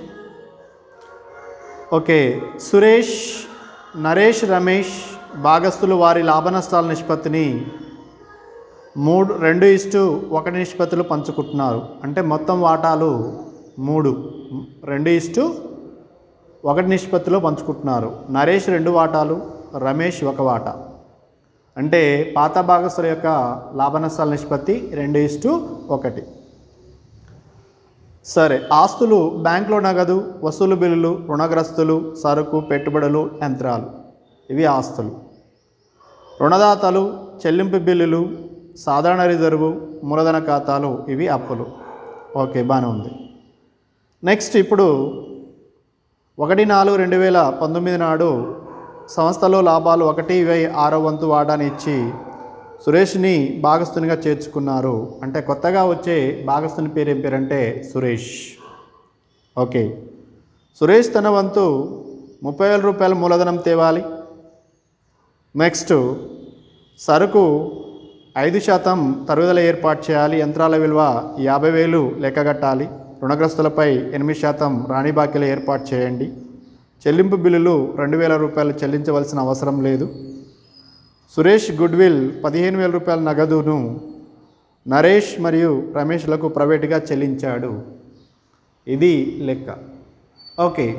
ఓకే, సురేష్, నరేష్, రమేష్ భాగస్తులు వారి లాభ నష్టాల నిష్పత్తిని మూడు రెండు ఇస్టు ఒకటి నిష్పత్తులు పంచుకుంటున్నారు. అంటే మొత్తం వాటాలు మూడు రెండు ఇస్టు ఒకటి నిష్పత్తిలో పంచుకుంటున్నారు. నరేష్ రెండు వాటాలు, రమేష్ ఒక వాటా. అంటే పాత భాగస్తుల యొక్క లాభ నష్టాల నిష్పత్తి రెండు ఇస్టు ఒకటి. సరే, ఆస్తులు బ్యాంకులో నగదు, వసూలు బిల్లులు, రుణగ్రస్తులు, సరుకు, పెట్టుబడులు, యంత్రాలు, ఇవి ఆస్తులు. రుణదాతలు, చెల్లింపు బిల్లులు, సాధారణ రిజర్వు, మూలధన ఖాతాలు, ఇవి అప్పులు. ఓకే, బాగానే ఉంది. నెక్స్ట్ ఇప్పుడు ఒకటి నాలుగు రెండు వేల పంతొమ్మిది నాడు సంస్థలో లాభాలు ఒకటి వై ఆరో వంతు వాటాని ఇచ్చి సురేష్ని భాగస్తునిగా చేర్చుకున్నారు. అంటే కొత్తగా వచ్చే భాగస్తుని పేరు ఏం పేరంటే సురేష్. ఓకే, సురేష్ తన వంతు ముప్పై వేల రూపాయల మూలధనం తేవాలి. నెక్స్ట్ సరుకు ఐదు శాతం తరుగుదల ఏర్పాటు చేయాలి. యంత్రాల విలువ యాభై వేలు లెక్కగట్టాలి. రుణగ్రస్తులపై ఎనిమిది శాతం రాణి బాకీలు ఏర్పాటు చేయండి. చెల్లింపు బిల్లులు రెండు వేల రూపాయలు చెల్లించవలసిన అవసరం లేదు. సురేష్ గుడ్విల్ పదిహేను వేల రూపాయల నగదును నరేష్ మరియు రమేష్లకు ప్రైవేటుగా చెల్లించాడు. ఇది లెక్క. ఓకే,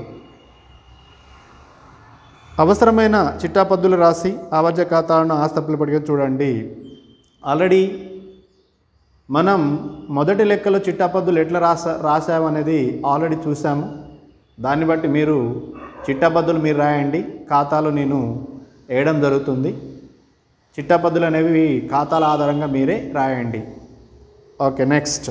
అవసరమైన చిట్టాపద్దులు రాసి ఆవర్జ ఖాతాలను ఆస్తపుల పట్టిక చూడండి. ఆల్రెడీ మనం మొదటి లెక్కలో చిట్టాపద్దులు ఎట్లా రాసా రాసామనేది ఆల్రెడీ చూసాము. దాన్ని బట్టి మీరు చిట్టాపద్దులు మీరు రాయండి, ఖాతాలు నేను వేయడం జరుగుతుంది. చిట్టాపద్దులు అనేవి ఖాతాల ఆధారంగా మీరే రాయండి. ఓకే, నెక్స్ట్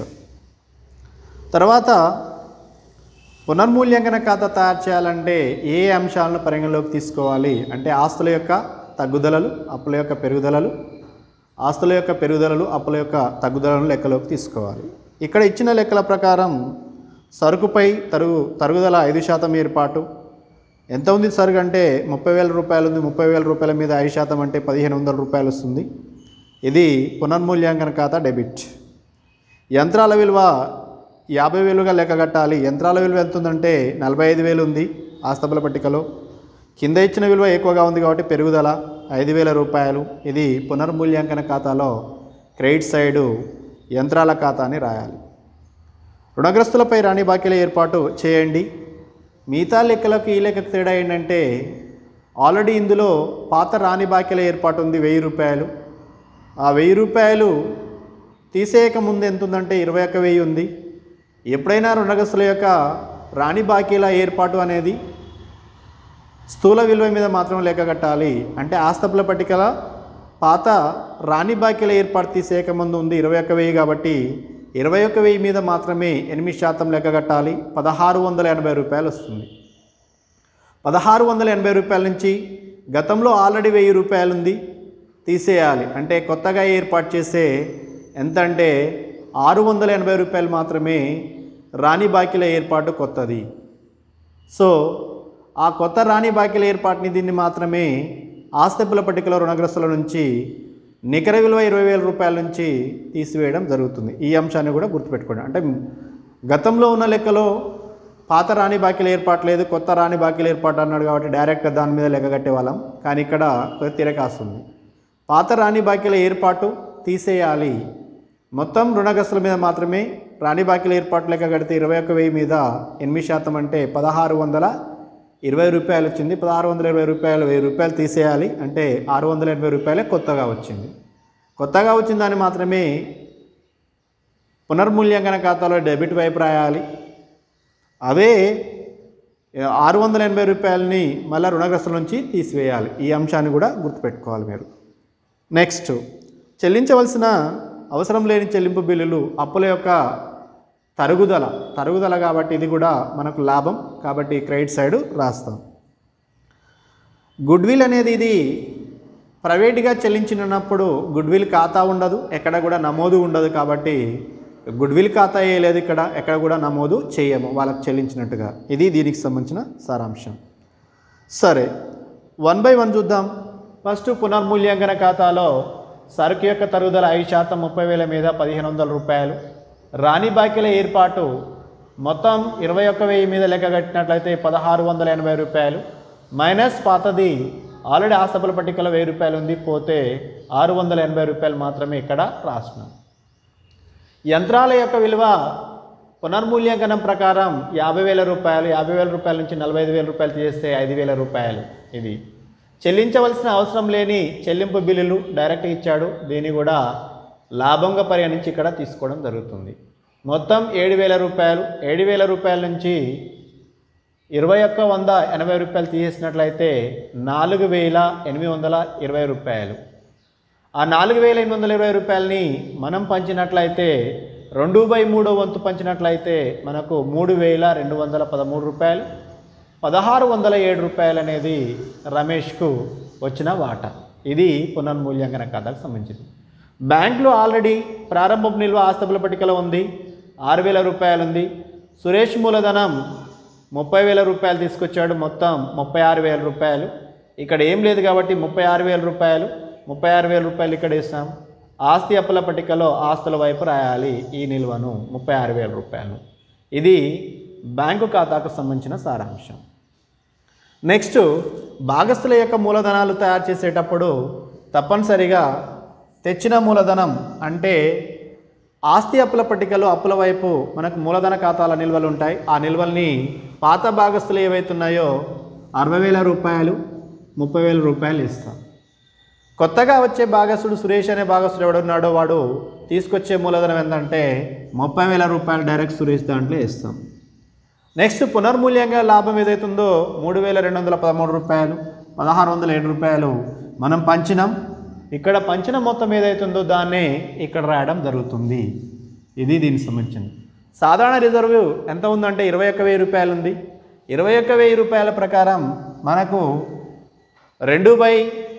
తర్వాత పునర్మూల్యాంకన ఖాతా తయారు చేయాలంటే ఏ అంశాలను పరిగణలోకి తీసుకోవాలి అంటే ఆస్తుల యొక్క తగ్గుదలలు, అప్పుల యొక్క పెరుగుదలలు, ఆస్తుల యొక్క పెరుగుదలలు, అప్పుల యొక్క తగ్గుదలను లెక్కలోకి తీసుకోవాలి. ఇక్కడ ఇచ్చిన లెక్కల ప్రకారం సరుకుపై తరుగు తరుగుదల ఐదు శాతం ఏర్పాటు. ఎంత ఉంది సరుకు అంటే ముప్పై వేల రూపాయలు ఉంది. ముప్పై వేల రూపాయల మీద ఐదు శాతం అంటే పదిహేను వందల రూపాయలు వస్తుంది. ఇది పునర్మూల్యాంకన ఖాతా డెబిట్. యంత్రాల విలువ యాభై వేలుగా లెక్కగట్టాలి. యంత్రాల విలువ ఎంత ఉందంటే నలభై ఐదు వేలు ఉంది ఆస్తపుల పట్టికలో. కింద ఇచ్చిన విలువ ఎక్కువగా ఉంది కాబట్టి పెరుగుదల ఐదు వేల రూపాయలు. ఇది పునర్మూల్యాంకన ఖాతాలో క్రెడిట్ సైడు యంత్రాల ఖాతాని రాయాలి. రుణగ్రస్తులపై రాణి బాకీల ఏర్పాటు చేయండి. మిగతా లెక్కలకు ఈ లెక్కకు తేడా ఏంటంటే ఆల్రెడీ ఇందులో పాత రాణి బాకీల ఏర్పాటు ఉంది వెయ్యి రూపాయలు. ఆ వెయ్యి రూపాయలు తీసేయక ముందు ఎంత ఉందంటే ఇరవై ఒక్క వెయ్యి ఉంది. ఎప్పుడైనా రుణగ్రస్తుల యొక్క రాణి బాకీల ఏర్పాటు అనేది స్థూల విలువ మీద మాత్రం లెక్క కట్టాలి. అంటే ఆస్తపుల పట్టికల పాత రాణి బాకీల ఏర్పాటు తీసేయక ముందు ఉంది ఇరవై ఒక్క వెయ్యి కాబట్టి ఇరవై ఒక్క వెయ్యి మీద మాత్రమే ఎనిమిది శాతం లెక్క కట్టాలి. పదహారు వందల ఎనభై రూపాయలు వస్తుంది. పదహారు వందల ఎనభై రూపాయల నుంచి గతంలో ఆల్రెడీ వెయ్యి రూపాయలు ఉంది తీసేయాలి. అంటే కొత్తగా ఏర్పాటు చేసే ఎంత అంటే ఆరు వందల ఎనభై రూపాయలు మాత్రమే రాణి బాకీల ఏర్పాటు కొత్తది. సో ఆ కొత్త రాణి బాకీల ఏర్పాటుని దీన్ని మాత్రమే ఆస్తపుల పట్టికలో రుణగ్రస్తుల నుంచి నికర విలువ ఇరవై వేల రూపాయల నుంచి తీసివేయడం జరుగుతుంది. ఈ అంశాన్ని కూడా గుర్తుపెట్టుకోండి. అంటే గతంలో ఉన్న లెక్కలో పాత రాణి బాకీల ఏర్పాటు లేదు, కొత్త రాణి బాకీల ఏర్పాటు అన్నాడు కాబట్టి డైరెక్ట్గా దాని మీద లెక్క కట్టేవాళ్ళం. కానీ ఇక్కడ తిరకాస్తుంది. పాత రాణి బాకీల ఏర్పాటు తీసేయాలి. మొత్తం రుణగ్రస్తుల మీద మాత్రమే రాణి బాకీల ఏర్పాటు లెక్క కడితే ఇరవై ఒక్క వెయ్యి మీద ఎనిమిది శాతం అంటే పదహారు వందల ఇరవై రూపాయలు వచ్చింది. పదహారు వందల ఇరవై రూపాయలు వెయ్యి రూపాయలు తీసేయాలి. అంటే ఆరు వందల ఎనభై రూపాయలే కొత్తగా వచ్చింది. కొత్తగా వచ్చిన దాన్ని మాత్రమే పునర్మూల్యాంకన ఖాతాలో డెబిట్ వైపు రాయాలి. అవే ఆరు వందల ఎనభై రూపాయలని మళ్ళీ రుణగ్రస్తుల నుంచి తీసివేయాలి. ఈ అంశాన్ని కూడా గుర్తుపెట్టుకోవాలి మీరు. నెక్స్ట్ చెల్లించవలసిన అవసరం లేని చెల్లింపు బిల్లులు, అప్పుల యొక్క తరుగుదల తరుగుదల కాబట్టి ఇది కూడా మనకు లాభం కాబట్టి క్రెడిట్ సైడు రాస్తాం. గుడ్విల్ అనేది ఇది ప్రైవేట్గా చెల్లించినప్పుడు గుడ్విల్ ఖాతా ఉండదు, ఎక్కడ కూడా నమోదు ఉండదు కాబట్టి గుడ్విల్ ఖాతా వేయలేదు, ఇక్కడ ఎక్కడ కూడా నమోదు చేయము వాళ్ళకి చెల్లించినట్టుగా. ఇది దీనికి సంబంధించిన సారాంశం. సరే, వన్ బై వన్ చూద్దాం. ఫస్ట్ పునర్మూల్యాంకన ఖాతాలో సరుకు యొక్క తరుగుదల ఐదు శాతం ముప్పై వేల మీద పదిహేను వందల రూపాయలు. రాణి బాకీల ఏర్పాటు మొత్తం ఇరవై ఒక్క వెయ్యి మీద లెక్క కట్టినట్లయితే పదహారు వందల ఎనభై రూపాయలు మైనస్ పాతది ఆల్రెడీ ఆస్తపుల పట్టికలో వెయ్యి రూపాయలు ఉంది పోతే ఆరు వందల ఎనభై రూపాయలు మాత్రమే ఇక్కడ రాసినాం. యంత్రాల యొక్క విలువ పునర్మూల్యాంకనం ప్రకారం యాభై వేల రూపాయలు. యాభై వేల రూపాయల నుంచి నలభై ఐదు వేల రూపాయలు చేస్తే ఐదు వేల రూపాయలు. ఇది చెల్లించవలసిన అవసరం లేని చెల్లింపు బిల్లులు డైరెక్ట్ ఇచ్చాడు, దీన్ని కూడా లాభంగా పరిగణించి ఇక్కడ తీసుకోవడం జరుగుతుంది. మొత్తం ఏడు వేల రూపాయలు. ఏడు వేల రూపాయల నుంచి ఇరవై ఒక్క వంద ఎనభై రూపాయలు తీసేసినట్లయితే నాలుగు వేల ఎనిమిది వందల ఇరవై రూపాయలు. ఆ నాలుగు వేల ఎనిమిది వందల ఇరవై రూపాయలని మనం పంచినట్లయితే రెండు బై మూడో వంతు పంచినట్లయితే మనకు మూడు వేల రెండు వందల పదమూడు రూపాయలు, పదహారు వందల ఏడు రూపాయలు అనేది రమేష్కు వచ్చిన వాటా. ఇది పునర్మూల్యాంకన ఖాతాకు సంబంధించింది. బ్యాంకులో ఆల్రెడీ ప్రారంభపు నిల్వ ఆస్తుల పట్టికలో ఉంది, ఆరు వేల రూపాయలు ఉంది. సురేష్ మూలధనం ముప్పై వేల రూపాయలు తీసుకొచ్చాడు, మొత్తం ముప్పై ఆరు వేల రూపాయలు. ఇక్కడ ఏం లేదు కాబట్టి ముప్పై ఆరు వేల రూపాయలు ముప్పై ఆరు వేల రూపాయలు ఇక్కడ ఇస్తాం. ఆస్తి అప్పుల పట్టికలో ఆస్తుల వైపు రాయాలి ఈ నిల్వను ముప్పై ఆరు వేల రూపాయలు. ఇది బ్యాంకు ఖాతాకు సంబంధించిన సారాంశం. నెక్స్ట్, భాగస్థుల యొక్క మూలధనాలు తయారు చేసేటప్పుడు తప్పనిసరిగా తెచ్చిన మూలధనం అంటే ఆస్తి అప్పుల పట్టికలో అప్పుల వైపు మనకు మూలధన ఖాతాల నిల్వలు ఉంటాయి. ఆ నిల్వల్ని పాత భాగస్థులు ఏవైతున్నాయో అరవై వేల రూపాయలు ముప్పై వేల రూపాయలు ఇస్తాం. కొత్తగా వచ్చే భాగస్థుడు సురేష్ అనే భాగస్థుడు ఎవడున్నాడో వాడు తీసుకొచ్చే మూలధనం ఏంటంటే ముప్పై వేల రూపాయలు డైరెక్ట్ సురేష్ దాంట్లో ఇస్తాం. నెక్స్ట్, పునర్మూల్యంగా లాభం ఏదైతుందో మూడు వేల రెండు వందల పదమూడు రూపాయలు పదహారు వందల ఏడు రూపాయలు మనం పంచినాం. ఇక్కడ పంచిన మొత్తం ఏదైతుందో దాన్నే ఇక్కడ రాయడం జరుగుతుంది. ఇది దీనికి సంబంధించింది. సాధారణ రిజర్వ్ ఎంత ఉందంటే ఇరవై ఒక్క వెయ్యి రూపాయలు ఉంది. ఇరవై ఒక్క వెయ్యి రూపాయల ప్రకారం మనకు రెండు బై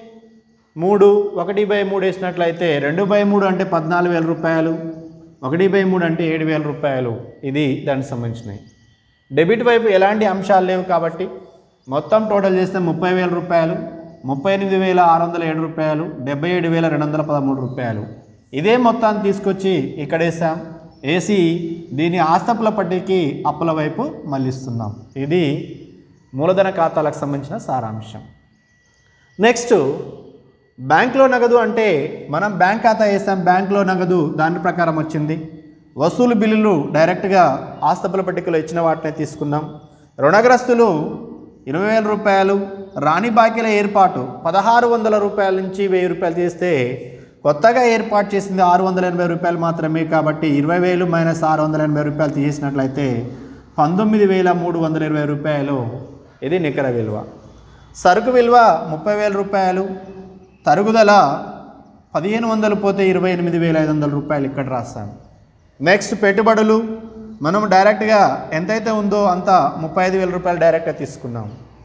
మూడు ఒకటి బై మూడు వేసినట్లయితే రెండు బై మూడు అంటే పద్నాలుగు వేల రూపాయలు, ఒకటి బై మూడు అంటే ఏడు వేల రూపాయలు. ఇది దానికి సంబంధించినవి. డెబిట్ వైపు ఎలాంటి అంశాలు లేవు కాబట్టి మొత్తం టోటల్ చేస్తే ముప్పై వేల రూపాయలు, ముప్పై ఎనిమిది వేల ఆరు వందల ఏడు రూపాయలు, డెబ్బై ఏడు వేల రెండు వందల పదమూడు రూపాయలు. ఇదే మొత్తాన్ని తీసుకొచ్చి ఇక్కడ వేసాం. వేసి దీని ఆస్తపుల పట్టికి అప్పుల వైపు మళ్ళిస్తున్నాం. ఇది మూలధన ఖాతాలకు సంబంధించిన సారాంశం. నెక్స్ట్, బ్యాంక్లో నగదు అంటే మనం బ్యాంక్ ఖాతా వేసాం, బ్యాంక్లో నగదు దాని ప్రకారం వచ్చింది. వసూలు బిల్లులు డైరెక్ట్గా ఆస్తపుల పట్టికలో ఇచ్చిన వాటినే తీసుకున్నాం. రుణగ్రస్తులు ఇరవై వేల రూపాయలు, రాణి బాకీల ఏర్పాటు పదహారు వందల రూపాయల నుంచి వెయ్యి రూపాయలు చేస్తే కొత్తగా ఏర్పాటు చేసింది ఆరు వందల ఎనభై రూపాయలు మాత్రమే కాబట్టి ఇరవై వేలు మైనస్ ఆరు వందల ఎనభై రూపాయలు తీసేసినట్లయితే పంతొమ్మిది వేల మూడు వందల ఇరవై రూపాయలు. ఇది నికర విలువ. సరుకు విలువ ముప్పై వేల రూపాయలు, తరుగుదల పదిహేను వందలు పోతే ఇరవై ఎనిమిది వేల ఐదు వందల రూపాయలు ఇక్కడ రాస్తాను. నెక్స్ట్, పెట్టుబడులు మనం డైరెక్ట్గా ఎంతైతే ఉందో అంత ముప్పై ఐదు వేల రూపాయలు డైరెక్ట్గా తీసుకున్నాం.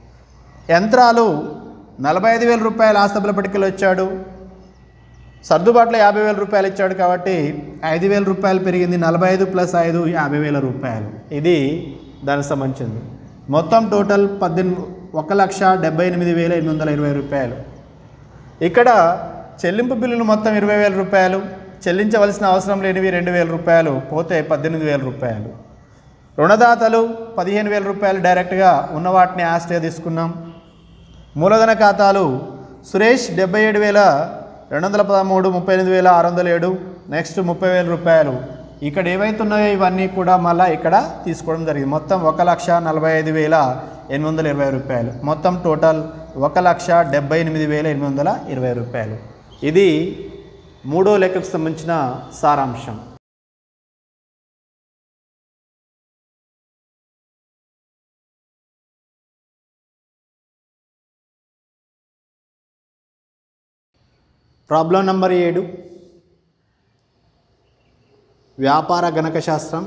యంత్రాలు నలభై ఐదు వేల రూపాయలు ఆస్తపుల పట్టికలో ఇచ్చాడు, సర్దుబాటులో యాభై వేల రూపాయలు ఇచ్చాడు కాబట్టి ఐదు వేల రూపాయలు పెరిగింది. నలభై ఐదు ప్లస్ ఐదు యాభై వేల రూపాయలు. ఇది దానికి సంబంధించింది. మొత్తం టోటల్ పద్దెనిమిది ఒక లక్ష డెబ్బై ఎనిమిది వేల ఎనిమిది వందల ఇరవై రూపాయలు. ఇక్కడ చెల్లింపు బిల్లులు మొత్తం ఇరవై వేల రూపాయలు, చెల్లించవలసిన అవసరం లేనివి రెండు వేల రూపాయలు పోతే పద్దెనిమిది వేల రూపాయలు. రుణదాతలు పదిహేను వేల రూపాయలు డైరెక్ట్గా ఉన్న వాటిని ఆస్తిగా తీసుకున్నాం. మూలధన ఖాతాలు సురేష్ డెబ్బై ఏడు వేల రెండు వందల పదమూడు, ముప్పై ఎనిమిది వేల ఆరు వందల ఏడు, నెక్స్ట్ ముప్పై వేల రూపాయలు. ఇక్కడ ఏవైతున్నాయో ఇవన్నీ కూడా మళ్ళీ ఇక్కడ తీసుకోవడం జరిగింది. మొత్తం ఒక లక్ష నలభై ఐదు వేల ఎనిమిది వందల ఇరవై రూపాయలు. మొత్తం టోటల్ ఒక లక్ష డెబ్బై ఎనిమిది వేల ఎనిమిది వందల ఇరవై రూపాయలు. ఇది మూడో లెక్కకు సంబంధించిన సారాంశం. ప్రాబ్లం నంబర్ ఏడు, వ్యాపార గణక శాస్త్రం,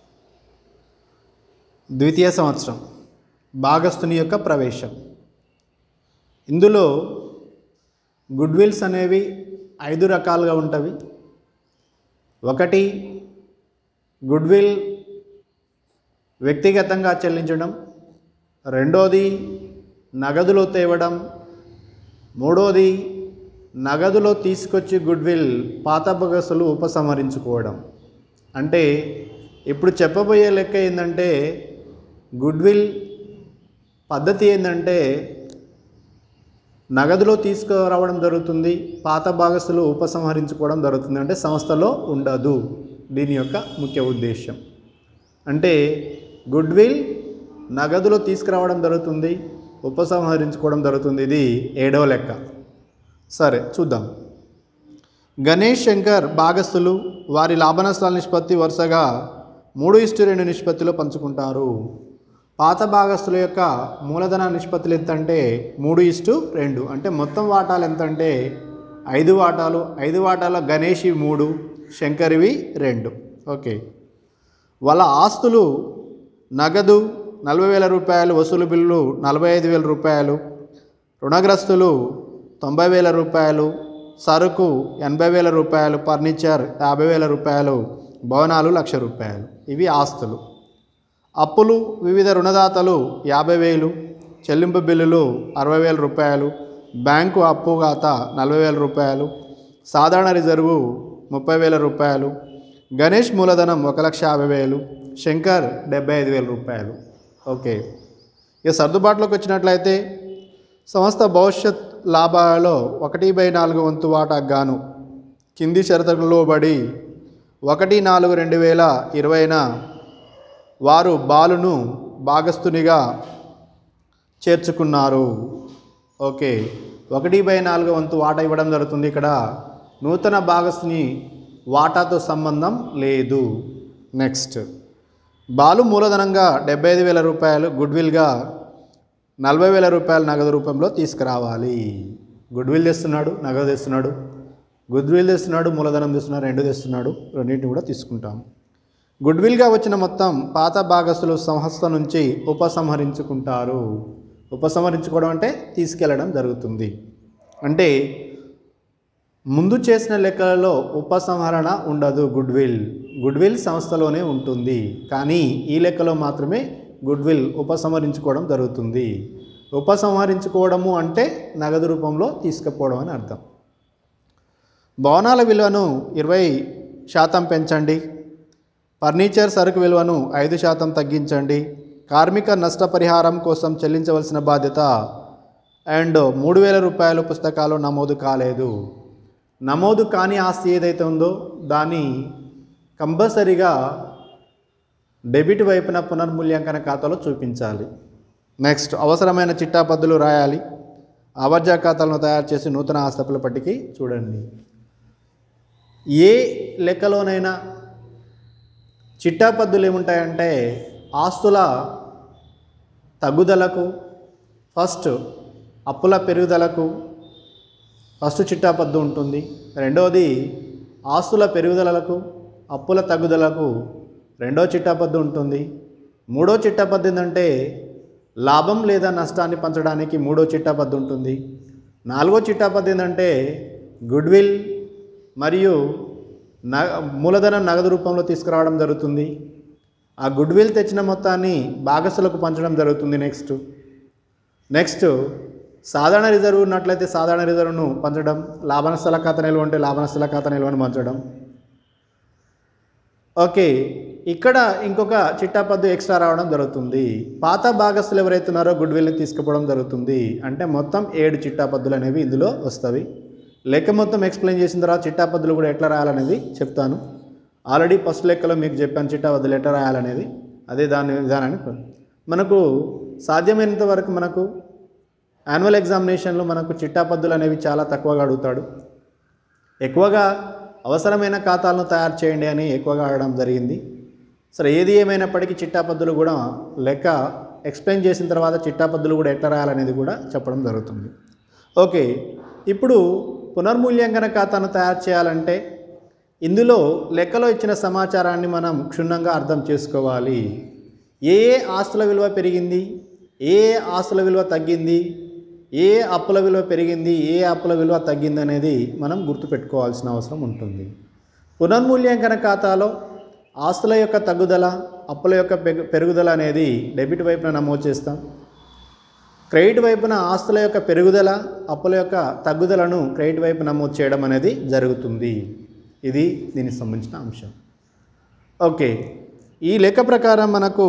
ద్వితీయ సంవత్సరం, భాగస్థుని యొక్క ప్రవేశం. ఇందులో గుడ్విల్స్ అనేవి ఐదు రకాలుగా ఉంటవి. ఒకటి, గుడ్విల్ వ్యక్తిగతంగా చెల్లించడం. రెండోది, నగదులో తేవడం. మూడోది, నగదులో తీసుకొచ్చి గుడ్విల్ పాత బగసులు ఉపసంహరించుకోవడం. అంటే ఇప్పుడు చెప్పబోయే లెక్క ఏంటంటే గుడ్విల్ పద్ధతి ఏంటంటే నగదులో తీసుకురావడం జరుగుతుంది, పాత భాగస్తులు ఉపసంహరించుకోవడం జరుగుతుంది. అంటే సంస్థలో ఉండదు. దీని యొక్క ముఖ్య ఉద్దేశం అంటే గుడ్విల్ నగదులో తీసుకురావడం జరుగుతుంది, ఉపసంహరించుకోవడం జరుగుతుంది. ఇది ఏడవ లెక్క. సరే చూద్దాం. గణేష్ శంకర్ భాగస్థులు వారి లాభనష్టాల నిష్పత్తి వరుసగా మూడు ఇస్టు రెండు నిష్పత్తిలో పంచుకుంటారు. పాత భాగస్తుల యొక్క మూలధన నిష్పత్తులు ఎంత అంటే మూడు ఇస్టు రెండు, అంటే మొత్తం వాటాలు ఎంత అంటే ఐదు వాటాలు. ఐదు వాటాల గణేషి మూడు, శంకర్వి రెండు. ఓకే, వాళ్ళ ఆస్తులు నగదు నలభై వేల రూపాయలు, వసూలు బిల్లు నలభై ఐదు వేల రూపాయలు, రుణగ్రస్తులు తొంభై వేల రూపాయలు, సరుకు ఎనభై వేల రూపాయలు, ఫర్నిచర్ యాభై వేల రూపాయలు, భవనాలు లక్ష రూపాయలు. ఇవి ఆస్తులు. అప్పులు వివిధ రుణదాతలు యాభై వేలు, చెల్లింపు బిల్లులు అరవై వేల రూపాయలు, బ్యాంకు అప్పు ఖాతా నలభై వేల రూపాయలు, సాధారణ రిజర్వు ముప్పై వేల రూపాయలు, గణేష్ మూలధనం ఒక లక్ష యాభై వేలు, శంకర్ డెబ్బై ఐదు వేల రూపాయలు. ఓకే, ఇక సర్దుబాటులోకి వచ్చినట్లయితే సంస్థ భవిష్యత్ లాభాలలో ఒకటి బై నాలుగు వంతు వాటాకు గాను కింది షరతులలో బడి ఒకటి నాలుగు రెండు వేల ఇరవైన వారు బాలును భాగస్తునిగా చేర్చుకున్నారు. ఓకే, ఒకటి బై నాలుగు వంతు వాటా ఇవ్వడం జరుగుతుంది. ఇక్కడ నూతన భాగస్తుని వాటాతో సంబంధం లేదు. నెక్స్ట్, బాలు మూలధనంగా డెబ్బై ఐదు వేల రూపాయలు, గుడ్విల్గా నలభై వేల రూపాయలు నగదు రూపంలో తీసుకురావాలి. గుడ్విల్ తెస్తున్నాడు, నగదు తెస్తున్నాడు. గుడ్విల్ తెస్తున్నాడు, మూలధనం తెస్తున్నాడు, రెండు తెస్తున్నాడు. రెండింటిని కూడా తీసుకుంటాం. గుడ్విల్గా వచ్చిన మొత్తం పాత భాగస్తులు సంస్థ నుంచి ఉపసంహరించుకుంటారు. ఉపసంహరించుకోవడం అంటే తీసుకెళ్లడం జరుగుతుంది. అంటే ముందు చేసిన లెక్కలలో ఉపసంహరణ ఉండదు. గుడ్విల్ గుడ్విల్ సంస్థలోనే ఉంటుంది, కానీ ఈ లెక్కలో మాత్రమే గుడ్విల్ ఉపసంహరించుకోవడం జరుగుతుంది. ఉపసంహరించుకోవడము అంటే నగదు రూపంలో తీసుకుపోవడం అని అర్థం. భవనాల విలువను ఇరవై శాతం పెంచండి, ఫర్నిచర్ సరుకు విలువను ఐదు శాతం తగ్గించండి, కార్మిక నష్టపరిహారం కోసం చెల్లించవలసిన బాధ్యత అండ్ మూడు వేల రూపాయలు పుస్తకాలు నమోదు కాలేదు. నమోదు కాని ఆస్తి ఏదైతే ఉందో దాన్ని కంపల్సరీగా డెబిట్ వైపున పునర్మూల్యాంకన ఖాతాలో చూపించాలి. నెక్స్ట్, అవసరమైన చిట్టాపద్దులు రాయాలి. ఆవర్జ ఖాతాలను తయారు చేసి నూతన ఆస్తుల పట్టికి చూడండి. ఏ లెక్కలోనైనా చిట్టాపద్దులు ఏముంటాయంటే ఆస్తుల తగ్గుదలకు, ఫస్ట్ అప్పుల పెరుగుదలకు ఫస్ట్ చిట్టాపద్దు ఉంటుంది. రెండవది ఆస్తుల పెరుగుదలకు, అప్పుల తగ్గుదలకు రెండో చిట్టాపద్దు ఉంటుంది. మూడో చిట్టాపద్దు ఏంటంటే లాభం లేదా నష్టాన్ని పంచడానికి మూడో చిట్టాపద్దు ఉంటుంది. నాలుగో చిట్టాపద్దు ఏంటంటే గుడ్విల్ మరియు న మూలధనం నగదు రూపంలో తీసుకురావడం జరుగుతుంది. ఆ గుడ్విల్ తెచ్చిన మొత్తాన్ని భాగస్తులకు పంచడం జరుగుతుంది. నెక్స్ట్ నెక్స్ట్ సాధారణ రిజర్వ్ ఉన్నట్లయితే సాధారణ రిజర్వ్ను పంచడం, లాభనష్టాల ఖాతా నిల్వ ఉంటే లాభనష్టాల ఖాతా నిల్వను పంచడం. ఓకే, ఇక్కడ ఇంకొక చిట్టాపద్దు ఎక్స్ట్రా రావడం జరుగుతుంది. పాత భాగస్తులు ఎవరైతే ఉన్నారో గుడ్విల్ని తీసుకుపోవడం జరుగుతుంది. అంటే మొత్తం ఏడు చిట్టాపద్దులు అనేవి ఇందులో వస్తాయి. లెక్క మొత్తం ఎక్స్ప్లెయిన్ చేసిన తర్వాత చిట్టాపద్దులు కూడా ఎట్లా రాయాలనేది చెప్తాను. ఆల్రెడీ ఫస్ట్ లెక్కలో మీకు చెప్పాను చిట్టాపద్దులు ఎట్లా రాయాలనేది. అదే దాని విధానాన్ని మనకు సాధ్యమైనంత వరకు మనకు యాన్యువల్ ఎగ్జామినేషన్లో మనకు చిట్టాపద్దులు అనేవి చాలా తక్కువగా అడుగుతాడు. ఎక్కువగా అవసరమైన ఖాతాలను తయారు చేయండి అని ఎక్కువగా అడగడం జరిగింది. సరే, ఏది ఏమైనప్పటికీ చిట్టాపద్దులు కూడా లెక్క ఎక్స్ప్లెయిన్ చేసిన తర్వాత చిట్టాపద్దులు కూడా ఎట్లా రాయాలనేది కూడా చెప్పడం జరుగుతుంది. ఓకే, ఇప్పుడు పునర్మూల్యాంకన ఖాతాను తయారు చేయాలంటే ఇందులో లెక్కలో ఇచ్చిన సమాచారాన్ని మనం క్షుణ్ణంగా అర్థం చేసుకోవాలి. ఏ ఏ ఆస్తుల విలువ పెరిగింది, ఏ ఏ ఆస్తుల విలువ తగ్గింది, ఏ అప్పుల విలువ పెరిగింది, ఏ అప్పుల విలువ తగ్గింది అనేది మనం గుర్తుపెట్టుకోవాల్సిన అవసరం ఉంటుంది. పునర్మూల్యాంకన ఖాతాలో ఆస్తుల యొక్క తగ్గుదల, అప్పుల యొక్క పెరుగుదల అనేది డెబిట్ వైపున నమోదు చేస్తాం. క్రెడిట్ వైపున ఆస్తుల యొక్క పెరుగుదల, అప్పుల యొక్క తగ్గుదలను క్రెడిట్ వైపు నమోదు చేయడం అనేది జరుగుతుంది. ఇది దీనికి సంబంధించిన అంశం. ఓకే, ఈ లెక్క ప్రకారం మనకు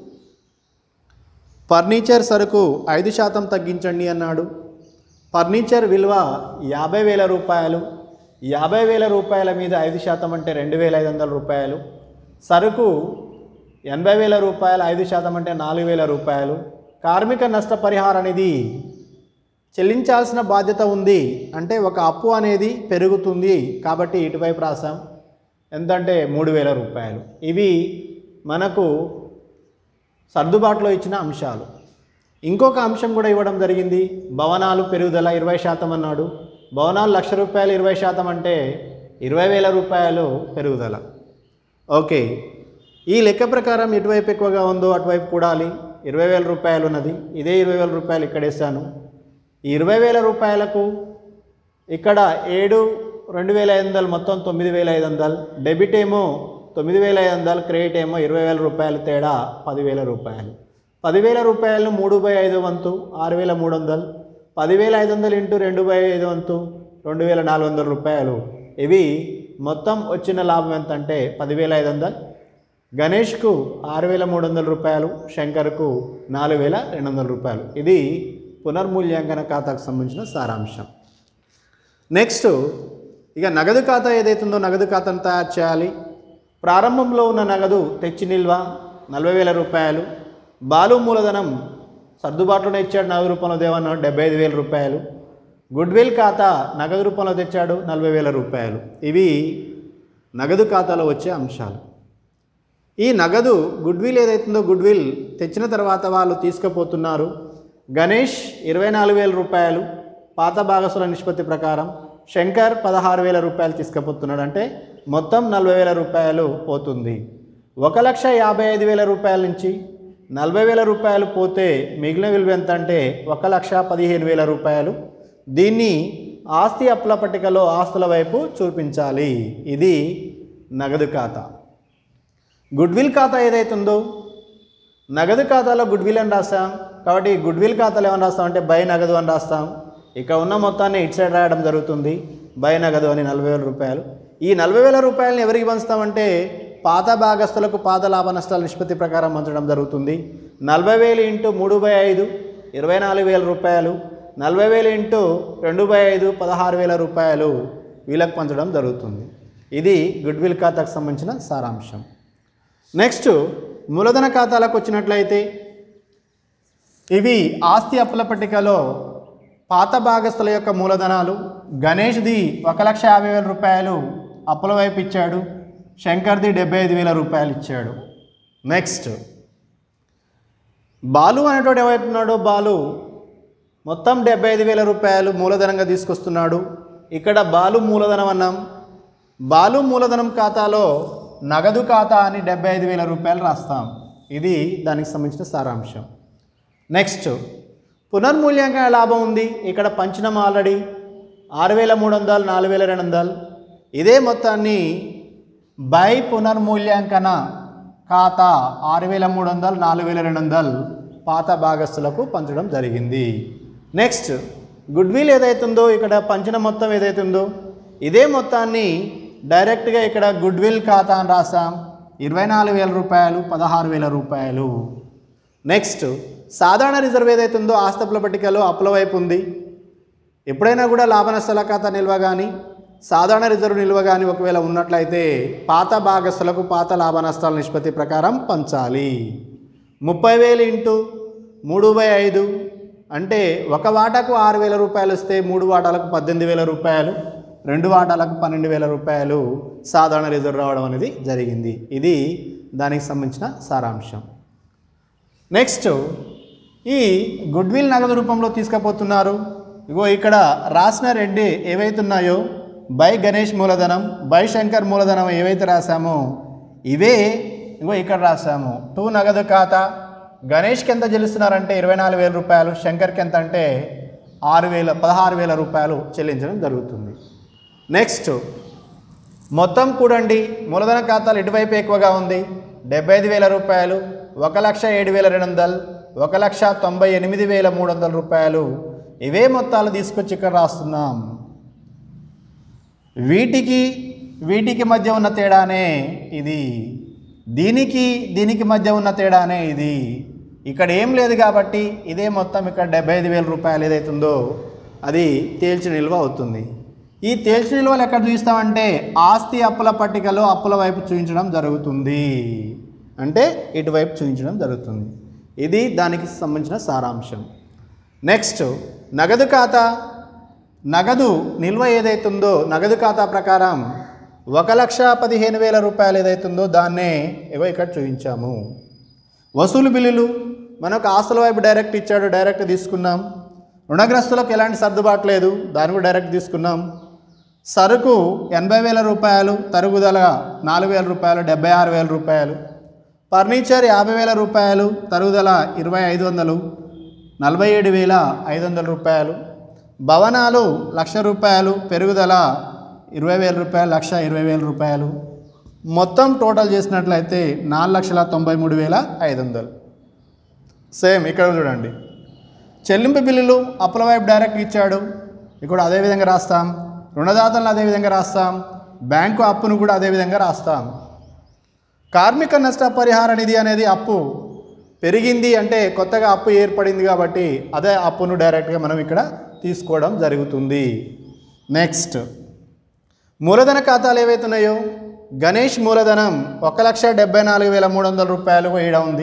ఫర్నిచర్ సరుకు ఐదు శాతం తగ్గించండి అన్నాడు. ఫర్నిచర్ విలువ యాభై వేల రూపాయలు. యాభై వేల రూపాయల మీద ఐదు శాతం అంటే రెండు వేల ఐదు వందల రూపాయలు. సరుకు ఎనభై వేల రూపాయలు, ఐదు శాతం అంటే నాలుగు వేల రూపాయలు. కార్మిక నష్టపరిహారం అనేది చెల్లించాల్సిన బాధ్యత ఉంది, అంటే ఒక అప్పు అనేది పెరుగుతుంది కాబట్టి ఇటువైపు రాసాం. ఎంతంటే మూడు వేల రూపాయలు. ఇవి మనకు సర్దుబాటులో ఇచ్చిన అంశాలు. ఇంకొక అంశం కూడా ఇవ్వడం జరిగింది. భవనాలు పెరుగుదల ఇరవై శాతం అన్నాడు. భవనాలు లక్ష రూపాయలు ఇరవై శాతం అంటే ఇరవై వేల రూపాయలు పెరుగుదల. ఓకే, ఈ లెక్క ప్రకారం ఎటువైపు ఎక్కువగా ఉందో అటువైపు కూడాలి. ఇరవై వేల రూపాయలు ఉన్నది, ఇదే ఇరవై వేల రూపాయలు ఇక్కడ వేసాను. ఈ ఇరవై వేల రూపాయలకు ఇక్కడ ఏడు రెండు వేల ఐదు వందలు మొత్తం తొమ్మిది వేల ఐదు వందలు, డెబిట్ ఏమో తొమ్మిది వేల ఐదు వందలు, క్రెడిట్ ఏమో ఇరవై వేల రూపాయలు, తేడా పదివేల రూపాయలు. పదివేల రూపాయలు మూడు బై ఐదు వంతు ఆరు వేల మూడు వందలు, పదివేల ఐదు వందలు ఇంటూ రెండు బై ఐదు వంతు రెండు వేల నాలుగు వందల రూపాయలు. ఇవి మొత్తం వచ్చిన లాభం ఎంత అంటే పదివేల ఐదు వందలు. గణేష్కు ఆరు వేల మూడు వందల రూపాయలు, శంకర్కు నాలుగు వేల రెండు వందల రూపాయలు. ఇది పునర్మూల్యాంకన ఖాతాకు సంబంధించిన సారాంశం. నెక్స్ట్ ఇక నగదు ఖాతా ఏదైతుందో నగదు ఖాతాను తయారు చేయాలి. ప్రారంభంలో ఉన్న నగదు తెచ్చి నిల్వ నలభై వేల రూపాయలు. బాలు మూలధనం సర్దుబాటులోనే ఇచ్చాడు, నగదు రూపంలో దేవన్నాడు డెబ్బై ఐదు వేల రూపాయలు. గుడ్విల్ ఖాతా నగదు రూపంలో తెచ్చాడు నలభై వేల రూపాయలు. ఇవి నగదు ఖాతాలో వచ్చే అంశాలు. ఈ నగదు గుడ్విల్ ఏదైతుందో గుడ్విల్ తెచ్చిన తర్వాత వాళ్ళు తీసుకుపోతున్నారు. గణేష్ ఇరవై నాలుగు వేల రూపాయలు పాత భాగస్వాల నిష్పత్తి ప్రకారం, శంకర్ పదహారు వేల రూపాయలు తీసుకుపోతున్నాడు. అంటే మొత్తం నలభై వేల రూపాయలు పోతుంది. ఒక లక్ష యాభై ఐదు వేల రూపాయల నుంచి నలభై వేల రూపాయలు పోతే మిగిలిన విలువ ఎంత అంటే ఒక లక్ష పదిహేను వేల రూపాయలు. దీన్ని ఆస్తి అప్పుల పట్టికలో ఆస్తుల వైపు చూపించాలి. ఇది నగదు ఖాతా. గుడ్విల్ ఖాతా ఏదైతుందో నగదు ఖాతాలో గుడ్విల్ అని రాస్తాం కాబట్టి గుడ్విల్ ఖాతాలో ఏమని రాస్తాం అంటే బై నగదు అని రాస్తాం. ఇక ఉన్న మొత్తాన్ని ఇటు సైడ్ రాయడం జరుగుతుంది, బై నగదు అని నలభై వేల రూపాయలు. ఈ నలభై వేల రూపాయలని ఎవరికి పంచుతామంటే పాత భాగస్తులకు పాత లాభ నష్టాల నిష్పత్తి ప్రకారం పంచడం జరుగుతుంది. నలభై వేలు ఇంటూ మూడు బై ఐదు ఇరవై నాలుగు వేల రూపాయలు, నలభై వేలు ఇంటూ రెండు బై ఐదు పదహారు వేల రూపాయలు వీళ్ళకి పంచడం జరుగుతుంది. ఇది గుడ్విల్ ఖాతాకు సంబంధించిన సారాంశం. నెక్స్ట్ మూలధన ఖాతాలకు వచ్చినట్లయితే ఇవి ఆస్తి అప్పుల పట్టికలో పాత భాగస్తుల యొక్క మూలధనాలు. గణేష్ది ఒక లక్ష యాభై వేల రూపాయలు అప్పుల వైపు ఇచ్చాడు, శంకర్ది డెబ్బై ఐదు వేల రూపాయలు ఇచ్చాడు. నెక్స్ట్ బాలు అనేటోడు ఏమవుతున్నాడు, బాలు మొత్తం డెబ్బై ఐదు వేల రూపాయలు మూలధనంగా తీసుకొస్తున్నాడు. ఇక్కడ బాలు మూలధనం అన్నాం. బాలు మూలధనం ఖాతాలో నగదు ఖాతా అని డెబ్బై ఐదు వేల రూపాయలు రాస్తాం. ఇది దానికి సంబంధించిన సారాంశం. నెక్స్ట్ పునర్మూల్యాంకన లాభం ఉంది. ఇక్కడ పంచినం ఆల్రెడీ ఆరు వేల మూడు వందలు నాలుగు వేల రెండు వందలు. ఇదే మొత్తాన్ని బై పునర్మూల్యాంకన ఖాతా ఆరు వేల మూడు వందలు నాలుగు వేల రెండు వందలు పాత భాగస్తులకు పంచడం జరిగింది. నెక్స్ట్ గుడ్విల్ ఏదైతుందో ఇక్కడ పంచిన మొత్తం ఏదైతుందో ఇదే మొత్తాన్ని డైరెక్ట్గా ఇక్కడ గుడ్విల్ ఖాతా అని రాసాం. ఇరవై నాలుగు వేల రూపాయలు పదహారు వేల రూపాయలు. నెక్స్ట్ సాధారణ రిజర్వ్ ఏదైతుందో ఆస్తపుల పట్టికలో అప్పుల వైపు ఉంది. ఎప్పుడైనా కూడా లాభ నష్టాల ఖాతా నిల్వ కానీ సాధారణ రిజర్వ్ నిల్వ కానీ ఒకవేళ ఉన్నట్లయితే పాత భాగస్తులకు పాత లాభ నష్టాల నిష్పత్తి ప్రకారం పంచాలి. ముప్పై వేలు ఇంటూ మూడు బై ఐదు అంటే ఒక వాటాకు ఆరు వేల రూపాయలు వస్తే మూడు వాటాలకు పద్దెనిమిది వేల రూపాయలు, రెండు వాటాలకు పన్నెండు వేల రూపాయలు సాధారణ రిజర్వ్ రావడం అనేది జరిగింది. ఇది దానికి సంబంధించిన సారాంశం. నెక్స్ట్ ఈ గుడ్విల్ నగదు రూపంలో తీసుకుపోతున్నారు. ఇగో ఇక్కడ రాసిన రెండు ఏవైతున్నాయో బై గణేష్ మూలధనం, బై శంకర్ మూలధనం ఏవైతే రాసామో ఇవే ఇగో ఇక్కడ రాసాము. టూ నగదు ఖాతా గణేష్కి ఎంత చెల్లిస్తున్నారంటే ఇరవై నాలుగు వేల రూపాయలు, శంకర్కి ఎంత అంటే ఆరు వేల పదహారు వేల రూపాయలు చెల్లించడం జరుగుతుంది. నెక్స్ట్ మొత్తం కూడండి. మూలధన ఖాతాలు ఇటువైపు ఎక్కువగా ఉంది, డెబ్బై ఐదు వేల రూపాయలు, ఒక లక్ష ఏడు వేల రెండు వందలు, ఒక లక్ష తొంభై ఎనిమిది వేల మూడు వందల రూపాయలు. ఇవే మొత్తాలు తీసుకొచ్చి ఇక్కడ రాస్తున్నాం. వీటికి వీటికి మధ్య ఉన్న తేడానే ఇది, దీనికి దీనికి మధ్య ఉన్న తేడానే ఇది. ఇక్కడ ఏం లేదు కాబట్టి ఇదే మొత్తం ఇక్కడ డెబ్బై ఐదు వేల రూపాయలు ఏదైతుందో అది తేల్చి నిల్వ అవుతుంది. ఈ తేల్చి నిల్వలు ఎక్కడ చూపిస్తామంటే ఆస్తి అప్పుల పట్టికలో అప్పుల వైపు చూపించడం జరుగుతుంది, అంటే ఇటువైపు చూపించడం జరుగుతుంది. ఇది దానికి సంబంధించిన సారాంశం. నెక్స్ట్ నగదు ఖాతా. నగదు నిల్వ ఏదైతుందో నగదు ఖాతా ప్రకారం ఒక లక్ష పదిహేను వేల రూపాయలు ఏదైతుందో దాన్నే ఏవో ఇక్కడ చూపించాము. వసూలు బిల్లులు మనకు ఆస్తుల వైపు డైరెక్ట్ ఇచ్చాడు, డైరెక్ట్ తీసుకున్నాం. రుణగ్రస్తులకు ఎలాంటి సర్దుబాటు లేదు, దాన్ని కూడా డైరెక్ట్ తీసుకున్నాం. సరుకు ఎనభై వేల రూపాయలు, తరుగుదల నాలుగు వేల రూపాయలు, డెబ్బై ఆరు వేల రూపాయలు. ఫర్నిచర్ యాభై వేల రూపాయలు, తరుగుదల ఇరవై ఐదు వందలు, నలభై ఏడు వేల ఐదు వందల రూపాయలు. భవనాలు లక్ష రూపాయలు, పెరుగుదల ఇరవై వేల రూపాయలు, లక్ష ఇరవై వేల రూపాయలు. మొత్తం టోటల్ చేసినట్లయితే నాలుగు లక్షల తొంభై మూడు వేల ఐదు వందలు. సేమ్ ఇక్కడ చూడండి, చెల్లింపు బిల్లులు అప్పుల వైపు డైరెక్ట్ ఇచ్చాడు, ఇక్కడ అదేవిధంగా రాస్తాం. రుణదాతలను అదేవిధంగా రాస్తాం. బ్యాంకు అప్పును కూడా అదేవిధంగా రాస్తాం. కార్మిక నష్ట పరిహార నిధి అనేది అప్పు పెరిగింది అంటే కొత్తగా అప్పు ఏర్పడింది కాబట్టి అదే అప్పును డైరెక్ట్గా మనం ఇక్కడ తీసుకోవడం జరుగుతుంది. నెక్స్ట్ మూలధన ఖాతాలు ఏవైతున్నాయో గణేష్ మూలధనం ఒక లక్ష డెబ్బై నాలుగు వేల మూడు వందల రూపాయలు వేయడం ఉంది.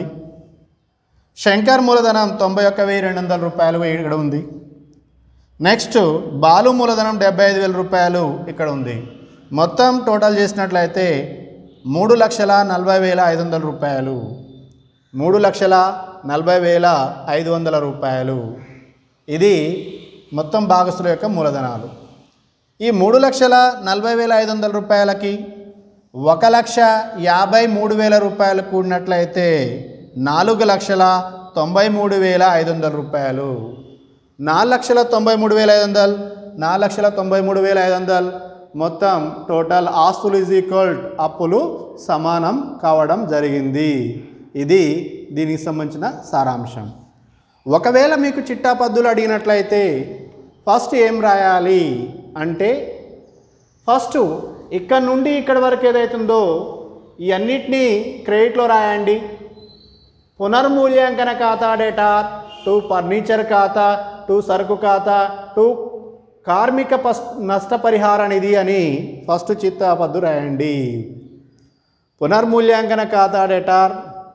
శంకర్ మూలధనం తొంభై ఒక్క వెయ్యి రెండు వందల రూపాయలు వేయడం ఉంది. నెక్స్ట్ బాలు మూలధనం డెబ్బై ఐదు వేల రూపాయలు ఇక్కడ ఉంది. మొత్తం టోటల్ చేసినట్లయితే మూడు లక్షల నలభై వేల ఐదు వందల రూపాయలు. మూడు లక్షల నలభై వేల ఐదు వందల రూపాయలు ఇది మొత్తం భాగస్తుల యొక్క మూలధనాలు. ఈ మూడు లక్షల నలభై వేల ఐదు వందల రూపాయలకి ఒక లక్ష యాభై మూడు వేల రూపాయలు కూడినట్లయితే నాలుగు లక్షల తొంభై మూడు వేల ఐదు వందల రూపాయలు. నాలుగు లక్షల తొంభై మూడు వేల ఐదు వందలు నాలుగు లక్షల తొంభై మూడు వేల ఐదు వందలు మొత్తం టోటల్ ఆస్తులు ఈజ్ ఈక్వల్ అప్పులు సమానం కావడం జరిగింది. ఇది దీనికి సంబంధించిన సారాంశం. ఒకవేళ మీకు చిట్టా పద్దులు అడిగినట్లయితే ఫస్ట్ ఏం రాయాలి అంటే, ఫస్ట్ ఇక్కడ నుండి ఇక్కడ వరకు ఏదైతుందో ఈ అన్నిటినీ క్రెడిట్లో రాయండి. పునర్మూల్యాంకన ఖాతా డేటా టు ఫర్నిచర్ ఖాతా టు సరుకు ఖాతా టు కార్మిక పస్ నష్టపరిహార నిధి అని ఫస్ట్ చిట్టా పద్దు రాయండి. పునర్మూల్యాంకన ఖాతా డేటార్,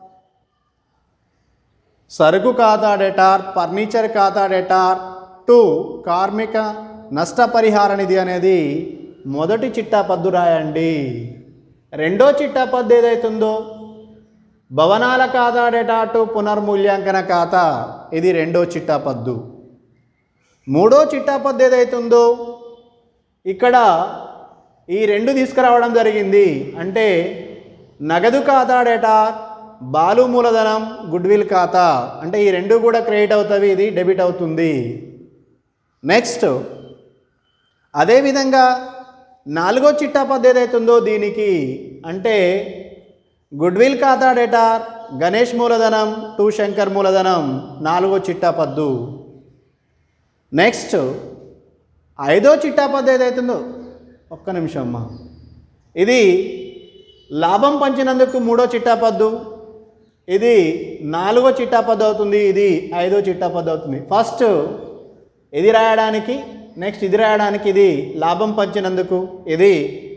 సరుకు ఖాతా డేటార్, ఫర్నిచర్ ఖాతా డేటార్ టు కార్మిక నష్టపరిహార నిధి అనేది మొదటి చిట్టా పద్దు రాయండి. రెండో చిట్టా పద్దు ఏదైతుందో భవనాల ఖాతా డేటా టు పునర్మూల్యాంకన ఖాతా, ఇది రెండో చిట్టా పద్దు. మూడో చిట్టా పద్దు ఏదైతుందో ఇక్కడ ఈ రెండు తీసుకురావడం జరిగింది. అంటే నగదు ఖాతా డేటా, బాలు మూలధనం, గుడ్విల్ ఖాతా, అంటే ఈ రెండు కూడా క్రెడిట్ అవుతాయి, ఇది డెబిట్ అవుతుంది. నెక్స్ట్ అదేవిధంగా నాలుగో చిట్టా పద్దు ఏదైతుందో దీనికి అంటే గుడ్విల్ ఖాతా డేటా, గణేష్ మూలధనం టు శంకర్ మూలధనం, నాలుగో చిట్టా పద్దు. నెక్స్ట్ ఐదో చిట్టా పద్దు ఏదైతుందో, ఒక్క నిమిషం అమ్మా, ఇది లాభం పంచినందుకు మూడో చిట్టా పద్దు, ఇది నాలుగో చిట్టా పద్దు అవుతుంది, ఇది ఐదో చిట్టా పద్దు అవుతుంది. ఫస్ట్ ఇది రాయడానికి, నెక్స్ట్ ఇది రాయడానికి, ఇది లాభం పంచినందుకు, ఇది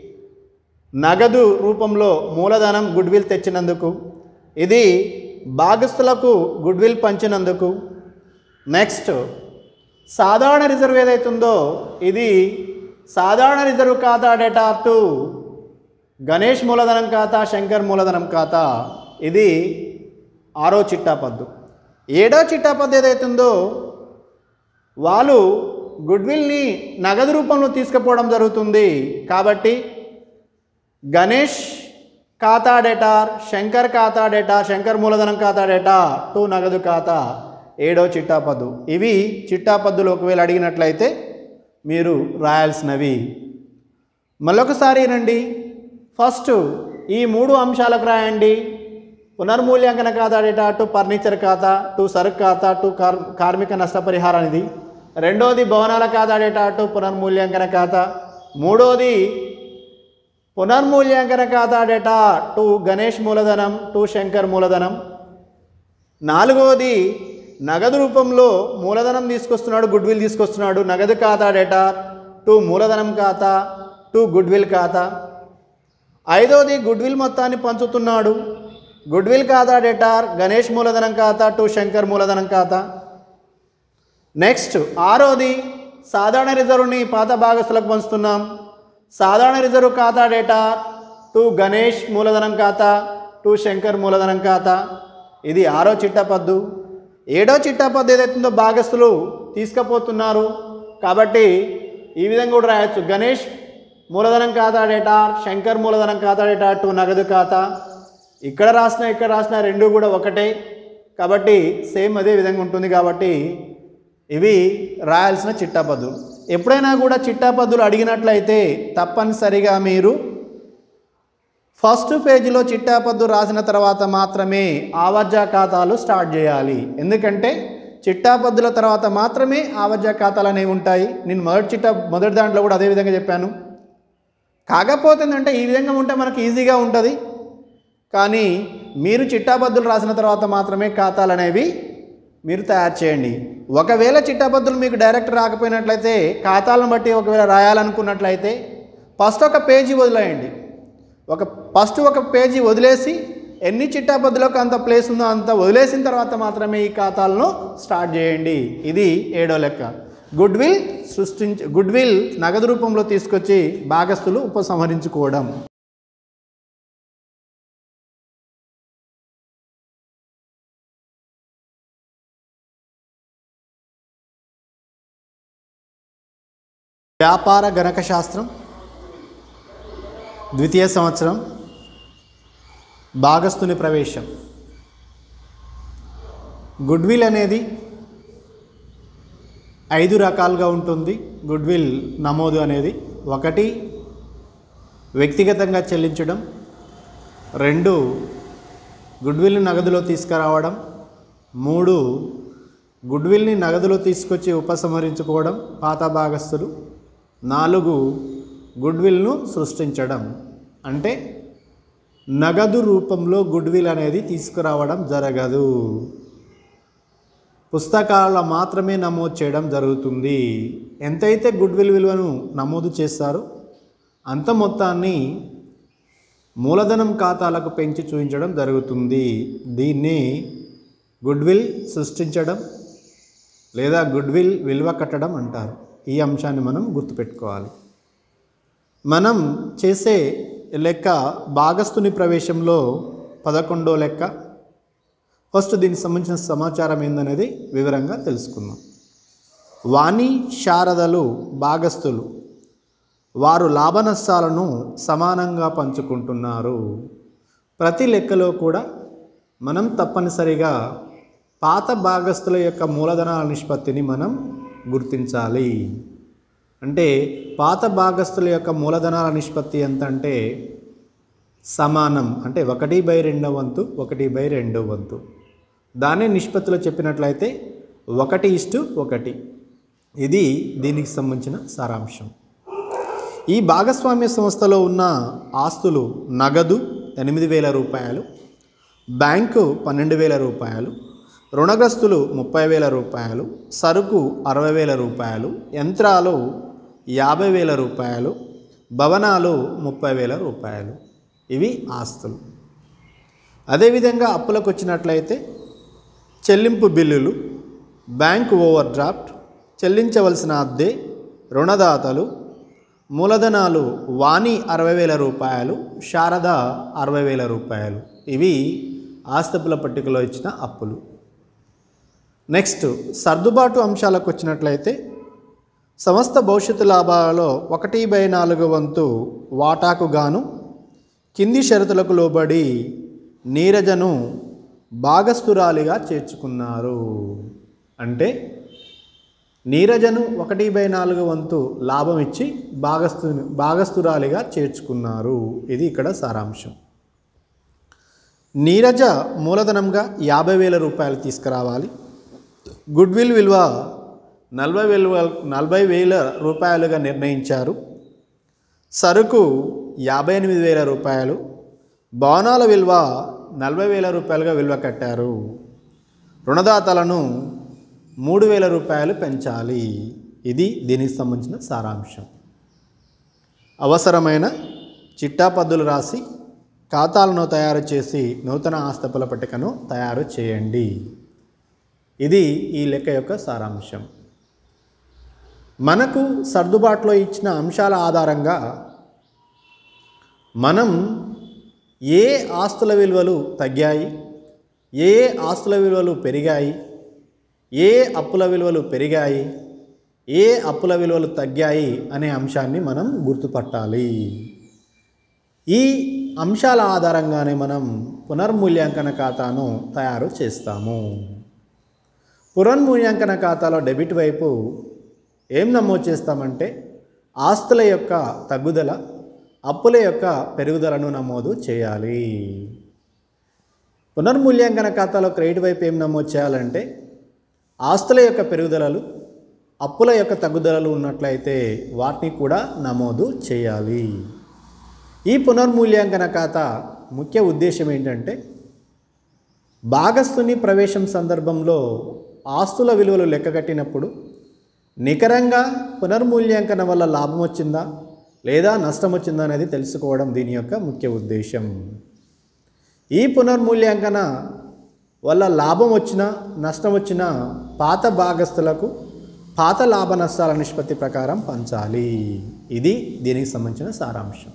నగదు రూపంలో మూలధనం గుడ్విల్ తెచ్చినందుకు, ఇది భాగస్తులకు గుడ్విల్ పంచినందుకు. నెక్స్ట్ సాధారణ రిజర్వ్ ఏదైతుందో ఇది సాధారణ రిజర్వ్ ఖాతా డేటా టు గణేష్ మూలధనం ఖాతా, శంకర్ మూలధనం ఖాతా, ఇది ఆరో చిట్టా పద్దు. ఏడో చిట్టా పద్దు ఏదైతుందో వాళ్ళు గుడ్విల్ని నగదు రూపంలో తీసుకుపోవడం జరుగుతుంది కాబట్టి గణేష్ ఖాతా డేటార్, శంకర్ ఖాతా డేటా, శంకర్ మూలధనం ఖాతా డేటా టు నగదు ఖాతా, ఏడో చిట్టా పద్దు. ఇవి చిట్టా పద్దులు ఒకవేళ అడిగినట్లయితే మీరు రాయాల్సినవి. మళ్ళొకసారి రండి, ఫస్ట్ ఈ మూడు అంశాలకు రాయండి. పునర్మూల్యాంకన ఖాతా డేటా టు ఫర్నిచర్ ఖాతా టు సరుకు ఖాతా టు కార్ కార్మిక నష్టపరిహార నిధి. రెండోది భవనాల ఖాతా డేటా టు పునర్మూల్యాంకన ఖాతా. మూడోది పునర్మూల్యాంకన ఖాతా డేటా టు గణేష్ మూలధనం టు శంకర్ మూలధనం. నాలుగోది నగదు రూపంలో మూలధనం తీసుకొస్తున్నాడు, గుడ్విల్ తీసుకొస్తున్నాడు, నగదు ఖాతా డేటా టు మూలధనం ఖాతా టు గుడ్విల్ ఖాతా. ఐదోది గుడ్విల్ మొత్తాన్ని పంచుతున్నాడు, గుడ్విల్ ఖాతా డేటా గణేష్ మూలధనం ఖాతా టు శంకర్ మూలధనం ఖాతా. నెక్స్ట్ ఆరోది సాధారణ రిజర్వ్ని పాత భాగస్తులకు పంచుతున్నాం, సాధారణ రిజర్వ్ ఖాతా డేటా టు గణేష్ మూలధనం ఖాతా టు శంకర్ మూలధనం ఖాతా. ఇది ఆరో చిట్టాపద్దు. ఏడో చిట్టాపద్దు ఏదైతుందో భాగస్తులు తీసుకుపోతున్నారు కాబట్టి ఈ విధంగా కూడా రాయొచ్చు. గణేష్ మూలధనం ఖాతా డేటా, శంకర్ మూలధనం ఖాతా డేటా టు నగదు ఖాతా. ఇక్కడ రాసిన ఇక్కడ రాసిన రెండు కూడా ఒకటే కాబట్టి సేమ్ అదే విధంగా ఉంటుంది కాబట్టి ఇవి రాయాల్సిన చిట్టాపద్దులు. ఎప్పుడైనా కూడా చిట్టాపద్దులు అడిగినట్లయితే తప్పనిసరిగా మీరు ఫస్ట్ పేజీలో చిట్టాపద్దు రాసిన తర్వాత మాత్రమే ఆవర్జ ఖాతాలు స్టార్ట్ చేయాలి. ఎందుకంటే చిట్టాపద్దుల తర్వాత మాత్రమే ఆవర్జ ఖాతాలు అనేవి ఉంటాయి. నేను మొదటి చిట్టా మొదటి దాంట్లో కూడా అదే విధంగా చెప్పాను. కాకపోతే ఏంటంటే ఈ విధంగా ఉంటే మనకి ఈజీగా ఉంటుంది. కానీ మీరు చిట్టాపద్దులు రాసిన తర్వాత మాత్రమే ఖాతాలు అనేవి మీరు తయారు చేయండి. ఒకవేళ చిట్టాపద్దులు మీకు డైరెక్ట్ రాకపోయినట్లయితే ఖాతాలను బట్టి ఒకవేళ రాయాలనుకున్నట్లయితే ఫస్ట్ ఒక పేజీ వదిలేయండి. ఒక ఫస్ట్ ఒక పేజీ వదిలేసి ఎన్ని చిట్టాపద్దులకు అంత ప్లేస్ ఉందో అంత వదిలేసిన తర్వాత మాత్రమే ఈ ఖాతాలను స్టార్ట్ చేయండి. ఇది ఏడో లెక్క. గుడ్ విల్ సృష్టించ గుడ్ విల్ నగదు రూపంలో తీసుకొచ్చి భాగస్తులు ఉపసంహరించుకోవడం. వ్యాపార గణక శాస్త్రం ద్వితీయ సంవత్సరం భాగస్తుని ప్రవేశం. గుడ్ విల్ అనేది ఐదు రకాలుగా ఉంటుంది. గుడ్ విల్ నమోదు అనేది ఒకటి వ్యక్తిగతంగా చెల్లించడం, రెండు గుడ్ విల్ని నగదులో తీసుకురావడం, మూడు గుడ్ విల్ని నగదులో తీసుకొచ్చి ఉపసంహరించుకోవడం పాత భాగస్తులు, నాలుగు గుడ్ విల్ను సృష్టించడం. అంటే నగదు రూపంలో గుడ్ విల్ అనేది తీసుకురావడం జరగదు, పుస్తకాల మాత్రమే నమోదు చేయడం జరుగుతుంది. ఎంతైతే గుడ్ విల్ విలువను నమోదు చేస్తారో అంత మొత్తాన్ని మూలధనం ఖాతాలకు పెంచి చూపించడం జరుగుతుంది. దీన్ని గుడ్ విల్ సృష్టించడం లేదా గుడ్ విల్ విలువ కట్టడం అంటారు. ఈ అంశాన్ని మనం గుర్తుపెట్టుకోవాలి. మనం చేసే లెక్క భాగస్తుని ప్రవేశంలో పదకొండో లెక్క. ఫస్ట్ దీనికి సంబంధించిన సమాచారం ఏందనేది వివరంగా తెలుసుకుందాం. వాణి శారదలు భాగస్తులు, వారు లాభ నష్టాలను సమానంగా పంచుకుంటున్నారు. ప్రతి లెక్కలో కూడా మనం తప్పనిసరిగా పాత భాగస్తుల యొక్క మూలధనాల నిష్పత్తిని మనం గుర్తించాలి. అంటే పాత భాగస్తుల యొక్క మూలధనాల నిష్పత్తి ఎంత అంటే సమానం, అంటే ఒకటి బై రెండో వంతు ఒకటి బై రెండో వంతు. దాన్ని నిష్పత్తిలో చెప్పినట్లయితే ఒకటి ఇష్టు ఒకటి. ఇది దీనికి సంబంధించిన సారాంశం. ఈ భాగస్వామ్య సంస్థలో ఉన్న ఆస్తులు నగదు ఎనిమిది వేల రూపాయలు, బ్యాంకు పన్నెండు వేల రూపాయలు, రుణగ్రస్తులు ముప్పై వేల రూపాయలు, సరుకు అరవై వేల రూపాయలు, యంత్రాలు యాభై వేల రూపాయలు, భవనాలు ముప్పై వేల రూపాయలు. ఇవి ఆస్తులు. అదేవిధంగా అప్పులకు వచ్చినట్లయితే చెల్లింపు బిల్లులు, బ్యాంకు ఓవర్ డ్రాఫ్ట్, చెల్లించవలసిన అద్దె, రుణదాతలు, మూలధనాలు వాణి అరవై వేల రూపాయలు, శారద అరవై వేల రూపాయలు. ఇవి ఆస్తుల పట్టికలో ఇచ్చిన అప్పులు. నెక్స్ట్ సర్దుబాటు అంశాలకు వచ్చినట్లయితే సమస్త భవిష్యత్తు లాభాలలో ఒకటి బై నాలుగు వంతు వాటాకు గాను కింది షరతులకు లోబడి నీరజను భాగస్తురాలిగా చేర్చుకున్నారు. అంటే నీరజను ఒకటి బై నాలుగు వంతు లాభం ఇచ్చి భాగస్తు భాగస్తురాలిగా చేర్చుకున్నారు. ఇది ఇక్కడ సారాంశం. నీరజ మూలధనంగా యాభై వేల రూపాయలు తీసుకురావాలి. గుడ్ విల్ విలువ నలభై వేల నలభై వేల రూపాయలుగా నిర్ణయించారు. సరుకు యాభై ఎనిమిది వేల రూపాయలు, భవనాల విలువ నలభై వేల రూపాయలుగా విలువ కట్టారు. రుణదాతలను మూడు వేల రూపాయలు పెంచాలి. ఇది దీనికి సంబంధించిన సారాంశం. అవసరమైన చిట్టాపద్దులు రాసి ఖాతాలను తయారు చేసి నూతన ఆస్తుల పట్టికను తయారు చేయండి. ఇది ఈ లెక్క యొక్క సారాంశం. మనకు సర్దుబాటులో ఇచ్చిన అంశాల ఆధారంగా మనం ఏ ఆస్తుల విలువలు తగ్గాయి, ఏ ఆస్తుల విలువలు పెరిగాయి, ఏ అప్పుల విలువలు పెరిగాయి, ఏ అప్పుల విలువలు తగ్గాయి అనే అంశాన్ని మనం గుర్తుపట్టాలి. ఈ అంశాల ఆధారంగానే మనం పునర్మూల్యాంకన ఖాతాను తయారు చేస్తాము. పునర్మూల్యాంకన ఖాతాలో డెబిట్ వైపు ఏం నమోదు చేస్తామంటే ఆస్తుల యొక్క తగ్గుదల, అప్పుల యొక్క పెరుగుదలను నమోదు చేయాలి. పునర్మూల్యాంకన ఖాతాలో క్రెడిట్ వైపు ఏం నమోదు చేయాలంటే ఆస్తుల యొక్క పెరుగుదలలు, అప్పుల యొక్క తగ్గుదలలు ఉన్నట్లయితే వాటిని కూడా నమోదు చేయాలి. ఈ పునర్మూల్యాంకన ఖాతా ముఖ్య ఉద్దేశం ఏంటంటే భాగస్తుని ప్రవేశం సందర్భంలో ఆస్తుల విలువలు లెక్కగట్టినప్పుడు నికరంగా పునర్మూల్యాంకన వల్ల లాభం వచ్చిందా లేదా నష్టం వచ్చిందా అనేది తెలుసుకోవడం దీని యొక్క ముఖ్య ఉద్దేశం. ఈ పునర్మూల్యాంకన వల్ల లాభం వచ్చినా నష్టం వచ్చినా పాత భాగస్తులకు పాత లాభ నష్టాల నిష్పత్తి ప్రకారం పంచాలి. ఇది దీనికి సంబంధించిన సారాంశం.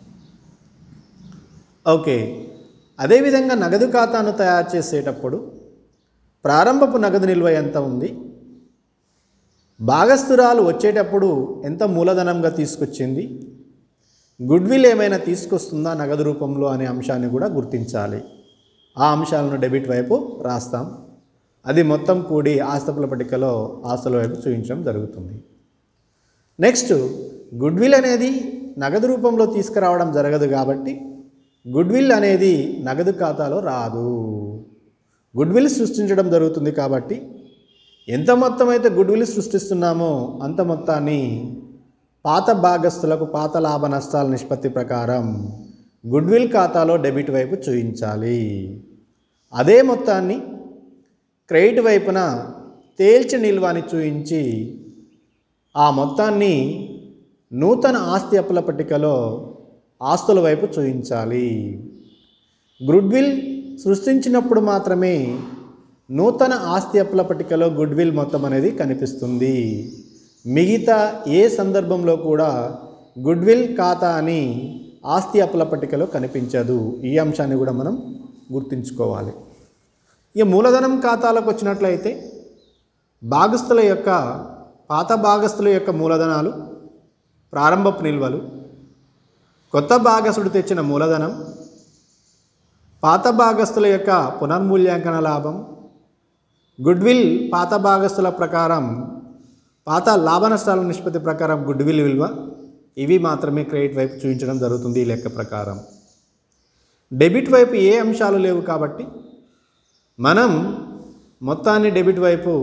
ఓకే, అదేవిధంగా నగదు ఖాతాను తయారు చేసేటప్పుడు ప్రారంభపు నగదు నిల్వ ఎంత ఉంది, భాగస్థురాలు వచ్చేటప్పుడు ఎంత మూలధనంగా తీసుకొచ్చింది, గుడ్విల్ ఏమైనా తీసుకొస్తుందా నగదు రూపంలో అనే అంశాన్ని కూడా గుర్తించాలి. ఆ అంశాలను డెబిట్ వైపు రాస్తాం. అది మొత్తం కూడి ఆస్తుల పట్టికలో ఆస్తుల వైపు చూపించడం జరుగుతుంది. నెక్స్ట్, గుడ్విల్ అనేది నగదు రూపంలో తీసుకురావడం జరగదు కాబట్టి గుడ్విల్ అనేది నగదు ఖాతాలో రాదు. గుడ్విల్ సృష్టించడం జరుగుతుంది కాబట్టి ఎంత మొత్తం అయితే గుడ్విల్ సృష్టిస్తున్నామో అంత మొత్తాన్ని పాత భాగస్తులకు పాత లాభ నష్టాల నిష్పత్తి ప్రకారం గుడ్విల్ ఖాతాలో డెబిట్ వైపు చూపించాలి. అదే మొత్తాన్ని క్రెడిట్ వైపున తేల్చి నిల్వని చూపించి ఆ మొత్తాన్ని నూతన ఆస్తి అప్పుల పట్టికలో ఆస్తుల వైపు చూపించాలి. గుడ్విల్ సృష్టించినప్పుడు మాత్రమే నూతన ఆస్తి అప్పుల పట్టికలో గుడ్విల్ మొత్తం అనేది కనిపిస్తుంది. మిగతా ఏ సందర్భంలో కూడా గుడ్విల్ ఖాతా అని ఆస్తి అప్పుల పట్టికలో కనిపించదు. ఈ అంశాన్ని కూడా మనం గుర్తుంచుకోవాలి. ఇక మూలధనం ఖాతాలకు వచ్చినట్లయితే భాగస్తుల యొక్క పాత భాగస్తుల యొక్క మూలధనాలు, ప్రారంభపు నిల్వలు, కొత్త భాగస్తుడు తెచ్చిన మూలధనం, పాత భాగస్తుల యొక్క పునర్మూల్యాంకన లాభం, గుడ్విల్ పాత భాగస్తుల ప్రకారం పాత లాభ నష్టాల నిష్పత్తి ప్రకారం గుడ్విల్ విలువ, ఇవి మాత్రమే క్రెడిట్ వైపు చూపించడం జరుగుతుంది ఈ లెక్క ప్రకారం. డెబిట్ వైపు ఏ అంశాలు లేవు కాబట్టి మనం మొత్తాన్ని డెబిట్ వైపు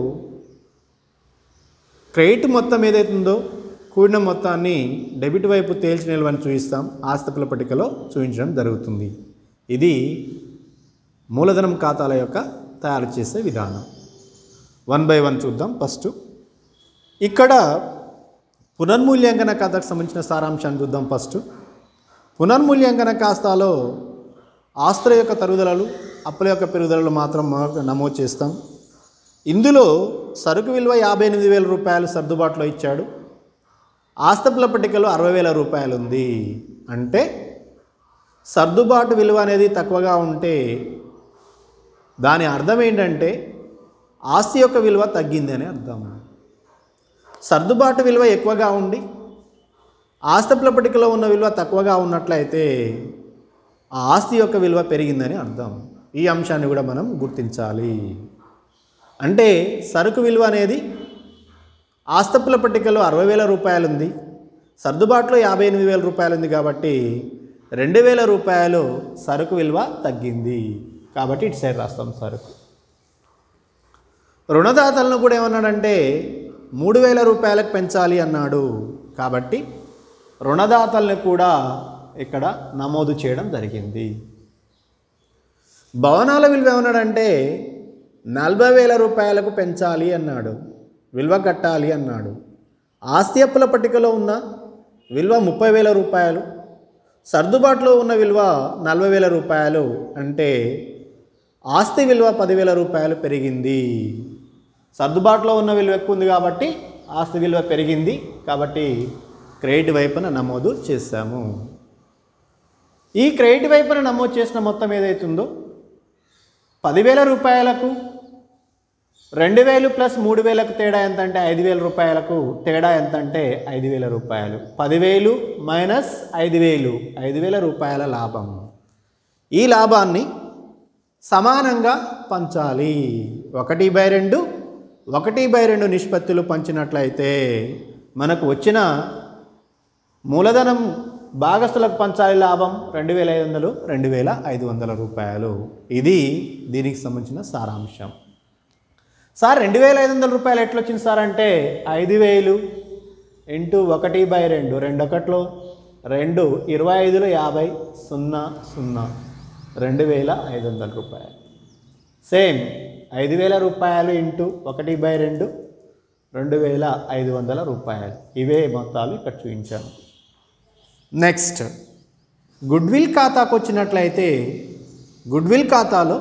క్రెడిట్ మొత్తం ఏదైతుందో కూడిన మొత్తాన్ని డెబిట్ వైపు తేల్చి నిల్వని చూపిస్తాం, ఆస్తుల పట్టికలో చూపించడం జరుగుతుంది. ఇది మూలధనం ఖాతాల యొక్క తయారు చేసే విధానం. వన్ బై వన్ చూద్దాం. ఫస్ట్ ఇక్కడ పునర్మూల్యాంకన ఖాతాకు సంబంధించిన సారాంశాన్ని చూద్దాం. ఫస్ట్ పునర్మూల్యాంకన ఖాతాలో ఆస్తుల యొక్క తరుగుదలలు, అప్పుల యొక్క పెరుగుదలలు మాత్రం నమోదు చేస్తాం. ఇందులో సరుకు విలువ యాభై ఎనిమిది వేల రూపాయలు సర్దుబాటులో ఇచ్చాడు. ఆస్తుల పట్టికలో అరవై వేల రూపాయలు ఉంది. అంటే సర్దుబాటు విలువ అనేది తక్కువగా ఉంటే దాని అర్థం ఏంటంటే ఆస్తి యొక్క విలువ తగ్గింది అని అర్థం. సర్దుబాటు విలువ ఎక్కువగా ఉండి ఆస్తుల పట్టికలో ఉన్న విలువ తక్కువగా ఉన్నట్లయితే ఆ ఆస్తి యొక్క విలువ పెరిగిందని అర్థం. ఈ అంశాన్ని కూడా మనం గుర్తించాలి. అంటే సరుకు విలువ అనేది ఆస్తుల పట్టికలో అరవై వేల రూపాయలు ఉంది, సర్దుబాటులో యాభై ఎనిమిది వేల రూపాయలు ఉంది కాబట్టి రెండు వేల రూపాయలు సరుకు విలువ తగ్గింది కాబట్టి ఇటు సైడ్ రాస్తాం సరుకు. రుణదాతలను కూడా ఏమన్నాడంటే మూడు వేల రూపాయలకు పెంచాలి అన్నాడు కాబట్టి రుణదాతల్ని కూడా ఇక్కడ నమోదు చేయడం జరిగింది. భవనాల విలువ ఏమన్నాడంటే నలభై వేల రూపాయలకు పెంచాలి అన్నాడు, విలువ కట్టాలి అన్నాడు. ఆస్తి అప్పుల పట్టికలో ఉన్న విలువ ముప్పై వేల రూపాయలు, సర్దుబాటులో ఉన్న విలువ నలభై వేల రూపాయలు. అంటే ఆస్తి విలువ పదివేల రూపాయలు పెరిగింది. సర్దుబాటులో ఉన్న విలువ ఎక్కువ ఉంది కాబట్టి ఆస్తి విలువ పెరిగింది కాబట్టి క్రెడిట్ వైపున నమోదు చేశాము. ఈ క్రెడిట్ వైపున నమోదు చేసిన మొత్తం ఏదైతుందో పదివేల రూపాయలకు రెండు వేలు ప్లస్ మూడు వేలకు తేడా ఎంత అంటే ఐదు వేల రూపాయలకు తేడా ఎంత అంటే ఐదు వేల రూపాయలు. పదివేలు మైనస్ ఐదు వేలు ఐదు వేల రూపాయల లాభం. ఈ లాభాన్ని సమానంగా పంచాలి. ఒకటి బై రెండు ఒకటి బై రెండు నిష్పత్తులు పంచినట్లయితే మనకు వచ్చిన మూలధనం భాగస్తులకు పంచాలి లాభం రెండు వేల ఐదు వందలు రెండు వేల ఐదు వందల రూపాయలు. ఇది దీనికి సంబంధించిన సారాంశం. సార్ రెండు వేల ఐదు వందల రూపాయలు ఎట్లా వచ్చింది సార్ అంటే ఐదు వేలు ఇంటూ ఒకటి బై రెండు రెండు ఒకట్లో రెండు ఇరవై ఐదులో యాభై సున్నా సున్నా రెండు వేల ఐదు వందల రూపాయలు. సేమ్ ఐదు వేల రూపాయలు ఇంటూ ఒకటి బై రెండు రెండు వేల ఐదు వందల రూపాయలు. ఇవే మొత్తాలు ఇక్కడ చూపించాను. నెక్స్ట్ గుడ్విల్ ఖాతాకు వచ్చినట్లయితే గుడ్విల్ ఖాతాలో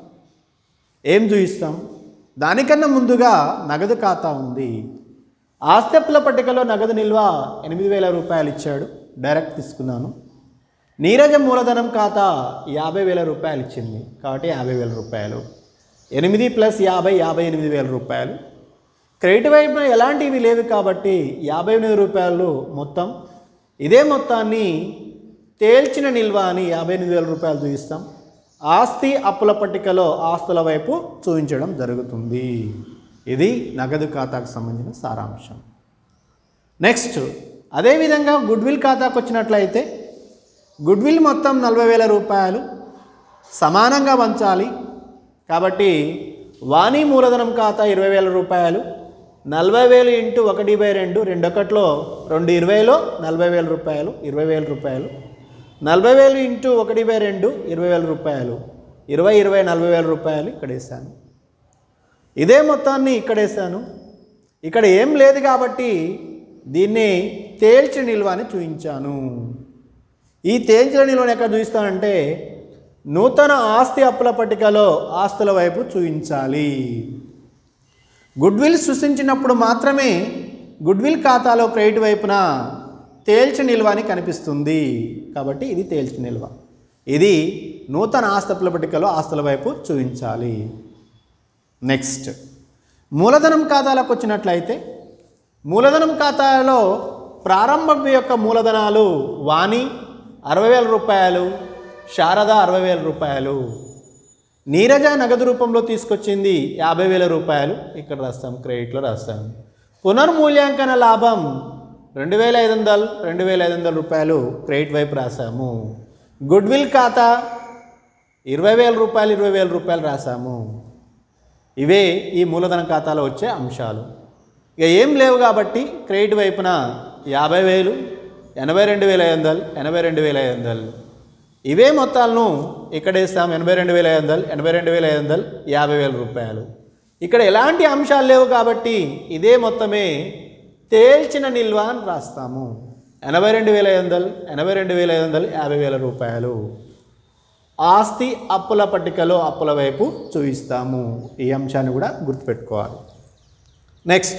ఏం చూపిస్తాం? దానికన్నా ముందుగా నగదు ఖాతా ఉంది. ఆస్తి అప్పుల పట్టికలో నగదు నిల్వ ఎనిమిది వేల రూపాయలు ఇచ్చాడు, డైరెక్ట్ తీసుకున్నాను. నీరజ మూలధనం ఖాతా యాభై వేల రూపాయలు ఇచ్చింది కాబట్టి యాభై వేల రూపాయలు. ఎనిమిది ప్లస్ యాభై యాభై ఎనిమిది వేల రూపాయలు. క్రెడిట్ వైపున ఎలాంటివి లేవు కాబట్టి యాభై ఎనిమిది రూపాయలు మొత్తం. ఇదే మొత్తాన్ని తేల్చిన నిల్వ అని యాభై ఎనిమిది వేల రూపాయలు చూపిస్తాం. ఆస్తి అప్పుల పట్టికలో ఆస్తుల వైపు చూపించడం జరుగుతుంది. ఇది నగదు ఖాతాకు సంబంధించిన సారాంశం. నెక్స్ట్ అదేవిధంగా గుడ్విల్ ఖాతాకు వచ్చినట్లయితే గుడ్విల్ మొత్తం నలభై వేల రూపాయలు సమానంగా పంచాలి కాబట్టి వాణి మూలధనం ఖాతా ఇరవై వేల రూపాయలు. నలభై వేలు ఇంటూ ఒకటి బై రెండు రెండు ఒకట్లో రెండు ఇరవైలో నలభై వేల రూపాయలు ఇరవై వేల రూపాయలు. నలభై వేలు ఇంటూ ఒకటి బై రెండు ఇరవై వేల రూపాయలు. ఇరవై ఇరవై నలభై వేల రూపాయలు ఇక్కడ వేసాను. ఇదే మొత్తాన్ని ఇక్కడ వేసాను. ఇక్కడ ఏం లేదు కాబట్టి దీన్ని తేల్చిన నిల్వ అని చూపించాను. ఈ తేల్చిన నిల్వను ఎక్కడ చూపిస్తానంటే నూతన ఆస్తి అప్పుల పట్టికలో ఆస్తుల వైపు చూపించాలి. గుడ్విల్ సృష్టించినప్పుడు మాత్రమే గుడ్విల్ ఖాతాలో క్రెడిట్ వైపున తేల్చి నిల్వ అని కనిపిస్తుంది కాబట్టి ఇది తేల్చి నిల్వ. ఇది నూతన ఆస్తి అప్పుల పట్టికలో ఆస్తుల వైపు చూపించాలి. నెక్స్ట్ మూలధనం ఖాతాలకు వచ్చినట్లయితే మూలధనం ఖాతాలో ప్రారంభం యొక్క మూలధనాలు వాణి అరవై వేల రూపాయలు, శారద అరవై వేల రూపాయలు. నీరజ నగదు రూపంలో తీసుకొచ్చింది యాభై వేల రూపాయలు. ఇక్కడ రాస్తాం, క్రెడిట్లో రాస్తాం. పునర్మూల్యాంకన లాభం రెండు వేల ఐదు వందలు రెండు వేల ఐదు వందల రూపాయలు క్రెడిట్ వైపు రాసాము. గుడ్విల్ ఖాతా ఇరవై వేల రూపాయలు ఇరవై వేల రూపాయలు రాసాము. ఇవే ఈ మూలధన ఖాతాలో వచ్చే అంశాలు. ఇక ఏం లేవు కాబట్టి క్రెడిట్ వైపున యాభై వేలు ఎనభై రెండు వేల ఐదు వందలు ఎనభై రెండు వేల ఐదు వందలు ఇవే మొత్తాలను ఇక్కడ వేస్తాం. ఎనభై రెండు వేల ఐదు వందలు ఎనభై రెండు వేల ఐదు వందలు యాభై వేల రూపాయలు. ఇక్కడ ఎలాంటి అంశాలు లేవు కాబట్టి ఇదే మొత్తమే తేల్చిన నిల్వ అని రాస్తాము. ఎనభై రెండు వేల ఐదు వందలు ఎనభై రెండు వేల ఐదు వందలు యాభై వేల రూపాయలు ఆస్తి అప్పుల పట్టికలో అప్పుల వైపు చూపిస్తాము. ఈ అంశాన్ని కూడా గుర్తుపెట్టుకోవాలి. నెక్స్ట్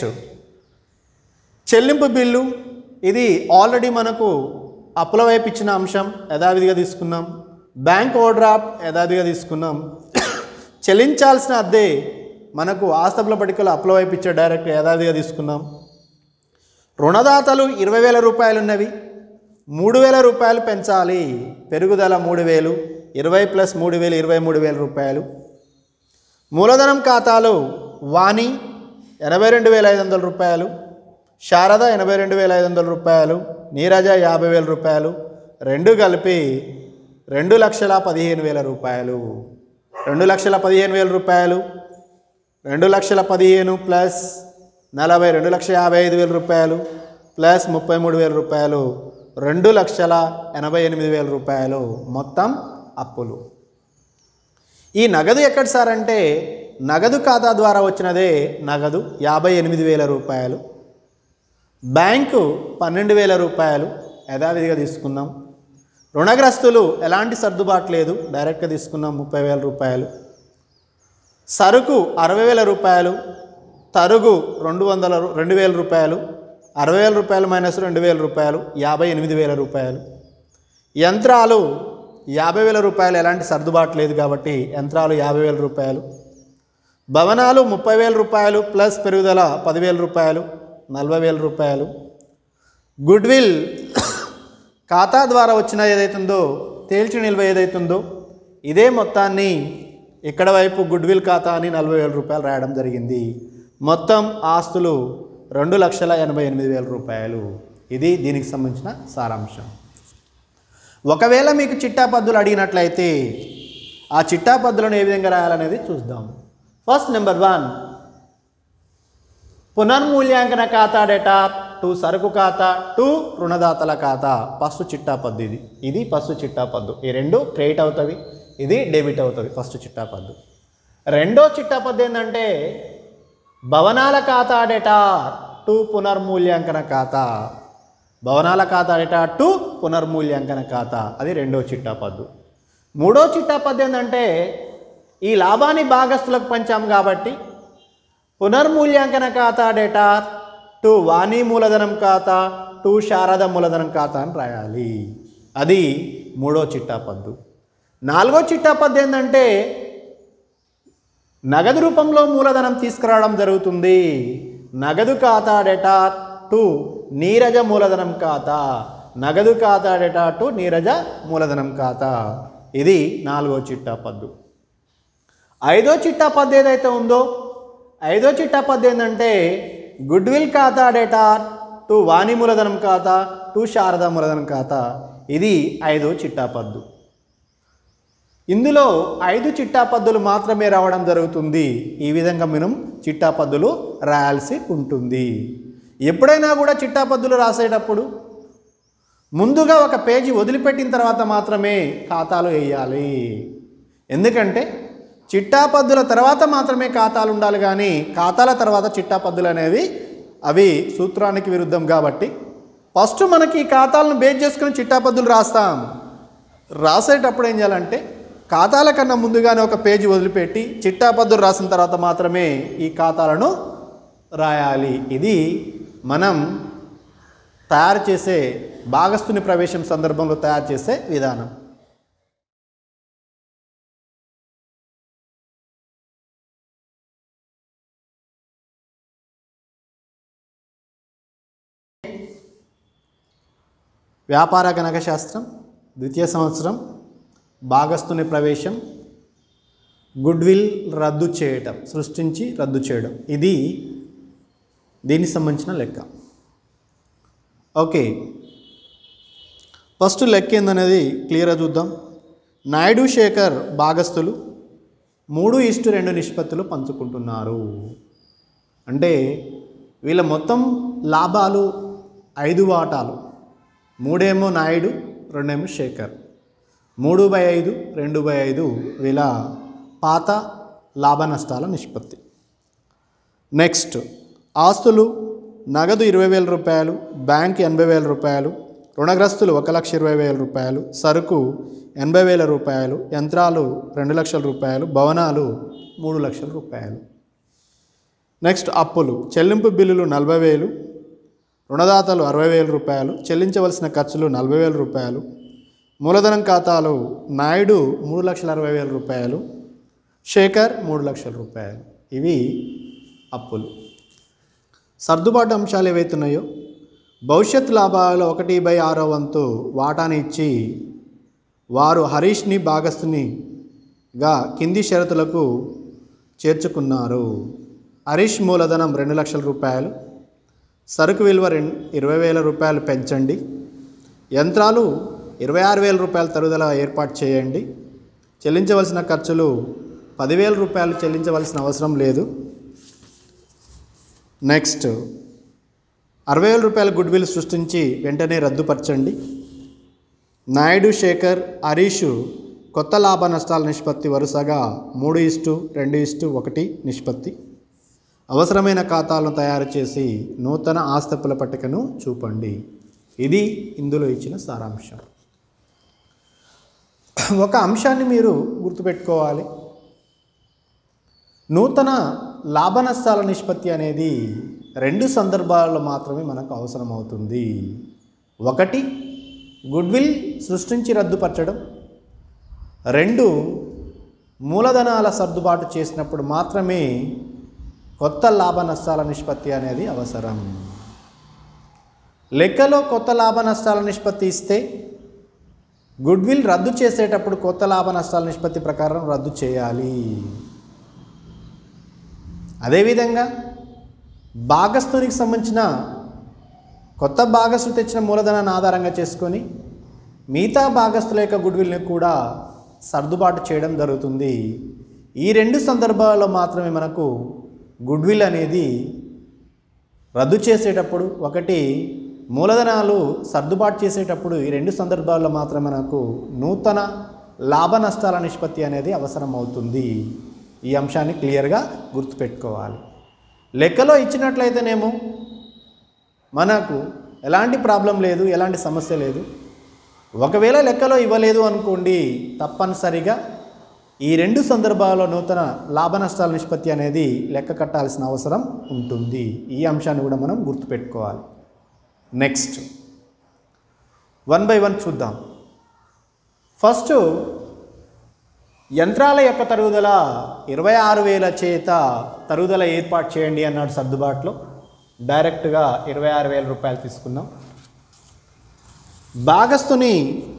చెల్లింపు బిల్లు. ఇది ఆల్రెడీ మనకు అప్పుల వైపు ఇచ్చిన అంశం, యథావిధిగా తీసుకున్నాం. బ్యాంక్ ఓవర్డ్రాఫ్ట్ యథావిధిగా తీసుకున్నాం. చెల్లించాల్సిన అద్దె మనకు ఆస్తి అప్పుల పట్టికలో అప్పుల వైపు ఇచ్చే డైరెక్ట్ యథావిధిగా తీసుకున్నాం. రుణదాతలు ఇరవై వేల రూపాయలు ఉన్నవి, మూడు వేల రూపాయలు పెంచాలి. పెరుగుదల మూడు వేలు, ఇరవై ప్లస్ మూడు వేలు ఇరవై మూడు వేల రూపాయలు. మూలధనం ఖాతాలు వాణి ఎనభై రెండు వేల ఐదు వందల రూపాయలు, శారద ఎనభై రెండు వేల ఐదు వందల రూపాయలు, నీరజ యాభై వేల రూపాయలు. రెండు కలిపి రెండు లక్షల పదిహేను వేల రూపాయలు. రెండు లక్షల పదిహేను వేల రూపాయలు రెండు లక్షల పదిహేను ప్లస్ నలభై రెండు లక్షల యాభై ఐదు వేల రూపాయలు ప్లస్ ముప్పై మూడు వేల రూపాయలు రెండు లక్షల ఎనభై ఎనిమిది వేల రూపాయలు మొత్తం అప్పులు. ఈ నగదు ఎక్కడ సార్ అంటే నగదు ఖాతా ద్వారా వచ్చినదే నగదు యాభై ఎనిమిది వేల రూపాయలు. బ్యాంకు పన్నెండు వేల రూపాయలు యథావిధిగా తీసుకున్నాం. రుణగ్రస్తులు ఎలాంటి సర్దుబాటు లేదు, డైరెక్ట్గా తీసుకున్నాం ముప్పై వేల రూపాయలు. సరుకు అరవై వేల రూపాయలు, తరుగు రెండు వందల రెండు వేల రూపాయలు, అరవై వేల రూపాయలు మైనస్ రెండు వేల రూపాయలు యాభై ఎనిమిది వేల రూపాయలు. యంత్రాలు యాభై వేల రూపాయలు ఎలాంటి సర్దుబాటు లేదు కాబట్టి యంత్రాలు యాభై వేల రూపాయలు. భవనాలు ముప్పై వేల రూపాయలు ప్లస్ పెరుగుదల పదివేల రూపాయలు నలభై వేల రూపాయలు. గుడ్విల్ ఖాతా ద్వారా వచ్చిన ఏదైతుందో తేల్చి నిల్వ ఏదైతుందో ఇదే మొత్తాన్ని ఇక్కడ వైపు గుడ్విల్ ఖాతా అని నలభై వేల రూపాయలు రాయడం జరిగింది. మొత్తం ఆస్తులు రెండు లక్షల ఎనభై ఎనిమిది వేల రూపాయలు. ఇది దీనికి సంబంధించిన సారాంశం. ఒకవేళ మీకు చిట్టా పద్దులు అడిగినట్లయితే ఆ చిట్టా పద్దులను ఏ విధంగా రాయాలనేది చూద్దాం. ఫస్ట్ నెంబర్ వన్, పునర్మూల్యాంకన ఖాతా డేటా టు సరుకు ఖాతా టు రుణదాతల ఖాతా. ఫస్ట్ చిట్టా పద్దు ఇది ఇది ఫస్ట్ చిట్టా పద్దు. ఈ రెండు క్రెడిట్ అవుతుంది, ఇది డెబిట్ అవుతుంది. ఫస్ట్ చిట్టా పద్దు. రెండో చిట్టా పద్దు ఏంటంటే భవనాల ఖాతా డేటా టు పునర్మూల్యాంకన ఖాతా. భవనాల ఖాతా డేటా టు పునర్మూల్యాంకన ఖాతా, అది రెండో చిట్టా పద్దు. మూడో చిట్టా పద్దు ఏంటంటే ఈ లాభాన్ని భాగస్తులకు పంచాం కాబట్టి పునర్మూల్యాంకన ఖాతా డేటా టు వాణి మూలధనం ఖాతా టు శారద మూలధనం ఖాతా అని రాయాలి. అది మూడో చిట్టా పద్దు. నాలుగో చిట్టా పద్దు ఏంటంటే నగదు రూపంలో మూలధనం తీసుకురావడం జరుగుతుంది. నగదు ఖాతా డేటా టు నీరజ మూలధనం ఖాతా. నగదు ఖాతా డేటా టు నీరజ మూలధనం ఖాతా. ఇది నాలుగో చిట్టా పద్దు. ఐదో చిట్టా పద్దు ఏదైతే ఉందో ఐదో చిట్టా పద్దు ఏంటంటే గుడ్విల్ ఖాతా డేటా టు వాణి మూలధనం ఖాతా టు శారద మూలధనం ఖాతా. ఇది ఐదో చిట్టా పద్దు. ఇందులో ఐదు చిట్టా పద్దులు మాత్రమే రావడం జరుగుతుంది. ఈ విధంగా మనం చిట్టా పద్దులు రాయాల్సి ఉంటుంది. ఎప్పుడైనా కూడా చిట్టా పద్దులు రాసేటప్పుడు ముందుగా ఒక పేజీ వదిలిపెట్టిన తర్వాత మాత్రమే ఖాతాలు వేయాలి. ఎందుకంటే చిట్టా పద్దుల తర్వాత మాత్రమే ఖాతాలు ఉండాలి, కానీ ఖాతాల తర్వాత చిట్టా పద్దులు అనేవి అవి సూత్రానికి విరుద్ధం. కాబట్టి ఫస్ట్ మనకి ఈ ఖాతాలను బేస్ చేసుకుని చిట్టా పద్దులు రాస్తాం. రాసేటప్పుడు ఏం చేయాలంటే ఖాతాల కన్నా ముందుగానే ఒక పేజీ వదిలిపెట్టి చిట్టా పద్దులు రాసిన తర్వాత మాత్రమే ఈ ఖాతాలను రాయాలి. ఇది మనం తయారు చేసే భాగస్తుని ప్రవేశం సందర్భంలో తయారు చేసే విధానం. వ్యాపార గణక శాస్త్రం ద్వితీయ సంవత్సరం భాగస్తుని ప్రవేశం, గుడ్విల్ రద్దు చేయటం, సృష్టించి రద్దు చేయడం, ఇది దీనికి సంబంధించిన లెక్క. ఓకే, ఫస్ట్ లెక్క ఏందనేది క్లియర్గా చూద్దాం. నాయుడు శేఖర్ భాగస్తులు మూడు ఇష్టు రెండు నిష్పత్తులు పంచుకుంటున్నారు. అంటే వీళ్ళ మొత్తం లాభాలు ఐదు వాటాలు. మూడేమో నాయుడు, రెండేమో శేఖర్. మూడు బై ఐదు, రెండు బై ఐదు వీళ్ళ పాత లాభ నష్టాల నిష్పత్తి. నెక్స్ట్ ఆస్తులు నగదు ఇరవై వేల రూపాయలు, బ్యాంక్ ఎనభై వేల రూపాయలు, రుణగ్రస్తులు ఒక లక్ష ఇరవై వేల రూపాయలు, సరుకు ఎనభై వేల రూపాయలు, యంత్రాలు రెండు లక్షల రూపాయలు, భవనాలు మూడు లక్షల రూపాయలు. నెక్స్ట్ అప్పులు చెల్లింపు బిల్లులు నలభై వేలు, రుణదాతలు అరవై వేల రూపాయలు, చెల్లించవలసిన ఖర్చులు నలభై వేల రూపాయలు, మూలధనం ఖాతాలు నాయుడు మూడు లక్షల అరవై వేల రూపాయలు, శేఖర్ మూడు లక్షల రూపాయలు. ఇవి అప్పులు. సర్దుబాటు అంశాలు ఏవైతున్నాయో భవిష్యత్ లాభాలలో ఒకటి బై ఆరో వంతు వాటాని ఇచ్చి వారు హరీష్ని భాగస్తునిగా కింది షరతులకు చేర్చుకున్నారు. హరీష్ మూలధనం రెండు లక్షల రూపాయలు, సరుకు విలువ రెండు ఇరవై వేల రూపాయలు పెంచండి, యంత్రాలు ఇరవై ఆరు వేల రూపాయల తరుగుదల ఏర్పాటు చేయండి, చెల్లించవలసిన ఖర్చులు పదివేల రూపాయలు చెల్లించవలసిన అవసరం లేదు. నెక్స్ట్ అరవై వేల రూపాయల గుడ్విల్ సృష్టించి వెంటనే రద్దుపరచండి. నాయుడు శేఖర్ హరీషు కొత్త లాభ నష్టాల నిష్పత్తి వరుసగా మూడు ఇస్టు రెండు ఇస్టు ఒకటి నిష్పత్తి. అవసరమైన ఖాతాలను తయారు చేసి నూతన ఆస్తపుల పట్టికను చూపండి. ఇది ఇందులో ఇచ్చిన సారాంశం. ఒక అంశాన్ని మీరు గుర్తుపెట్టుకోవాలి. నూతన లాభ నష్టాల నిష్పత్తి అనేది రెండు సందర్భాల్లో మాత్రమే మనకు అవసరం అవుతుంది. ఒకటి గుడ్విల్ సృష్టించి రద్దుపరచడం, రెండు మూలధనాల సర్దుబాటు చేసినప్పుడు మాత్రమే కొత్త లాభ నష్టాల నిష్పత్తి అనేది అవసరం. లెక్కలో కొత్త లాభ నష్టాల నిష్పత్తి ఇస్తే గుడ్విల్ రద్దు చేసేటప్పుడు కొత్త లాభ నష్టాల నిష్పత్తి ప్రకారం రద్దు చేయాలి. అదేవిధంగా భాగస్థునికి సంబంధించిన కొత్త భాగస్థు తెచ్చిన మూలధనాన్ని ఆధారంగా చేసుకొని మిగతా భాగస్థుల యొక్క గుడ్విల్ని కూడా సర్దుబాటు చేయడం జరుగుతుంది. ఈ రెండు సందర్భాల్లో మాత్రమే మనకు గుడ్విల్ అనేది రద్దు చేసేటప్పుడు, ఒకటి మూలధనాలు సర్దుబాటు చేసేటప్పుడు, ఈ రెండు సందర్భాల్లో మాత్రమే మనకు నూతన లాభ నష్టాల నిష్పత్తి అనేది అవసరం అవుతుంది. ఈ అంశాన్ని క్లియర్గా గుర్తుపెట్టుకోవాలి. లెక్కలో ఇచ్చినట్లయితేనేమో మనకు ఎలాంటి ప్రాబ్లం లేదు, ఎలాంటి సమస్య లేదు. ఒకవేళ లెక్కలో ఇవ్వలేదు అనుకోండి, తప్పనిసరిగా ఈ రెండు సందర్భాల్లో నూతన లాభ నష్టాల నిష్పత్తి అనేది లెక్క కట్టాల్సిన అవసరం ఉంటుంది. ఈ అంశాన్ని కూడా మనం గుర్తుపెట్టుకోవాలి. నెక్స్ట్ వన్ బై వన్ చూద్దాం. ఫస్ట్ యంత్రాల యొక్క తరుగుదల ఇరవై ఆరు వేల చేత తరుగుదల ఏర్పాటు చేయండి అన్నాడు సర్దుబాటులో. డైరెక్ట్గా ఇరవై ఆరు వేల రూపాయలు తీసుకున్నాం. భాగస్తుని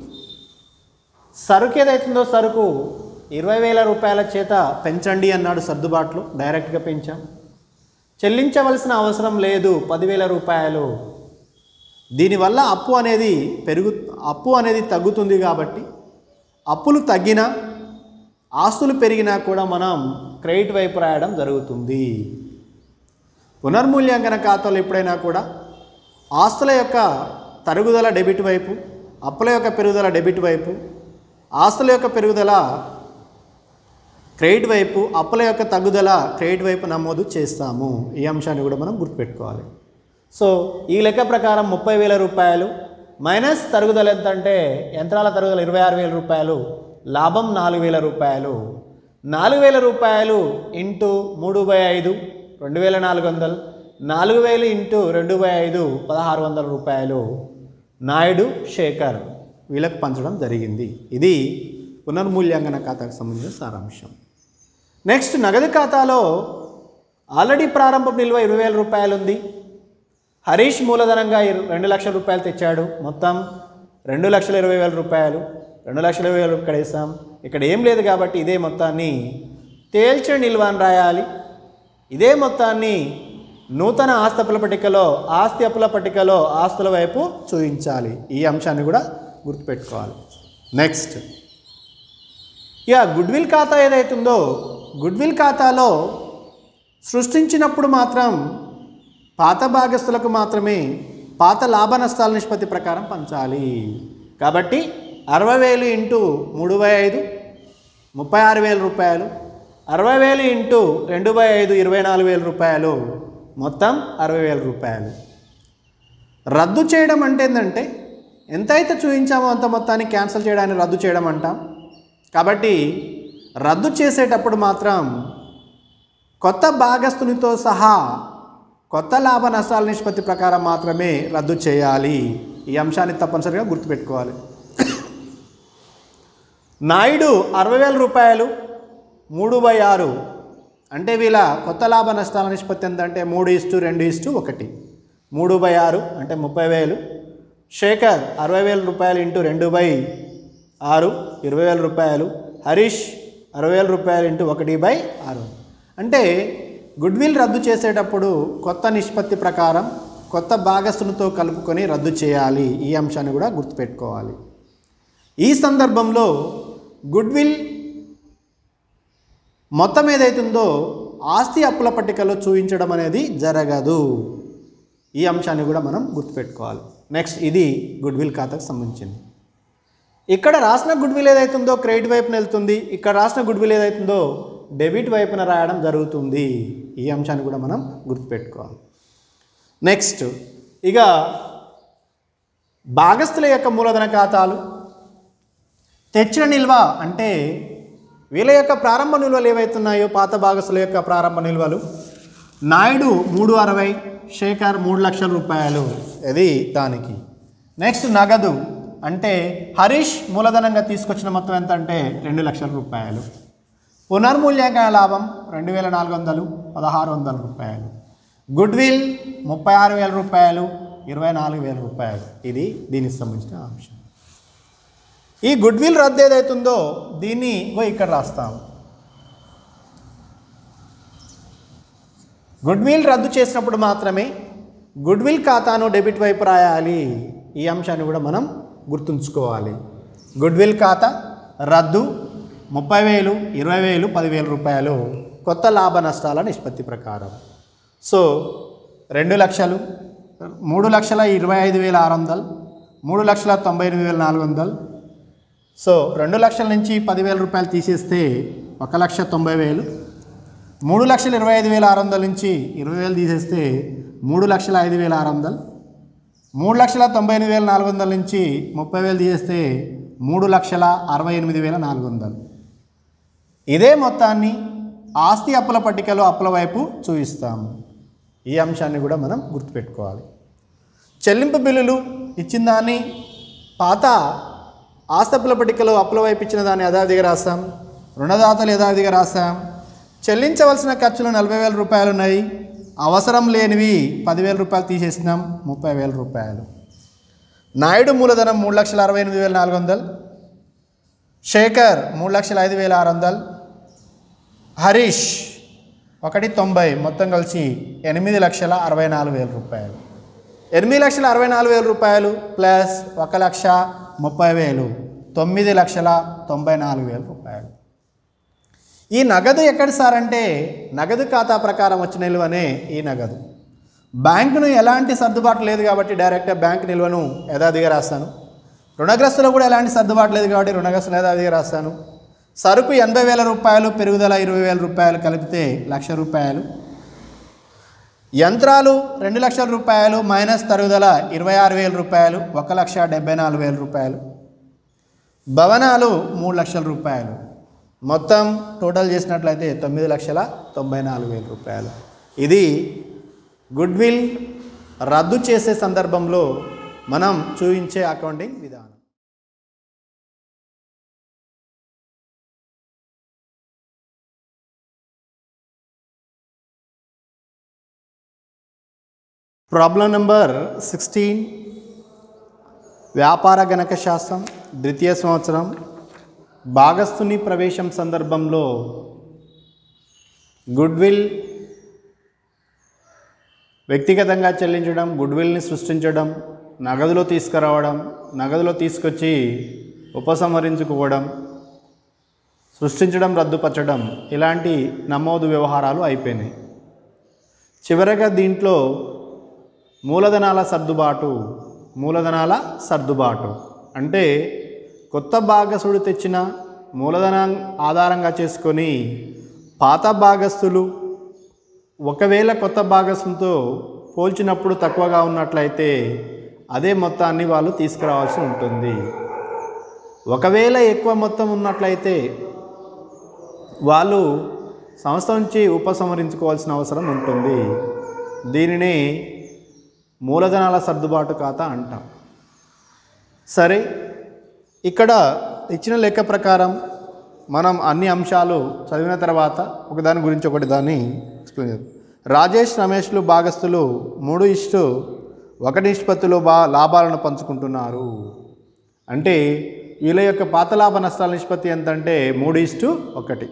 సరుకు ఏదైతుందో సరుకు ఇరవై వేల రూపాయల చేత పెంచండి అన్నాడు సర్దుబాటులో. డైరెక్ట్గా పెంచాం. చెల్లించవలసిన అవసరం లేదు, పదివేల రూపాయలు. దీనివల్ల అప్పు అనేది పెరుగు అప్పు అనేది తగ్గుతుంది. కాబట్టి అప్పులు తగ్గినా ఆస్తులు పెరిగినా కూడా మనం క్రెడిట్ వైపు రాయడం జరుగుతుంది. పునర్మూల్యాంకన ఖాతాలో ఎప్పుడైనా కూడా ఆస్తుల యొక్క తరుగుదల డెబిట్ వైపు, అప్పుల యొక్క పెరుగుదల డెబిట్ వైపు, ఆస్తుల యొక్క పెరుగుదల క్రెడిట్ వైపు, అప్పుల యొక్క తగ్గుదల క్రెడిట్ వైపు నమోదు చేస్తాము. ఈ అంశాన్ని కూడా మనం గుర్తుపెట్టుకోవాలి. సో ఈ లెక్క ప్రకారం ముప్పై వేల రూపాయలు మైనస్ తరుగుదల ఎంత అంటే యంత్రాల తరుగుదల ఇరవై ఆరు వేల రూపాయలు, లాభం నాలుగు వేల రూపాయలు. నాలుగు వేల రూపాయలు ఇంటూ మూడు బై ఐదు రెండు వేల నాలుగు వందలు, నాలుగు వేలు ఇంటూ రెండు బై ఐదు పదహారు వందల రూపాయలు నాయుడు శేఖర్ వీళ్ళకు పంచడం జరిగింది. ఇది పునర్మూల్యాంకన ఖాతాకు సంబంధించిన సారాంశం. నెక్స్ట్ నగదు ఖాతాలో ఆల్రెడీ ప్రారంభ నిల్వ ఇరవై వేల రూపాయలు ఉంది. హరీష్ మూలధనంగా రెండు లక్షల రూపాయలు తెచ్చాడు. మొత్తం రెండు లక్షల ఇరవై వేల రూపాయలు. రెండు లక్షల ఇరవై వేలు ఇక్కడ వేసాం. ఇక్కడ ఏం లేదు కాబట్టి ఇదే మొత్తాన్ని తేల్చే నిల్వ అని రాయాలి. ఇదే మొత్తాన్ని నూతన ఆస్తి అప్పుల పట్టికలో ఆస్తి అప్పుల పట్టికలో ఆస్తుల వైపు చూపించాలి. ఈ అంశాన్ని కూడా గుర్తుపెట్టుకోవాలి. నెక్స్ట్ ఇక గుడ్విల్ ఖాతా ఏదైతుందో గుడ్విల్ ఖాతాలో సృష్టించినప్పుడు మాత్రం పాత భాగస్తులకు మాత్రమే పాత లాభ నష్టాల నిష్పత్తి ప్రకారం పంచాలి. కాబట్టి అరవై వేలు ఇంటూ మూడు బై ఐదు ముప్పై ఆరు వేల రూపాయలు, అరవై వేలు ఇంటూ రెండు బై ఐదు ఇరవై నాలుగు వేల రూపాయలు, మొత్తం అరవై వేల రూపాయలు. రద్దు చేయడం అంటే ఏంటంటే ఎంతైతే చూపించామో అంత మొత్తాన్ని క్యాన్సిల్ చేయడాన్ని రద్దు చేయడం అంటాం. కాబట్టి రద్దు చేసేటప్పుడు మాత్రం కొత్త భాగస్తునితో సహా కొత్త లాభ నష్టాల నిష్పత్తి ప్రకారం మాత్రమే రద్దు చేయాలి. ఈ అంశాన్ని తప్పనిసరిగా గుర్తుపెట్టుకోవాలి. నాయుడు అరవై వేల రూపాయలు మూడు బై ఆరు అంటే వీళ్ళ కొత్త లాభ నష్టాల నిష్పత్తి ఎంతంటే మూడు ఇస్టు రెండు ఇస్టు ఒకటి. మూడు బై ఆరు అంటే ముప్పై వేలు. శేఖర్ అరవై వేల రూపాయలు ఇంటూ రెండు బై ఆరు ఇరవై వేల రూపాయలు. హరీష్ అరవై వేల రూపాయలు ఇంటూ ఒకటి బై ఆరు. అంటే గుడ్విల్ రద్దు చేసేటప్పుడు కొత్త నిష్పత్తి ప్రకారం కొత్త భాగస్తునితో కలుపుకొని రద్దు చేయాలి. ఈ అంశాన్ని కూడా గుర్తుపెట్టుకోవాలి. ఈ సందర్భంలో గుడ్విల్ మొత్తం ఏదైతుందో ఆస్తి అప్పుల పట్టికలో చూపించడం అనేది జరగదు. ఈ అంశాన్ని కూడా మనం గుర్తుపెట్టుకోవాలి. నెక్స్ట్ ఇది గుడ్విల్ ఖాతాకు సంబంధించింది. ఇక్కడ రాసిన గుడ్విల్ ఏదైతుందో క్రెడిట్ వైపున వెళ్తుంది. ఇక్కడ రాసిన గుడ్విల్ ఏదైతుందో డెబిట్ వైపున రాయడం జరుగుతుంది. ఈ అంశాన్ని కూడా మనం గుర్తుపెట్టుకోవాలి. నెక్స్ట్ ఇక భాగస్థుల యొక్క మూలధన ఖాతాలు. తెచ్చిన నిల్వ అంటే వీళ్ళ యొక్క ప్రారంభ నిల్వలు ఏవైతున్నాయో పాత భాగస్థుల యొక్క ప్రారంభ నిల్వలు. నాయుడు మూడు అరవై, శేఖర్ మూడు లక్షల రూపాయలు. ఇది దానికి. నెక్స్ట్ నగదు అంటే హరీష్ మూలధనంగా తీసుకొచ్చిన మొత్తం ఎంత అంటే రెండు లక్షల రూపాయలు. పునర్మూల్యాంకన లాభం రెండు వేల నాలుగు వందలు పదహారు వందల రూపాయలు. గుడ్విల్ ముప్పై ఆరు వేల రూపాయలు ఇరవై నాలుగు వేల రూపాయలు. ఇది దీనికి సంబంధించిన అంశం. ఈ గుడ్విల్ రద్దు ఏదైతుందో దీన్ని ఇక్కడ రాస్తాం. గుడ్విల్ రద్దు చేసినప్పుడు మాత్రమే గుడ్విల్ ఖాతాను డెబిట్ వైపు రాయాలి. ఈ అంశాన్ని కూడా మనం గుర్తుంచుకోవాలి. గుడ్విల్ ఖాతా రద్దు ముప్పై వేలు ఇరవై వేలు పదివేల రూపాయలు కొత్త లాభ నష్టాల నిష్పత్తి ప్రకారం. సో రెండు లక్షలు మూడు లక్షల ఇరవై ఐదు వేల ఆరు వందలు మూడు లక్షల తొంభై ఎనిమిది వేల నాలుగు వందలు. సో రెండు లక్షల నుంచి పదివేల రూపాయలు తీసేస్తే ఒక లక్ష తొంభై వేలు. మూడు లక్షల ఇరవై ఐదు వేల ఆరు వందల నుంచి ఇరవై వేలు తీసేస్తే మూడు లక్షల ఐదు వేల ఆరు వందలు. మూడు లక్షల తొంభై ఎనిమిది వేల నాలుగు వందల నుంచి ముప్పై వేలు తీసేస్తే మూడు లక్షల అరవై ఎనిమిది వేల నాలుగు వందలు. ఇదే మొత్తాన్ని ఆస్తి అప్పుల పట్టికలో అప్పుల వైపు చూపిస్తాము. ఈ అంశాన్ని కూడా మనం గుర్తుపెట్టుకోవాలి. చెల్లింపు బిల్లులు ఇచ్చిన దాన్ని పాత ఆస్తి అప్పుల పట్టికలో అప్పుల వైపు ఇచ్చిన దాన్ని యథావిధిగా రాస్తాం. రుణదాతలు యథావిధిగా రాస్తాం. చెల్లించవలసిన ఖర్చులు నలభై వేల రూపాయలు ఉన్నాయి. అవసరం లేనివి పదివేల రూపాయలు తీసేసినాం, ముప్పై వేల రూపాయలు. నాయుడు మూలధనం మూడు లక్షల అరవై ఎనిమిది వేల నాలుగు వందలు. శేఖర్ మూడు లక్షల ఐదు వేల ఆరు వందలు. హరీష్ ఒకటి తొంభై, మొత్తం కలిసి ఎనిమిది లక్షల అరవై నాలుగు వేల రూపాయలు. ఎనిమిది లక్షల అరవై నాలుగు వేల రూపాయలు ప్లస్ ఒక లక్ష ముప్పై వేలు తొమ్మిది లక్షల తొంభై నాలుగు వేల రూపాయలు. ఈ నగదు ఎక్కడి సార్ అంటే నగదు ఖాతా ప్రకారం వచ్చిన నిల్వనే ఈ నగదు. బ్యాంకును ఎలాంటి సర్దుబాటు లేదు కాబట్టి డైరెక్ట్గా బ్యాంక్ నిల్వను యథావిధిగా రాస్తాను. రుణగ్రస్తులు కూడా ఎలాంటి సర్దుబాటు లేదు కాబట్టి రుణగ్రస్తులు యథావిధిగా రాస్తాను. సరుకు ఎనభై వేల రూపాయలు పెరుగుదల ఇరవై వేల రూపాయలు కలిపితే లక్ష రూపాయలు. యంత్రాలు రెండు లక్షల రూపాయలు మైనస్ తరుగుదల ఇరవై ఆరు వేల రూపాయలు ఒక లక్ష డెబ్బై నాలుగు వేల రూపాయలు. భవనాలు మూడు లక్షల రూపాయలు. మొత్తం టోటల్ చేసినట్లయితే తొమ్మిది లక్షల తొంభై నాలుగు వేల రూపాయలు. ఇది గుడ్విల్ రద్దు చేసే సందర్భంలో మనం చూపించే అకౌంటింగ్ విధానం. ప్రాబ్లం నెంబర్ సిక్స్టీన్, వ్యాపార గణక శాస్త్రం ద్వితీయ సంవత్సరం భాగస్తుని ప్రవేశం సందర్భంలో గుడ్విల్ వ్యక్తిగతంగా చెల్లించడం, గుడ్విల్ని సృష్టించడం, నగదులో తీసుకురావడం, నగదులో తీసుకొచ్చి ఉపసంహరించుకోవడం, సృష్టించడం, రద్దుపరచడం ఇలాంటి నమోదు వ్యవహారాలు అయిపోయినాయి. చివరగా దీంట్లో మూలధనాల సర్దుబాటు మూలధనాల సర్దుబాటు అంటే కొత్త భాగస్తుడు తెచ్చిన మూలధనం ఆధారంగా చేసుకొని పాత భాగస్తులు ఒకవేళ కొత్త భాగస్తులతో పోల్చినప్పుడు తక్కువగా ఉన్నట్లయితే అదే మొత్తాన్ని వాళ్ళు తీసుకురావాల్సి ఉంటుంది. ఒకవేళ ఎక్కువ మొత్తం ఉన్నట్లయితే వాళ్ళు సంస్థ నుంచి ఉపసంహరించుకోవాల్సిన అవసరం ఉంటుంది. దీనిని మూలధనాల సర్దుబాటు ఖాతా అంటాం. సరే, ఇక్కడ ఇచ్చిన లెక్క ప్రకారం మనం అన్ని అంశాలు చదివిన తర్వాత ఒకదాని గురించి ఒకటి దాన్ని ఎక్స్ప్లెయిన్ చేద్దాం. రాజేష్ రమేష్లు భాగస్తులు మూడు ఇష్టు ఒకటి నిష్పత్తిలో బా లాభాలను పంచుకుంటున్నారు. అంటే వీళ్ళ యొక్క పాత లాభ నష్టాల నిష్పత్తి ఎంత అంటే మూడు ఇష్టు ఒకటి.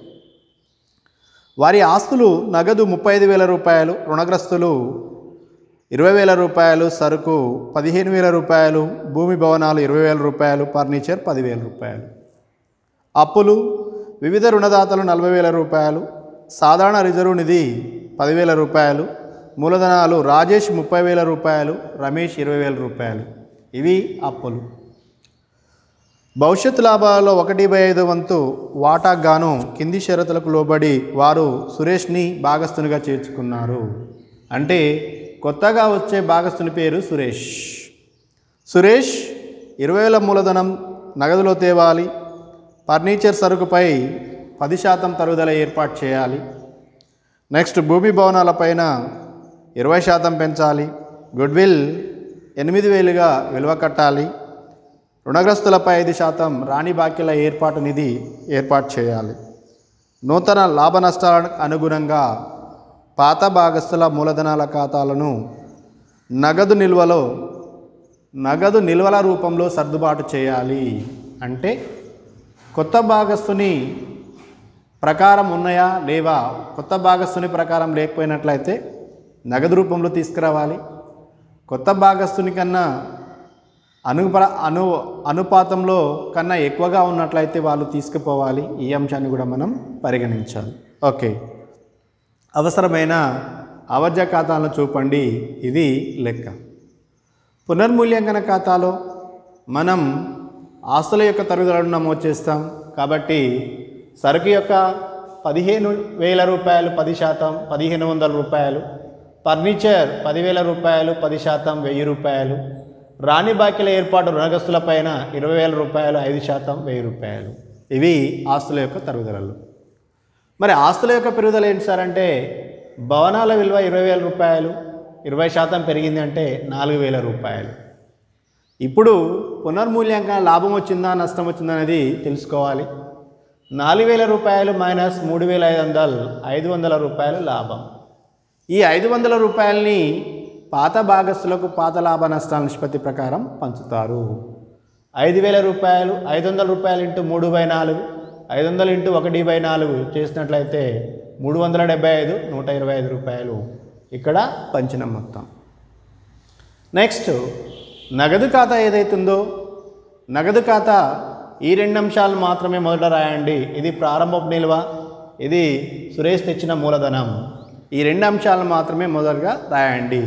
వారి ఆస్తులు నగదు ముప్పై ఐదు వేల రూపాయలు, రుణగ్రస్తులు ఇరవై వేల రూపాయలు, సరుకు పదిహేను వేల రూపాయలు, భూమి భవనాలు ఇరవై వేల రూపాయలు, ఫర్నిచర్ పదివేల రూపాయలు. అప్పులు వివిధ రుణదాతలు నలభై వేల రూపాయలు, సాధారణ రిజర్వ్ నిధి పదివేల రూపాయలు, మూలధనాలు రాజేష్ ముప్పై వేల రూపాయలు, రమేష్ ఇరవై వేల రూపాయలు. ఇవి అప్పులు. భవిష్యత్తు లాభాలలో ఒకటి బై ఐదు వంతు వాటాకు గాను కింది షరతులకు లోబడి వారు సురేష్ని భాగస్తునిగా చేర్చుకున్నారు. అంటే కొత్తగా వచ్చే భాగస్తుని పేరు సురేష్. సురేష్ ఇరవై వేల మూలధనం నగదులో తేవాలి. ఫర్నిచర్ సరుకుపై పది శాతం తరుగుదల ఏర్పాటు చేయాలి. నెక్స్ట్ భూమి భవనాలపైన ఇరవై శాతం పెంచాలి. గుడ్విల్ ఎనిమిది వేలుగా విలువ కట్టాలి. రుణగ్రస్తులపై ఐదు శాతం రాణి బాకీల ఏర్పాటు నిధి ఏర్పాటు చేయాలి. నూతన లాభ నష్టాలకు అనుగుణంగా పాత భాగస్థుల మూలధనాల ఖాతాలను నగదు నిల్వలో నగదు నిల్వల రూపంలో సర్దుబాటు చేయాలి. అంటే కొత్త భాగస్థుని ప్రకారం ఉన్నాయా లేవా, కొత్త భాగస్థుని ప్రకారం లేకపోయినట్లయితే నగదు రూపంలో తీసుకురావాలి. కొత్త భాగస్థుని కన్నా అనుప అను అనుపాతంలో కన్నా ఎక్కువగా ఉన్నట్లయితే వాళ్ళు తీసుకుపోవాలి. ఈ అంశాన్ని కూడా మనం పరిగణించాలి. ఓకే, అవసరమైన ఆవర్జ ఖాతాలను చూపండి. ఇది లెక్క. పునర్మూల్యాంకన ఖాతాలో మనం ఆస్తుల యొక్క తరుగుదలను నమోదు చేస్తాం. కాబట్టి సరుకు యొక్క పదిహేను వేల రూపాయలు పది శాతం పదిహేను వందల రూపాయలు, ఫర్నిచర్ పదివేల రూపాయలు పది శాతం వెయ్యి రూపాయలు, రాణి బాకీల ఏర్పాటు రుణగ్రస్తుల పైన ఇరవై వేల రూపాయలు ఐదు శాతం వెయ్యి రూపాయలు. ఇవి ఆస్తుల యొక్క తరుగుదలలు. మరి ఆస్తుల యొక్క పెరుగుదల ఏంటి సార్ అంటే భవనాల విలువ ఇరవై వేల రూపాయలు, ఇరవై శాతం పెరిగింది అంటే నాలుగు వేల రూపాయలు. ఇప్పుడు పునర్మూల్యాంకన లాభం వచ్చిందా నష్టం వచ్చిందా అనేది తెలుసుకోవాలి. నాలుగు వేల రూపాయలు మైనస్ మూడు వేల ఐదు వందలు ఐదు వందల రూపాయలు లాభం. ఈ ఐదు వందల రూపాయలని పాత భాగస్థులకు పాత లాభ నష్టాల నిష్పత్తి ప్రకారం పంచుతారు. ఐదు వేల రూపాయలు ఐదు వందల రూపాయలు ఇంటూ మూడు బై నాలుగు ఐదు వందలు ఇంటూ ఒకటి బై నాలుగు చేసినట్లయితే మూడు వందల డెబ్బై ఐదు నూట ఇరవై ఐదు రూపాయలు ఇక్కడ పంచిన మొత్తం. నెక్స్ట్ నగదు ఖాతా ఏదైతుందో నగదు ఖాతా ఈ రెండు అంశాలు మాత్రమే మొదట రాయండి. ఇది ప్రారంభపు నిల్వ, ఇది సురేష్ తెచ్చిన మూలధనం. ఈ రెండు అంశాలను మాత్రమే మొదటగా రాయండి.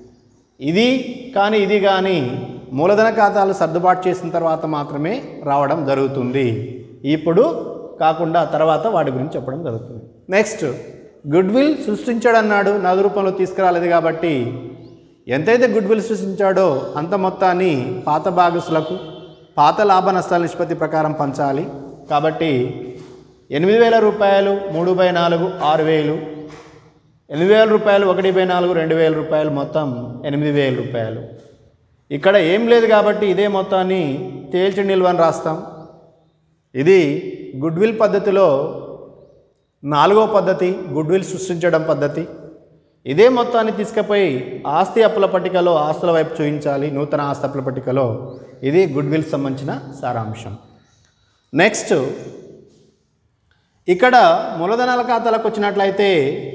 ఇది కానీ ఇది కానీ మూలధన ఖాతాలు సర్దుబాటు చేసిన తర్వాత మాత్రమే రావడం జరుగుతుంది. ఇప్పుడు కాకుండా తర్వాత వాటి గురించి చెప్పడం జరుగుతుంది. నెక్స్ట్ గుడ్ విల్ సృష్టించాడన్నాడు, నగదు రూపంలో తీసుకురాలేదు కాబట్టి ఎంతైతే గుడ్ విల్ సృష్టించాడో అంత మొత్తాన్ని పాత భాగస్తులకు పాత లాభ నష్టాల నిష్పత్తి ప్రకారం పంచాలి. కాబట్టి ఎనిమిది వేల రూపాయలు మూడు బై నాలుగు ఆరు వేలు, ఎనిమిది వేల రూపాయలు ఒకటి బై నాలుగు రెండు వేల రూపాయలు, మొత్తం ఎనిమిది వేల రూపాయలు. ఇక్కడ ఏం లేదు కాబట్టి ఇదే మొత్తాన్ని తేల్చి నిల్వని రాస్తాం. ఇది గుడ్ విల్ పద్ధతిలో నాలుగో పద్ధతి, గుడ్ విల్ సృష్టించడం పద్ధతి. ఇదే మొత్తాన్ని తీసుకుపోయి ఆస్తి అప్పుల పట్టికలో ఆస్తుల వైపు చూపించాలి. నూతన ఆస్తి అప్పుల పట్టికలో ఇది గుడ్ విల్ సంబంధించిన సారాంశం. నెక్స్ట్ ఇక్కడ మూలధనాల ఖాతాలకు వచ్చినట్లయితే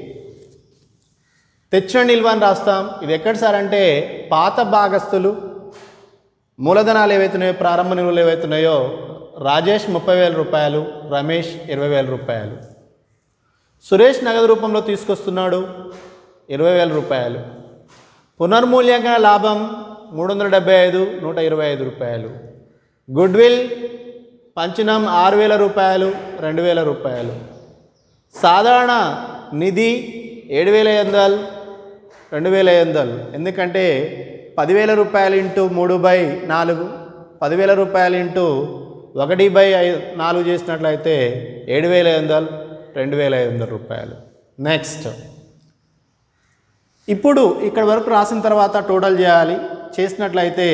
తెచ్చిన నిల్వ అని రాస్తాం. ఇది ఎక్కడ సార్ అంటే పాత భాగస్థులు మూలధనాలు ఏవైతున్నాయో ప్రారంభ నిల్వలు ఏవైతున్నాయో రాజేష్ ముప్పై వేల రూపాయలు, రమేష్ ఇరవై వేల రూపాయలు, సురేష్ నగదు రూపంలో తీసుకొస్తున్నాడు ఇరవై వేల రూపాయలు. పునర్మూల్యాంకన లాభం మూడు వందల డెబ్బై ఐదు నూట ఇరవై ఐదు రూపాయలు. గుడ్ విల్ పంచనం ఆరు వేల రూపాయలు రెండు వేల రూపాయలు. సాధారణ నిధి ఏడు వేల ఐదు వందలు రెండు వేల ఐదు వందలు. ఎందుకంటే పదివేల రూపాయలు ఇంటూ మూడు బై నాలుగు పదివేల రూపాయలు ఇంటూ ఒకటి బై ఐదు నాలుగు చేసినట్లయితే ఏడు వేల ఐదు వందలు రెండు వేల ఐదు వందల రూపాయలు. నెక్స్ట్ ఇప్పుడు ఇక్కడ వరకు రాసిన తర్వాత టోటల్ చేయాలి. చేసినట్లయితే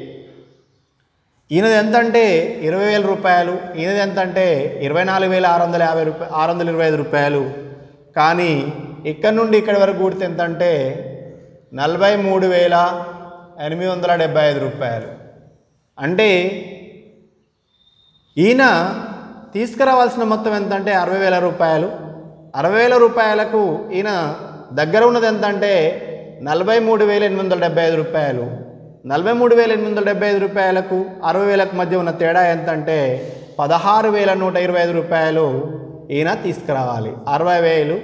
ఈయనది ఎంత అంటే ఇరవై వేల రూపాయలు, ఈయనది ఎంత అంటే ఇరవై నాలుగు వేల ఆరు వందల యాభై రూపాయలు ఆరు వందల ఇరవై ఐదు రూపాయలు. కానీ ఇక్కడ నుండి ఇక్కడ వరకు కూడితే ఎంత అంటే నలభై మూడు వేల ఎనిమిది వందల డెబ్బై ఐదు రూపాయలు. అంటే ఈయన తీసుకురావాల్సిన మొత్తం ఎంత అంటే అరవై వేల రూపాయలు. అరవై వేల రూపాయలకు ఈయన దగ్గర ఉన్నది ఎంత అంటే నలభై మూడు వేల ఎనిమిది వందల డెబ్బై ఐదు రూపాయలు. నలభై మూడు వేల ఎనిమిది వందల డెబ్బై ఐదు రూపాయలకు అరవై వేలకు మధ్య ఉన్న తేడా ఎంత అంటే పదహారు వేల నూట ఇరవై ఐదు రూపాయలు ఈయన తీసుకురావాలి. అరవై వేలు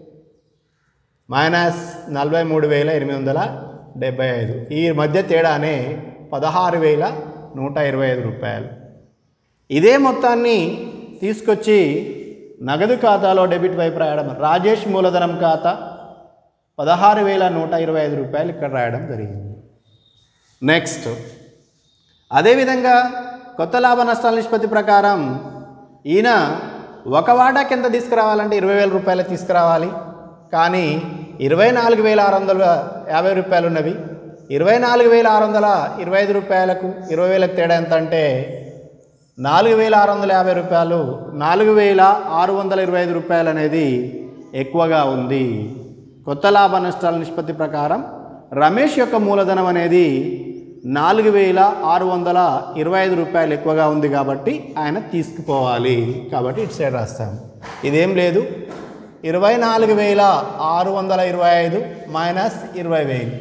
మైనస్ నలభై మూడు వేల ఎనిమిది వందల డెబ్బై ఐదు ఈ మధ్య తేడానే పదహారు వేల నూట ఇరవై ఐదు రూపాయలు. ఇదే మొత్తాన్ని తీసుకొచ్చి నగదు ఖాతాలో డెబిట్ వైపు రాయడం. రాజేష్ మూలధనం ఖాతా పదహారు వేల నూట ఇరవై ఐదు రూపాయలు ఇక్కడ రాయడం జరిగింది. నెక్స్ట్ అదేవిధంగా కొత్త లాభ నష్టాల నిష్పత్తి ప్రకారం ఈయన ఒక వాటాకి ఎంత తీసుకురావాలంటే ఇరవై వేల రూపాయలు తీసుకురావాలి. కానీ ఇరవై నాలుగు వేల ఆరు వందల యాభై రూపాయలు ఉన్నవి. ఇరవై నాలుగు వేల ఆరు వందల ఇరవై ఐదు రూపాయలకు ఇరవై వేలకు తేడా ఎంత అంటే నాలుగు వేల ఆరు వందల యాభై రూపాయలు, నాలుగు వేల ఆరు వందల ఇరవై ఐదు రూపాయలు అనేది ఎక్కువగా ఉంది. కొత్త లాభ నష్టాల నిష్పత్తి ప్రకారం రమేష్ యొక్క మూలధనం అనేది నాలుగు వేల ఆరు వందల ఇరవై ఐదు రూపాయలు ఎక్కువగా ఉంది కాబట్టి ఆయన తీసుకుపోవాలి. కాబట్టి ఇటు సైడ్ రాస్తాం. ఇదేం లేదు, ఇరవై నాలుగు వేల ఆరు వందల ఇరవై ఐదు మైనస్ ఇరవై వేలు,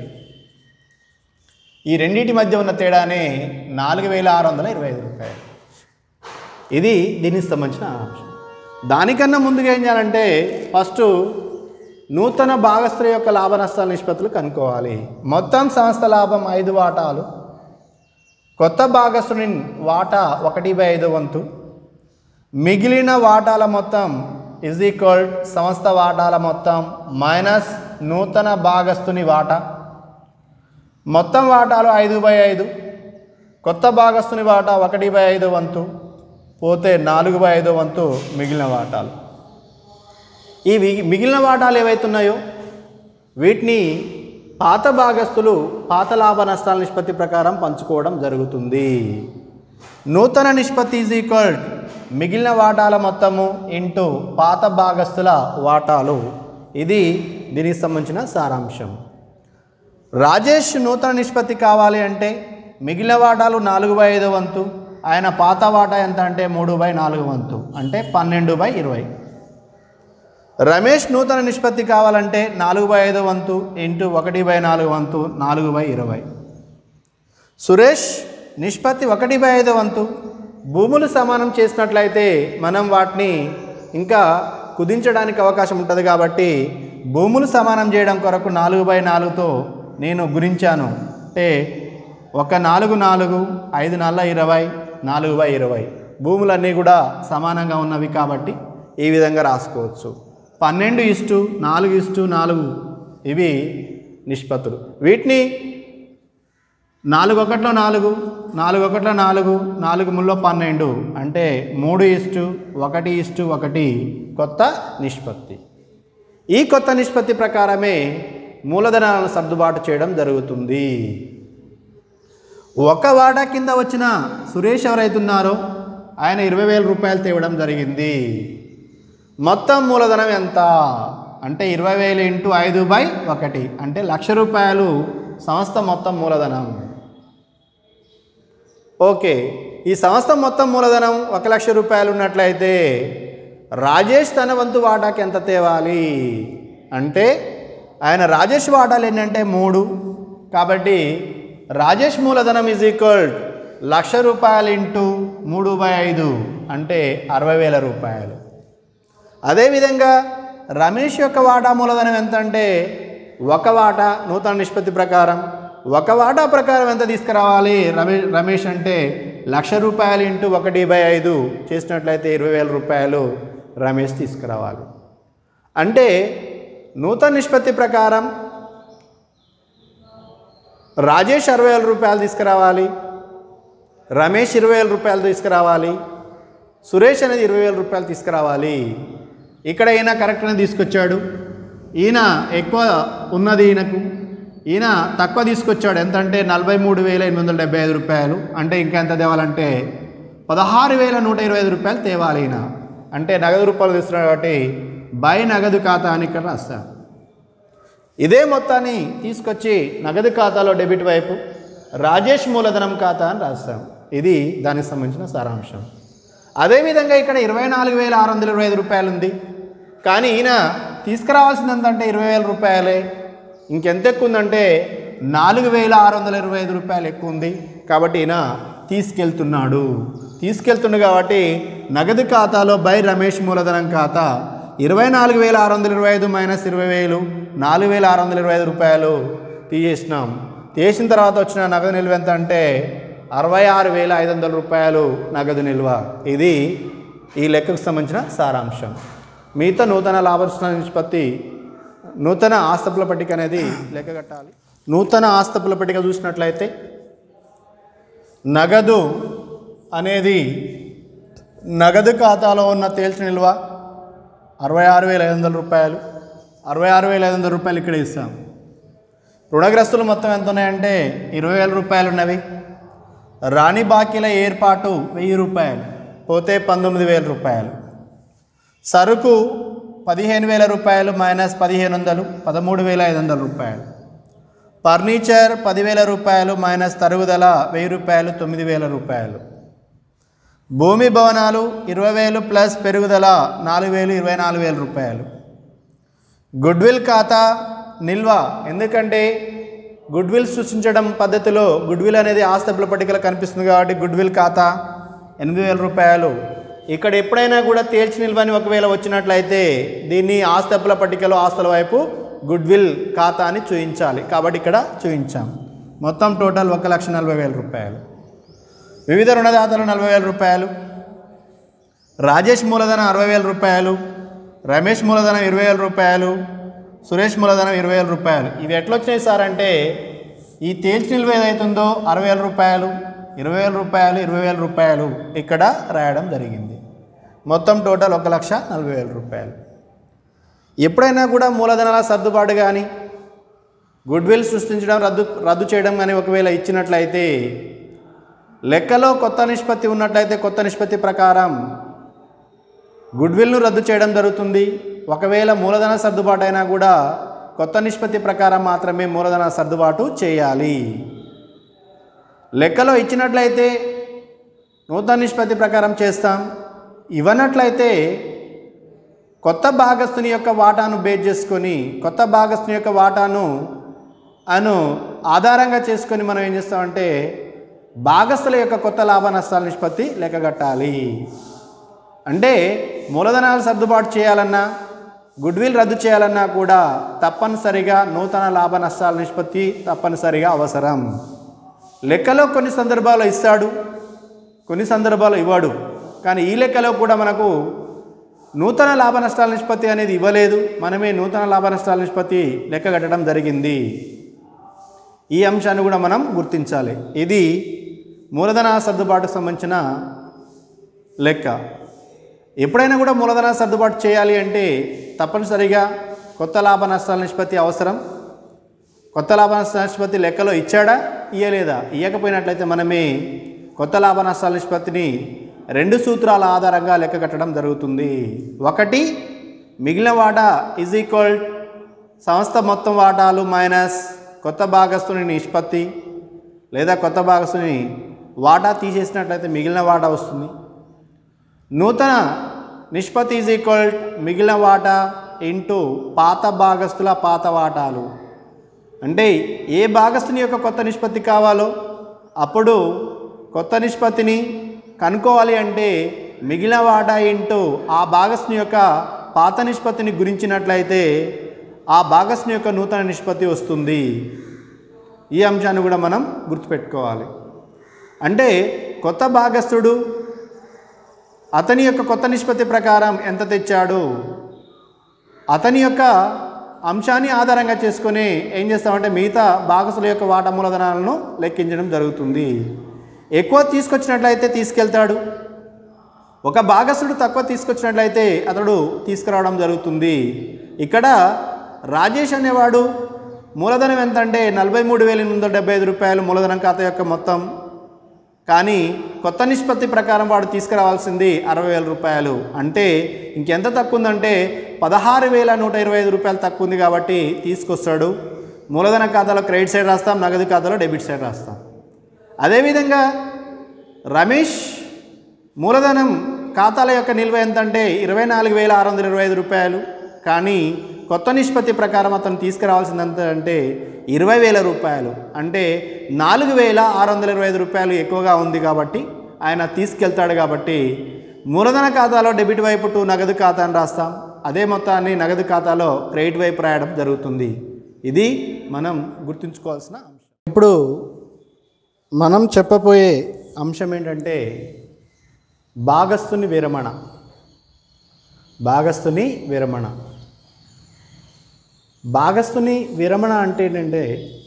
ఈ రెండింటి మధ్య ఉన్న తేడానే నాలుగు వేల ఆరు వందల ఇరవై ఐదు రూపాయలు. ఇది దీనికి సంబంధించిన అంశం. దానికన్నా ముందుగా ఏం చేయాలంటే ఫస్ట్ నూతన భాగస్థుల యొక్క లాభ నష్టాల నిష్పత్తులు కనుక్కోవాలి. మొత్తం సంస్థ లాభం ఐదు వాటాలు, కొత్త భాగస్థుని వాటా ఒకటి బై ఐదు వంతు, మిగిలిన వాటాల మొత్తం ఇజ్ ఈక్వల్ సంస్థ వాటాల మొత్తం మైనస్ నూతన భాగస్థుని వాటా. మొత్తం వాటాలు ఐదు బై ఐదు, కొత్త భాగస్థుని వాటా ఒకటి బై ఐదు వంతు పోతే నాలుగు బై ఐదో వంతు మిగిలిన వాటాలు. ఈ మిగిలిన వాటాలు ఏవైతున్నాయో వీటిని పాత భాగస్థులు పాత లాభ నష్టాల నిష్పత్తి ప్రకారం పంచుకోవడం జరుగుతుంది. నూతన నిష్పత్తి ఈజ్ ఈక్వల్ మిగిలిన వాటాల మొత్తము ఇంటూ పాత భాగస్థుల వాటాలు. ఇది దీనికి సంబంధించిన సారాంశం. రాజేష్ నూతన నిష్పత్తి కావాలి అంటే మిగిలిన వాటాలు నాలుగు బై ఐదో వంతు, ఆయన పాత వాటా ఎంత అంటే మూడు బై నాలుగు వంతు అంటే పన్నెండు బై ఇరవై. రమేష్ నూతన నిష్పత్తి కావాలంటే నాలుగు బై ఐదో వంతు ఇంటూ ఒకటి బై నాలుగు వంతు నాలుగు బై ఇరవై. సురేష్ నిష్పత్తి ఒకటి బై ఐదో వంతు. భూములు సమానం చేసినట్లయితే మనం వాటిని ఇంకా కుదించడానికి అవకాశం ఉంటుంది కాబట్టి భూములు సమానం చేయడం కొరకు నాలుగు బై నాలుగుతో నేను గురించాను. అంటే ఒక నాలుగు నాలుగు ఐదు నాలుగు ఇరవై, నాలుగు బై ఇరవై. భూములన్నీ కూడా సమానంగా ఉన్నవి కాబట్టి ఈ విధంగా రాసుకోవచ్చు. పన్నెండు ఇస్టు నాలుగు ఇస్టు నాలుగు ఇవి నిష్పత్తులు. వీటిని నాలుగు ఒకటిలో నాలుగు, నాలుగు ఒకటిలో నాలుగు, నాలుగు మూడులో పన్నెండు అంటే మూడు ఇస్టు ఒకటి ఇస్టు ఒకటి కొత్త నిష్పత్తి. ఈ కొత్త నిష్పత్తి ప్రకారమే మూలధనాలను సర్దుబాటు చేయడం జరుగుతుంది. ఒక వాటా కింద వచ్చిన సురేష్ ఎవరైతున్నారో ఆయన ఇరవై వేల రూపాయలు తేవడం జరిగింది. మొత్తం మూలధనం ఎంత అంటే ఇరవై వేలు ఇంటూ ఐదు బై ఒకటి అంటే లక్ష రూపాయలు సంస్థ మొత్తం మూలధనం. ఓకే, ఈ సంస్థ మొత్తం మూలధనం ఒక లక్ష రూపాయలు ఉన్నట్లయితే రాజేష్ తన వంతు వాటాకి ఎంత తేవాలి అంటే ఆయన రాజేష్ వాటాలు ఏంటంటే మూడు. కాబట్టి రాజేష్ మూలధనం ఈజ్ ఈక్వల్ లక్ష రూపాయలు ఇంటూ మూడు బై ఐదు అంటే అరవై వేల రూపాయలు. అదేవిధంగా రమేష్ యొక్క వాటా మూలధనం ఎంత అంటే ఒక వాటా నూతన నిష్పత్తి ప్రకారం ఒక వాటా ప్రకారం ఎంత తీసుకురావాలి రమేష్ రమేష్ అంటే లక్ష రూపాయలు ఇంటూ ఒకటి బై ఐదు చేసినట్లయితే ఇరవై వేల రూపాయలు రమేష్ తీసుకురావాలి. అంటే నూతన నిష్పత్తి ప్రకారం రాజేష్ అరవై వేల రూపాయలు తీసుకురావాలి, రమేష్ ఇరవై వేల రూపాయలు తీసుకురావాలి, సురేష్ అనేది ఇరవై వేల రూపాయలు తీసుకురావాలి. ఇక్కడ ఈయన కరెక్ట్గా తీసుకొచ్చాడు, ఈయన ఎక్కువ ఉన్నది ఈయనకు, ఈయన తక్కువ తీసుకొచ్చాడు. ఎంత అంటే నలభై మూడు వేల ఎనిమిది వందల డెబ్బై ఐదు రూపాయలు అంటే ఇంకా ఎంత తేవాలంటే పదహారు వేల నూట ఇరవై ఐదు రూపాయలు తేవాలి. ఈయన అంటే నగదు రూపాయలు తీసుకున్నాడు కాబట్టి బై నగదు ఖాతా అని ఇక్కడ రాస్తాం. ఇదే మొత్తాన్ని తీసుకొచ్చి నగదు ఖాతాలో డెబిట్ వైపు రాజేష్ మూలధనం ఖాతా అని రాస్తాం. ఇది దానికి సంబంధించిన సారాంశం. అదేవిధంగా ఇక్కడ ఇరవై నాలుగు వేల ఆరు వందల ఇరవై ఐదు రూపాయలు ఉంది, కానీ ఈయన తీసుకురావాల్సింది ఎంతంటే ఇరవై వేల రూపాయలే. ఇంకెంత ఎక్కువ ఉందంటే నాలుగు వేల ఆరు వందల ఇరవై ఐదు రూపాయలు ఎక్కువ ఉంది. కాబట్టి ఈయన తీసుకెళ్తున్నాడు తీసుకెళ్తుండు కాబట్టి నగదు ఖాతాలో బై రమేష్ మూలధనం ఖాతా ఇరవై నాలుగు వేల ఆరు వందల ఇరవై ఐదు మైనస్ ఇరవై వేలు నాలుగు వేల ఆరు వందల ఇరవై ఐదు రూపాయలు తీసేసినాం. తీసిన తర్వాత వచ్చిన నగదు నిల్వ ఎంత అంటే అరవై ఆరు వేల ఐదు వందల రూపాయలు నగదు నిల్వ. ఇది ఈ లెక్కకు సంబంధించిన సారాంశం. మిగతా నూతన లాభనష్టాల నిష్పత్తి నూతన ఆస్తపుల పట్టిక అనేది లెక్క కట్టాలి. నూతన ఆస్తపుల పట్టిక చూసినట్లయితే నగదు అనేది నగదు ఖాతాలో ఉన్న తేల్చిన నిల్వ అరవై ఆరు వేల ఐదు వందల రూపాయలు. అరవై ఆరు వేల ఐదు వందల రూపాయలు ఇక్కడ ఇస్తాం. రుణగ్రస్తులు మొత్తం ఎంత ఉన్నాయంటే ఇరవై వేల రూపాయలు ఉన్నవి. రాణి బాకీల ఏర్పాటు వెయ్యి రూపాయలు పోతే పంతొమ్మిది వేల రూపాయలు. సరుకు పదిహేను వేల రూపాయలు మైనస్ పదిహేను వందలు పదమూడు వేల ఐదు వందల రూపాయలు. ఫర్నిచర్ పదివేల రూపాయలు మైనస్ తరుగుదల వెయ్యి రూపాయలు తొమ్మిది వేల రూపాయలు. భూమి భవనాలు ఇరవై వేలు ప్లస్ పెరుగుదల నాలుగు వేలు ఇరవై నాలుగు వేల రూపాయలు. గుడ్విల్ ఖాతా నిల్వ, ఎందుకంటే గుడ్విల్ సృష్టించడం పద్ధతిలో గుడ్విల్ అనేది ఆస్తుల పట్టికలో కనిపిస్తుంది కాబట్టి గుడ్విల్ ఖాతా ఎనిమిది వేల రూపాయలు. ఇక్కడ ఎప్పుడైనా కూడా తేల్చి నిల్వని ఒకవేళ వచ్చినట్లయితే దీన్ని ఆస్తుల పట్టికలో ఆస్తుల వైపు గుడ్విల్ ఖాతా అని చూపించాలి కాబట్టి ఇక్కడ చూపించాం. మొత్తం టోటల్ ఒక లక్ష నలభై వేల రూపాయలు. వివిధ రుణదాతలు నలభై వేల రూపాయలు. రాజేష్ మూలధనం అరవై వేల రూపాయలు. రమేష్ మూలధనం ఇరవై వేల రూపాయలు. సురేష్ మూలధనం ఇరవై వేల రూపాయలు. ఇవి ఎట్లా వచ్చినాయి సార్ అంటే ఈ తేల్చి నిల్వ ఏదైతుందో అరవై వేల రూపాయలు ఇరవై వేల రూపాయలు ఇరవై వేల రూపాయలు ఇక్కడ రాయడం జరిగింది. మొత్తం టోటల్ ఒక లక్ష నలభై వేల రూపాయలు. ఎప్పుడైనా కూడా మూలధనాల సర్దుబాటు కానీ గుడ్విల్ సృష్టించడం రద్దు రద్దు చేయడం కానీ ఒకవేళ ఇచ్చినట్లయితే లెక్కలో కొత్త నిష్పత్తి ఉన్నట్లయితే కొత్త నిష్పత్తి ప్రకారం గుడ్విల్ను రద్దు చేయడం జరుగుతుంది. ఒకవేళ మూలధన సర్దుబాటు అయినా కూడా కొత్త నిష్పత్తి ప్రకారం మాత్రమే మూలధన సర్దుబాటు చేయాలి. లెక్కలో ఇచ్చినట్లయితే నూతన నిష్పత్తి ప్రకారం చేస్తాం. ఇవ్వనట్లయితే కొత్త భాగస్తుని యొక్క వాటాను బేస్ చేసుకొని కొత్త భాగస్తుని యొక్క వాటాను అను ఆధారంగా చేసుకొని మనం ఏం చేస్తామంటే భాగస్తుల యొక్క కొత్త లాభ నష్టాల నిష్పత్తి లెక్కగట్టాలి. అంటే మూలధనాలు సర్దుబాటు చేయాలన్నా గుడ్విల్ రద్దు చేయాలన్నా కూడా తప్పనిసరిగా నూతన లాభ నష్టాల నిష్పత్తి తప్పనిసరిగా అవసరం. లెక్కలో కొన్ని సందర్భాల్లో ఇస్తాడు, కొన్ని సందర్భాల్లో ఇవ్వడు. కానీ ఈ లెక్కలో కూడా మనకు నూతన లాభ నష్టాల నిష్పత్తి అనేది ఇవ్వలేదు, మనమే నూతన లాభ నష్టాల నిష్పత్తి లెక్క కట్టడం జరిగింది. ఈ అంశాన్ని కూడా మనం గుర్తించాలి. ఇది మూలధన సర్దుబాటుకు సంబంధించిన లెక్క. ఎప్పుడైనా కూడా మూలధన సర్దుబాటు చేయాలి అంటే తప్పనిసరిగా కొత్త లాభ నష్టాల నిష్పత్తి అవసరం. కొత్త లాభ నష్టాల నిష్పత్తి లెక్కలో ఇచ్చాడా ఇయ్యలేదా, ఇవ్వకపోయినట్లయితే మనమే కొత్త లాభ నష్టాల నిష్పత్తిని రెండు సూత్రాల ఆధారంగా లెక్క కట్టడం జరుగుతుంది. ఒకటి మిగిలిన వాటా ఈజ్ ఈక్వల్ సంస్థ మొత్తం వాటాలు మైనస్ కొత్త భాగస్తుని నిష్పత్తి, లేదా కొత్త భాగస్తుని వాటా తీసేసినట్లయితే మిగిలిన వాటా వస్తుంది. నూతన నిష్పత్తి ఈజ్ ఈక్వల్ మిగిలిన వాటా ఇంటూ పాత భాగస్తుల పాత వాటాలు. అంటే ఏ భాగస్తుని యొక్క కొత్త నిష్పత్తి కావాలో అప్పుడు కొత్త నిష్పత్తిని కనుక్కోవాలి అంటే మిగిలిన వాటా ఇంటూ ఆ భాగస్తుని యొక్క పాత నిష్పత్తిని గురించినట్లయితే ఆ భాగస్తుని యొక్క నూతన నిష్పత్తి వస్తుంది. ఈ అంశాన్ని కూడా మనం గుర్తుపెట్టుకోవాలి. అంటే కొత్త భాగస్తుడు అతని యొక్క కొత్త నిష్పత్తి ప్రకారం ఎంత తెచ్చాడు, అతని యొక్క అంశాన్ని ఆధారంగా చేసుకొని ఏం చేస్తామంటే మిగతా భాగస్తుల యొక్క వాటా మూలధనాలను లెక్కించడం జరుగుతుంది. ఎక్కువ తీసుకొచ్చినట్లయితే తీసుకెళ్తాడు, ఒక భాగస్తుడు తక్కువ తీసుకొచ్చినట్లయితే అతడు తీసుకురావడం జరుగుతుంది. ఇక్కడ రాజేష్ అనేవాడు మూలధనం ఎంత అంటే నలభై మూడు వేల ఎనిమిది వందల డెబ్బై ఐదు రూపాయలు మూలధనం ఖాతా యొక్క మొత్తం. కానీ కొత్త నిష్పత్తి ప్రకారం వాడు తీసుకురావాల్సింది అరవై వేల రూపాయలు. అంటే ఇంకెంత తక్కువ ఉందంటే పదహారు వేల నూట ఇరవై ఐదు రూపాయలు తక్కువ ఉంది కాబట్టి తీసుకొస్తాడు. మూలధన ఖాతాలో క్రెడిట్ సైడ్ రాస్తాం, నగదు ఖాతాలో డెబిట్ సైడ్ రాస్తాం. అదేవిధంగా రమేష్ మూలధనం ఖాతాల యొక్క నిల్వ ఎంత అంటే ఇరవై నాలుగు వేల ఆరు వందల ఇరవై ఐదు రూపాయలు. కానీ కొత్త నిష్పత్తి ప్రకారం అతను తీసుకురావాల్సింది ఎంత అంటే ఇరవై వేల రూపాయలు. అంటే నాలుగు వేల ఆరు వందల ఇరవై ఐదు రూపాయలు ఎక్కువగా ఉంది కాబట్టి ఆయన తీసుకెళ్తాడు. కాబట్టి మూలధన ఖాతాలో డెబిట్ వైపు టు నగదు ఖాతాను రాస్తాం, అదే మొత్తాన్ని నగదు ఖాతాలో క్రెడిట్ వైపు రాయడం జరుగుతుంది. ఇది మనం గుర్తుంచుకోవాల్సిన అంశం. ఇప్పుడు మనం చెప్పబోయే అంశం ఏంటంటే భాగస్తుని విరమణ. భాగస్తుని విరమణ భాగస్తుని విరమణ అంటే ఏంటంటే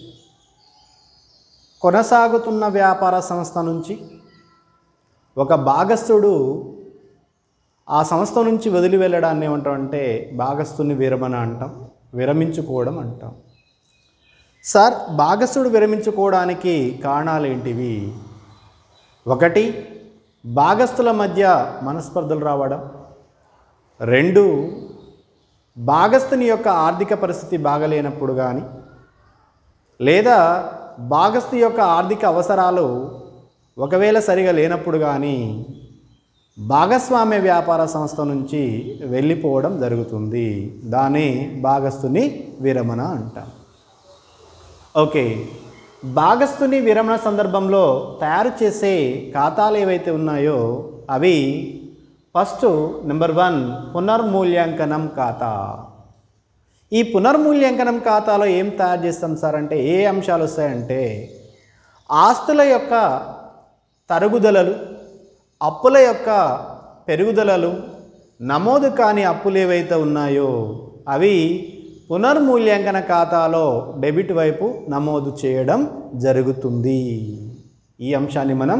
కొనసాగుతున్న వ్యాపార సంస్థ నుంచి ఒక భాగస్తుడు ఆ సంస్థ నుంచి వదిలి వెళ్ళడాన్ని ఏమంటాం అంటే భాగస్తుని విరమణ అంటాం, విరమించుకోవడం అంటాం. సార్ భాగస్థుడు విరమించుకోవడానికి కారణాలు ఏంటివి? ఒకటి, భాగస్థుల మధ్య మనస్పర్ధలు రావడం. రెండు, భాగస్థుని యొక్క ఆర్థిక పరిస్థితి బాగలేనప్పుడు కానీ, లేదా భాగస్థు యొక్క ఆర్థిక అవసరాలు ఒకవేళ సరిగా లేనప్పుడు కానీ భాగస్వామ్య వ్యాపార సంస్థ నుంచి వెళ్ళిపోవడం జరుగుతుంది. దాన్ని భాగస్థుని విరమణ అంటాం. ఓకే, భాగస్థుని విరమణ సందర్భంలో తయారు చేసే ఖాతాలు ఏవైతే ఉన్నాయో అవి ఫస్ట్ నెంబర్ వన్ పునర్మూల్యాంకనం ఖాతా. ఈ పునర్మూల్యాంకనం ఖాతాలో ఏం తయారు చేస్తాం సార్ అంటే ఏ అంశాలు వస్తాయంటే ఆస్తుల యొక్క తరుగుదలలు, అప్పుల యొక్క పెరుగుదలలు, నమోదు కాని అప్పులు ఏవైతే ఉన్నాయో అవి పునర్మూల్యాంకన ఖాతాలో డెబిట్ వైపు నమోదు చేయడం జరుగుతుంది. ఈ అంశాన్ని మనం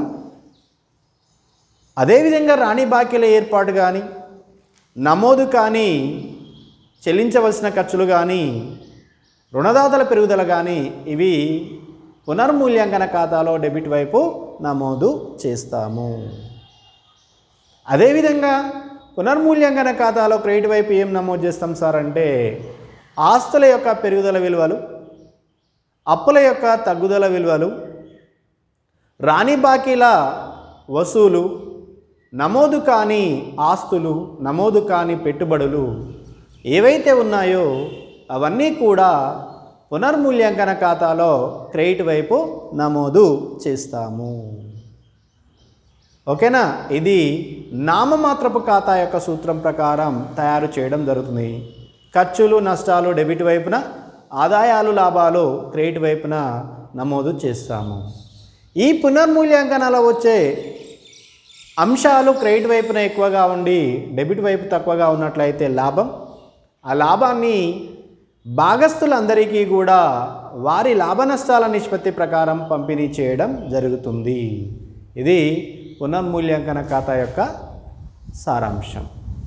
అదేవిధంగా రాణి బాకీల ఏర్పాటు కానీ, నమోదు కానీ, చెల్లించవలసిన ఖర్చులు కానీ, రుణదాతల పెరుగుదల కానీ ఇవి పునర్మూల్యాంకన ఖాతాలో డెబిట్ వైపు నమోదు చేస్తాము. అదేవిధంగా పునర్మూల్యాంకన ఖాతాలో క్రెడిట్ వైపు ఏం నమోదు చేస్తాం సార్ అంటే ఆస్తుల యొక్క పెరుగుదల విలువలు, అప్పుల యొక్క తగ్గుదల విలువలు, రాణి బాకీల వసూలు, నమోదు కాని ఆస్తులు, నమోదు కాని పెట్టుబడులు ఏవైతే ఉన్నాయో అవన్నీ కూడా పునర్మూల్యాంకన ఖాతాలో క్రెడిట్ వైపు నమోదు చేస్తాము. ఓకేనా? ఇది నామమాత్రపు ఖాతా యొక్క సూత్రం ప్రకారం తయారు చేయడం జరుగుతుంది. ఖర్చులు నష్టాలు డెబిట్ వైపున, ఆదాయాలు లాభాలు క్రెడిట్ వైపున నమోదు చేస్తాము. ఈ పునర్మూల్యాంకనాలో వచ్చే అంశాలు క్రెడిట్ వైపున ఎక్కువగా ఉండి డెబిట్ వైపు తక్కువగా ఉన్నట్లయితే లాభం, ఆ లాభాన్ని భాగస్థులందరికీ కూడా వారి లాభ నష్టాల నిష్పత్తి ప్రకారం పంపిణీ చేయడం జరుగుతుంది. ఇది పునర్మూల్యాంకన ఖాతా యొక్క సారాంశం.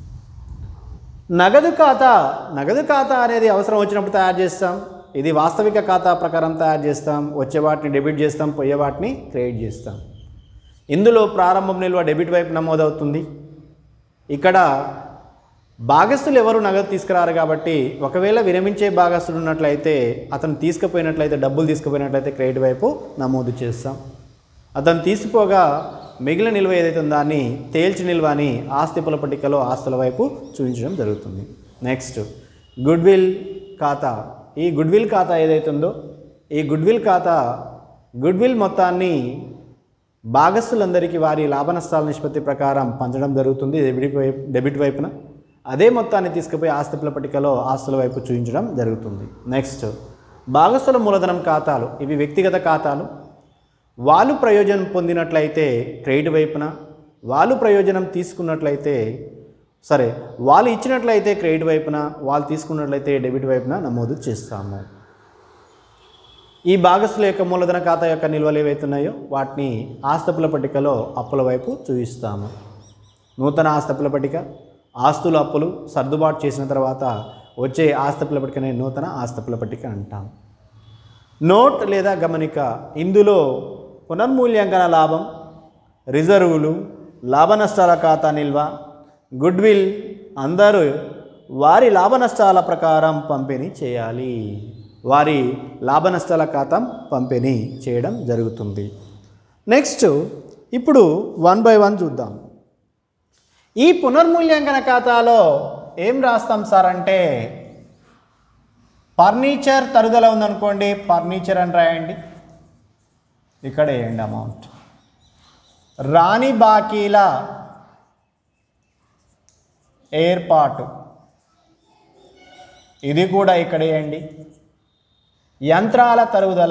నగదు ఖాతా, నగదు ఖాతా అనేది అవసరం వచ్చినప్పుడు తయారు చేస్తాం. ఇది వాస్తవిక ఖాతా ప్రకారం తయారు చేస్తాం. వచ్చే వాటిని డెబిట్ చేస్తాం, పోయే వాటిని క్రెడిట్ చేస్తాం. ఇందులో ప్రారంభం నిల్వ డెబిట్ వైపు నమోదవుతుంది. ఇక్కడ భాగస్థులు ఎవరు నగదు తీసుకురారు కాబట్టి ఒకవేళ విరమించే భాగస్థులు ఉన్నట్లయితే అతను తీసుకుపోయినట్లయితే డబ్బులు తీసుకుపోయినట్లయితే క్రెడిట్ వైపు నమోదు చేస్తాం. అతను తీసిపోగా మిగిలిన నిల్వ ఏదైతే ఉందో దాన్ని తేల్చి నిల్వ అని ఆస్తిపుల పట్టికలో ఆస్తుల వైపు చూపించడం జరుగుతుంది. నెక్స్ట్ గుడ్విల్ ఖాతా. ఈ గుడ్విల్ ఖాతా ఏదైతే ఉందో ఈ గుడ్విల్ ఖాతా గుడ్విల్ మొత్తాన్ని భాగస్థులందరికీ వారి లాభ నష్టాల నిష్పత్తి ప్రకారం పంచడం జరుగుతుంది డెబిట్ వైపు డెబిట్ వైపున. అదే మొత్తాన్ని తీసుకుపోయి ఆస్తిపుల పట్టికలో ఆస్తుల వైపు చూపించడం జరుగుతుంది. నెక్స్ట్ భాగస్థుల మూలధనం ఖాతాలు. ఇవి వ్యక్తిగత ఖాతాలు. వాళ్ళు ప్రయోజనం పొందినట్లయితే క్రెడిట్ వైపున, వాళ్ళు ప్రయోజనం తీసుకున్నట్లయితే సరే వాళ్ళు ఇచ్చినట్లయితే క్రెడిట్ వైపున, వాళ్ళు తీసుకున్నట్లయితే డెబిట్ వైపున నమోదు చేస్తాము. ఈ భాగస్థుల యొక్క మూలధన ఖాతా యొక్క నిల్వలు ఏవైతున్నాయో వాటిని ఆస్తుల పట్టికలో అప్పుల వైపు చూపిస్తాము. నూతన ఆస్తుల పట్టిక, ఆస్తులు అప్పులు సర్దుబాటు చేసిన తర్వాత వచ్చే ఆస్తుల పట్టికనే నూతన ఆస్తుల పట్టిక అంటాం. నోట్ లేదా గమనిక. ఇందులో పునర్మూల్యాంకన లాభం, రిజర్వులు, లాభ నష్టాల ఖాతా నిల్వ, గుడ్విల్ అందరూ వారి లాభ నష్టాల ప్రకారం పంపిణీ చేయాలి. వారి లాభ నష్టాల ఖాతా పంపిణీ చేయడం జరుగుతుంది. నెక్స్ట్ ఇప్పుడు వన్ బై వన్ చూద్దాం. ఈ పునర్మూల్యాంకన ఖాతాలో ఏం రాస్తాం సార్ అంటే ఫర్నిచర్ తరుగుదల ఉందనుకోండి, ఫర్నిచర్ అని రాయండి, ఇక్కడ వేయండి అమౌంట్. రాణి బాకీల ఏర్పాటు ఇది కూడా ఇక్కడ వేయండి. యంత్రాల తరుగుదల,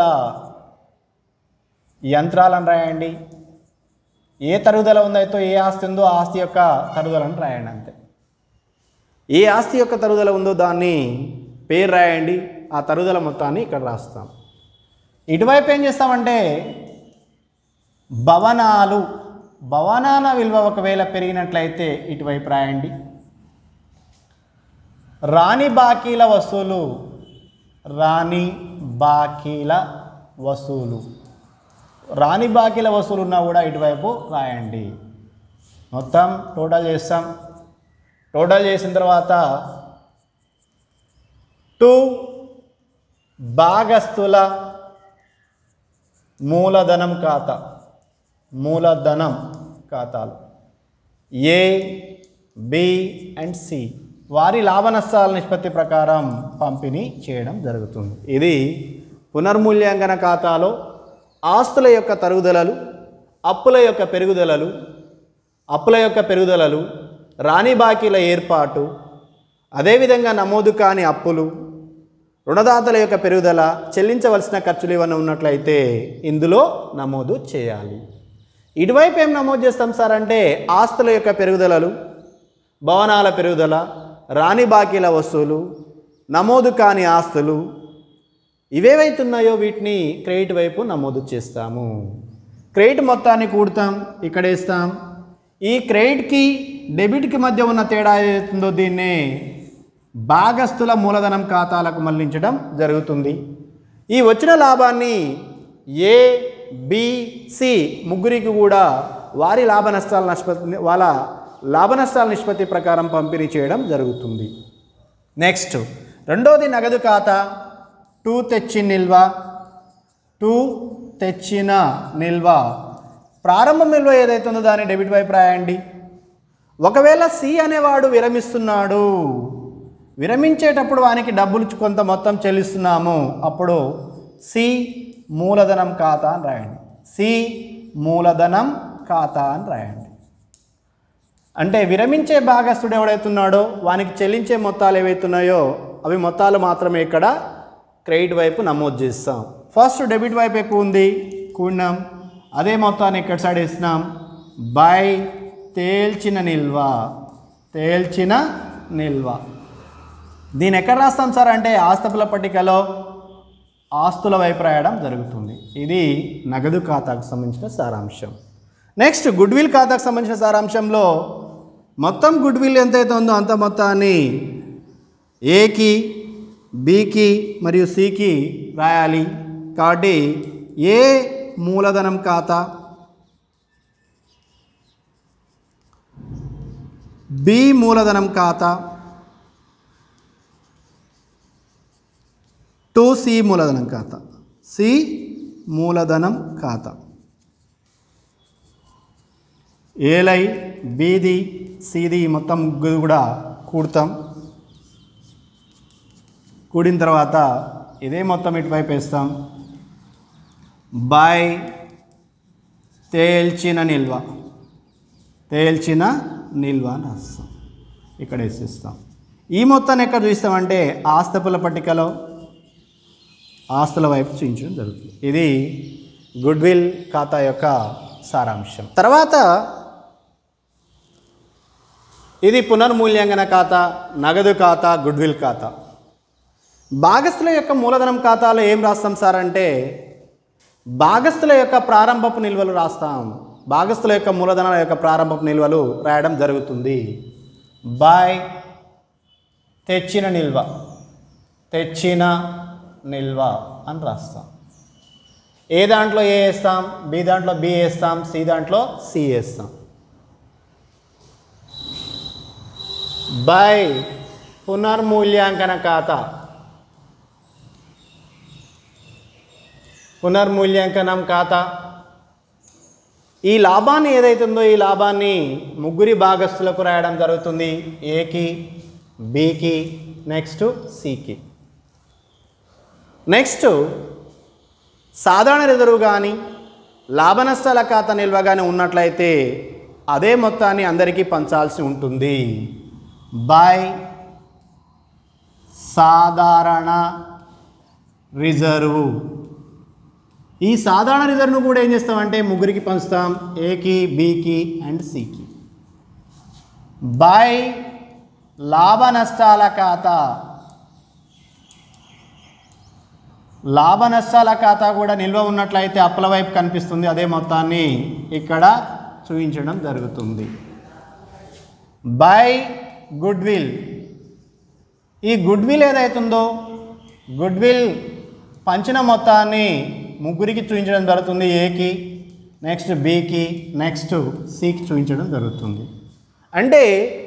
యంత్రాలను రాయండి. ఏ తరుగుదల ఉందైతే ఏ ఆస్తి ఉందో ఆస్తి యొక్క తరుగుదలను రాయండి అంతే. ఏ ఆస్తి యొక్క తరుగుదల ఉందో దాన్ని పేరు రాయండి, ఆ తరుగుదల మొత్తాన్ని ఇక్కడ రాస్తాం. ఇటువైపు ఏం చేస్తామంటే భవనాలు, భవనాల విలువ ఒకవేళ పెరిగినట్లయితే ఇటువైపు రాయండి. రాణి బాకీల వసూలు, రాణి బాకీల వసూలు. రాని బాకీల వసూలు ఉన్నా కూడా ఇటువైపు రాయండి. మొత్తం టోటల్ చేస్తాం. టోటల్ చేసిన తర్వాత టూ భాగస్తుల మూలధనం ఖాతా, మూలధనం ఖాతాలు ఏ, బి అండ్ సి వారి లాభ నష్టాల నిష్పత్తి ప్రకారం పంపిణీ చేయడం జరుగుతుంది. ఇది పునర్మూల్యాంకన ఖాతాలో ఆస్తుల యొక్క తరుగుదలలు, అప్పుల యొక్క పెరుగుదలలు, అప్పుల యొక్క పెరుగుదలలు, రాని బాకీల ఏర్పాటు, అదేవిధంగా నమోదు కాని అప్పులు, రుణదాతల యొక్క పెరుగుదల, చెల్లించవలసిన ఖర్చులు ఇవన్నీ ఉన్నట్లయితే ఇందులో నమోదు చేయాలి. ఇటువైపు ఏం నమోదు చేస్తాం సార్ అంటే ఆస్తుల యొక్క పెరుగుదలలు, భవనాల పెరుగుదల, రాని బాకీల వసూలు, నమోదు కాని ఆస్తులు ఇవేవైతున్నాయో వీటిని క్రెడిట్ వైపు నమోదు చేస్తాము. క్రెడిట్ మొత్తాన్ని కూడతాం, ఇక్కడ వేస్తాం. ఈ క్రెడిట్కి డెబిట్కి మధ్య ఉన్న తేడా ఏదైతుందో దీన్నే భాగస్తుల మూలధనం ఖాతాలకు మళ్లించడం జరుగుతుంది. ఈ వచ్చిన లాభాన్ని ఏ, బి, సి ముగ్గురికి కూడా వారి లాభ నష్టాల నిష్పత్తి వాళ్ళ లాభ నష్టాల నిష్పత్తి ప్రకారం పంపిణీ చేయడం జరుగుతుంది. నెక్స్ట్ రెండోది నగదు ఖాతా. టూ తెచ్చి నిల్వ, టూ తెచ్చిన నిల్వ. ప్రారంభ నిల్వ ఏదైతే ఉందో దాన్ని డెబిట్ వైపు రాయండి. ఒకవేళ సి అనేవాడు విరమిస్తున్నాడు, విరమించేటప్పుడు వానికి డబ్బులు కొంత మొత్తం చెల్లిస్తున్నాము, అప్పుడు సి మూలధనం ఖాతా అని రాయండి. సి మూలధనం ఖాతా అని రాయండి. అంటే విరమించే భాగస్తుడు ఎవడైతున్నాడో వానికి చెల్లించే మొత్తాలు ఏవైతున్నాయో అవి మొత్తాలు మాత్రమే ఇక్కడ క్రెడిట్ వైపు నమోదు చేస్తాం. ఫస్ట్ డెబిట్ వైపు ఎక్కువ ఉంది, కూడినాం. అదే మొత్తాన్ని ఇక్కడ సైడ్ ఇస్తున్నాం. బై తేల్చిన నిల్వ, తేల్చిన నిల్వ. దీన్ని ఎక్కడ రాస్తాం సార్ అంటే ఆస్తుల పట్టికలో ఆస్తుల వైపు రాయడం జరుగుతుంది. ఇది నగదు ఖాతాకు సంబంధించిన సారాంశం. నెక్స్ట్ గుడ్విల్ ఖాతాకు సంబంధించిన సారాంశంలో మొత్తం గుడ్విల్ ఎంతైతే ఉందో అంత మొత్తాన్ని ఏకి, బికి మరియు సికి రాయాలి. కాబట్టి ఏ మూలధనం ఖాతా, బి మూలధనం ఖాతా, టూ సి మూలధనం ఖాతా, సి మూలధనం ఖాతా. ఏలై, బీది, సిది మొత్తం ముగ్గురు కూడా కూడతాం. కూడిన తర్వాత ఇదే మొత్తం ఇటువైపు వేస్తాం. బై తేల్చిన నిల్వ, తేల్చిన నిల్వ అని రాస్తాం. ఇక్కడ వేసేస్తాం. ఈ మొత్తాన్ని ఎక్కడ చూస్తామంటే ఆస్తుల పట్టికలో ఆస్తుల వైపు చూపించడం జరుగుతుంది. ఇది గుడ్విల్ ఖాతా యొక్క సారాంశం. తర్వాత ఇది పునర్మూల్యాంకన ఖాతా, నగదు ఖాతా, గుడ్విల్ ఖాతా. భాగస్తుల యొక్క మూలధనం ఖాతాలో ఏం రాస్తాం సార్ అంటే భాగస్తుల యొక్క ప్రారంభపు నిల్వలు రాస్తాం. భాగస్తుల యొక్క మూలధనాల యొక్క ప్రారంభపు నిల్వలు రాయడం జరుగుతుంది. బై తెచ్చిన నిల్వ, తెచ్చిన నిల్వ అని రాస్తాం. ఏ దాంట్లో ఏ వేస్తాం, బి దాంట్లో బి వేస్తాం, సి దాంట్లో సి వేస్తాం. బై పునర్మూల్యాంకన ఖాతా, పునర్మూల్యాంకనం ఖాతా. ఈ లాభాన్ని ఏదైతుందో ఈ లాభాన్ని ముగ్గురి భాగస్తులకు రాయడం జరుగుతుంది. ఏకి, బికి, నెక్స్ట్ సికి. నెక్స్ట్ సాధారణ రిజర్వ్ కానీ లాభ నష్టాల ఖాతా నిల్వ కానీ ఉన్నట్లయితే అదే మొత్తాన్ని అందరికీ పంచాల్సి ఉంటుంది. బై సాధారణ రిజర్వు. ఈ సాధారణ రిజర్వ్ను కూడా ఏం చేస్తామంటే ముగ్గురికి పంచుతాం. ఏకి, బికి అండ్ సికి. బై లాభ నష్టాల ఖాతా, లాభ నష్టాల ఖాతా కూడా నిల్వ ఉన్నట్లయితే అప్పుల వైపు కనిపిస్తుంది. అదే మొత్తాన్ని ఇక్కడ చూపించడం జరుగుతుంది. By goodwill. ఈ గుడ్విల్ ఏదైతుందో గుడ్విల్ పంచిన మొత్తాన్ని ముగ్గురికి చూపించడం జరుగుతుంది. ఏకి, నెక్స్ట్ బికి, నెక్స్ట్ సికి చూపించడం జరుగుతుంది. అంటే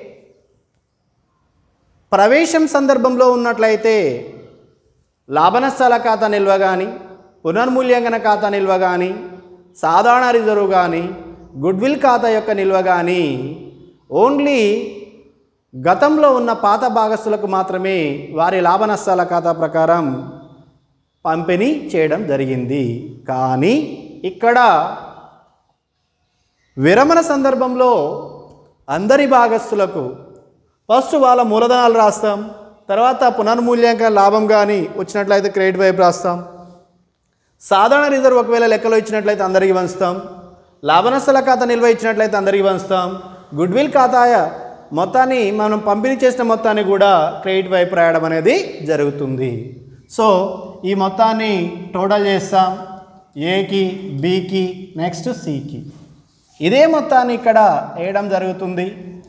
ప్రవేశం సందర్భంలో ఉన్నట్లయితే లాభనష్టాల ఖాతా నిల్వ కానీ, పునర్మూల్యాంకన ఖాతా నిల్వ కానీ, సాధారణ రిజర్వ్ కానీ, గుడ్విల్ ఖాతా యొక్క నిల్వ కానీ ఓన్లీ గతంలో ఉన్న పాత భాగస్తులకు మాత్రమే వారి లాభనష్టాల ఖాతా ప్రకారం పంపిణీ చేయడం జరిగింది. కానీ ఇక్కడ విరమణ సందర్భంలో అందరి భాగస్తులకు ఫస్ట్ వాళ్ళ మూలధనాలు రాస్తాం, తర్వాత పునర్మూల్యాంకన లాభం కానీ వచ్చినట్లయితే క్రెడిట్ వైపు రాస్తాం, సాధారణ రిజర్వ్ ఒకవేళ లెక్కలో ఇచ్చినట్లయితే అందరికీ పంచుతాం, లాభనష్టాల ఖాతా నిల్వ ఇచ్చినట్లయితే అందరికీ పంచుతాం, గుడ్విల్ ఖాతా మొత్తాన్ని మనం పంపిణీ చేసిన మొత్తాన్ని కూడా క్రెడిట్ వైపు రాయడం అనేది జరుగుతుంది. సో ఈ మొత్తాన్ని టోటల్ చేస్తాం ఏకి, బికి, నెక్స్ట్ సికి. ఇదే మొత్తాన్ని ఇక్కడ వేయడం జరుగుతుంది.